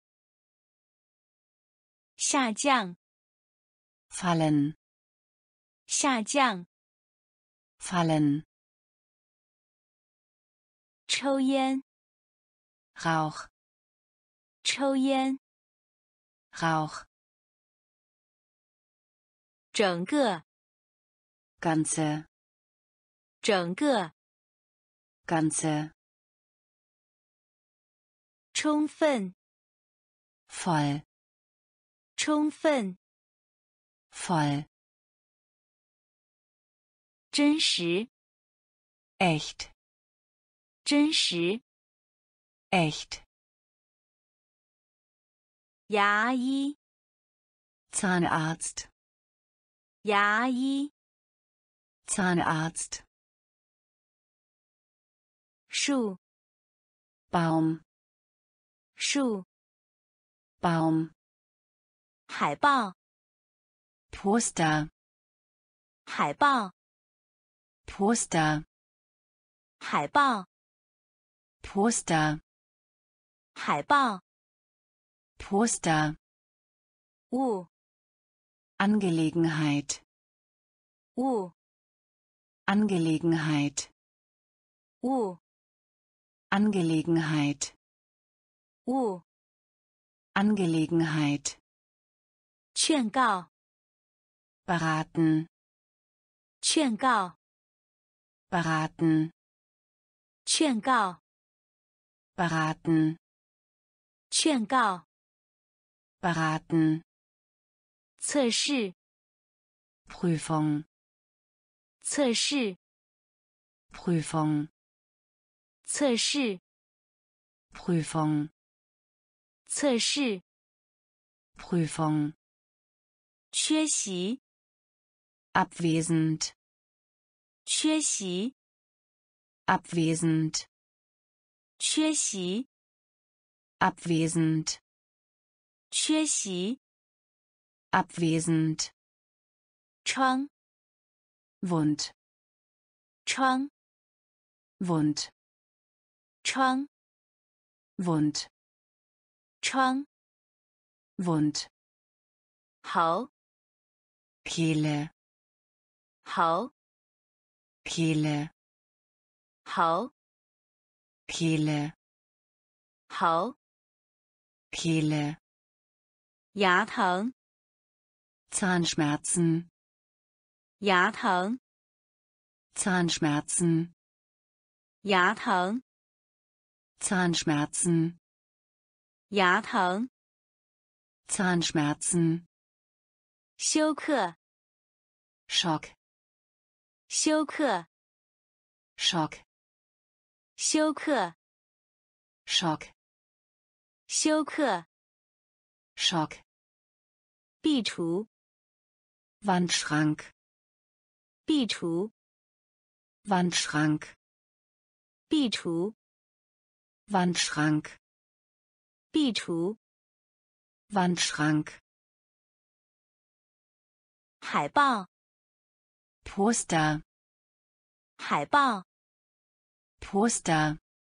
B: 下降
A: fallen,
B: 下降
A: fallen,
B: 抽烟
A: Rauch,
B: 抽烟
A: Rauch,
B: 整个
A: ganze,
B: 整个
A: ganze,
B: 充分
A: voll,
B: 充分
A: voll,
B: 真实
A: echt,
B: 真实
A: echt,
B: 牙医
A: Zahnarzt,
B: 牙医
A: Zahnarzt,
B: 树
A: Baum,
B: 树
A: Baum,
B: 海报
A: Poster,
B: 海报
A: Poster,
B: 海报
A: Poster,
B: 海报
A: Poster,
B: 物
A: Angelegenheit,
B: 物
A: Angelegenheit,
B: 物
A: Angelegenheit,
B: 物
A: Angelegenheit,
B: 劝告
A: beraten,
B: 劝告
A: beraten,
B: 劝告
A: beraten,
B: 劝告
A: beraten,
B: 测试
A: Prüfung,
B: 测试
A: Prüfung,
B: 测试
A: Prüfung,
B: 测试
A: Prüfung,
B: 缺席
A: abwesend,
B: 缺席
A: abwesend,
B: 缺席
A: abwesend,
B: 缺席
A: abwesend,
B: 窗
A: Wund,
B: 窗
A: Wund,
B: 窗
A: Wund,
B: 疮
A: Wund,
B: 嚎
A: Kehle,
B: 嚎
A: Kehle,
B: 嚎
A: Kehle,
B: 嚎
A: Kehle,
B: 牙疼
A: Zahnschmerzen,
B: 牙疼
A: Zahnschmerzen,
B: 牙疼
A: Zahnschmerzen,
B: 牙疼
A: Zahnschmerzen,
B: 休克
A: Schock,
B: 休克
A: Schock,
B: 休克
A: Schock,
B: 休克
A: Schock,
B: 壁橱
A: Wandschrank,
B: 壁橱
A: Wandschrank,
B: 壁橱
A: Wandschrank,
B: 壁橱
A: Wandschrank,
B: 海报
A: Poster,
B: 海报
A: Poster,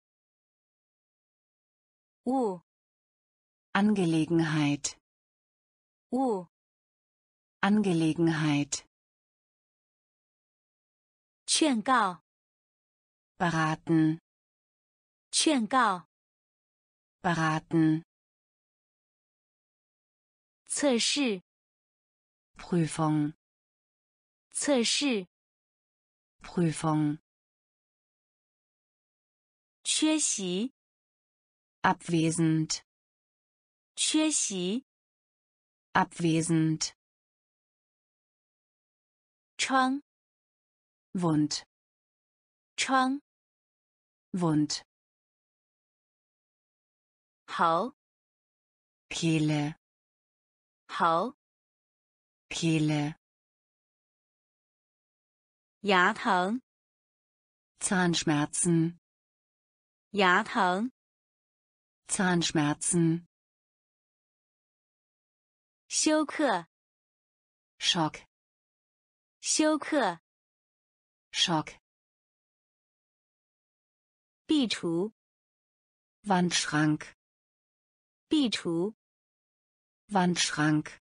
B: 物
A: Angelegenheit,
B: 物
A: Angelegenheit,
B: 劝告
A: beraten,
B: 劝告
A: beraten,
B: 测试
A: Prüfung,
B: 测试
A: Prüfung,
B: 缺席
A: abwesend,
B: 缺席
A: abwesend,
B: 疮
A: Wund,
B: 疮
A: Wund,
B: 嚎
A: Kehle,
B: 嚎
A: Kehle,
B: 牙疼
A: Zahnschmerzen,
B: 牙疼
A: Zahnschmerzen,
B: 休克
A: Schock,
B: 休克
A: Schock,
B: 壁橱
A: Wandschrank,
B: 壁橱
A: Wandschrank,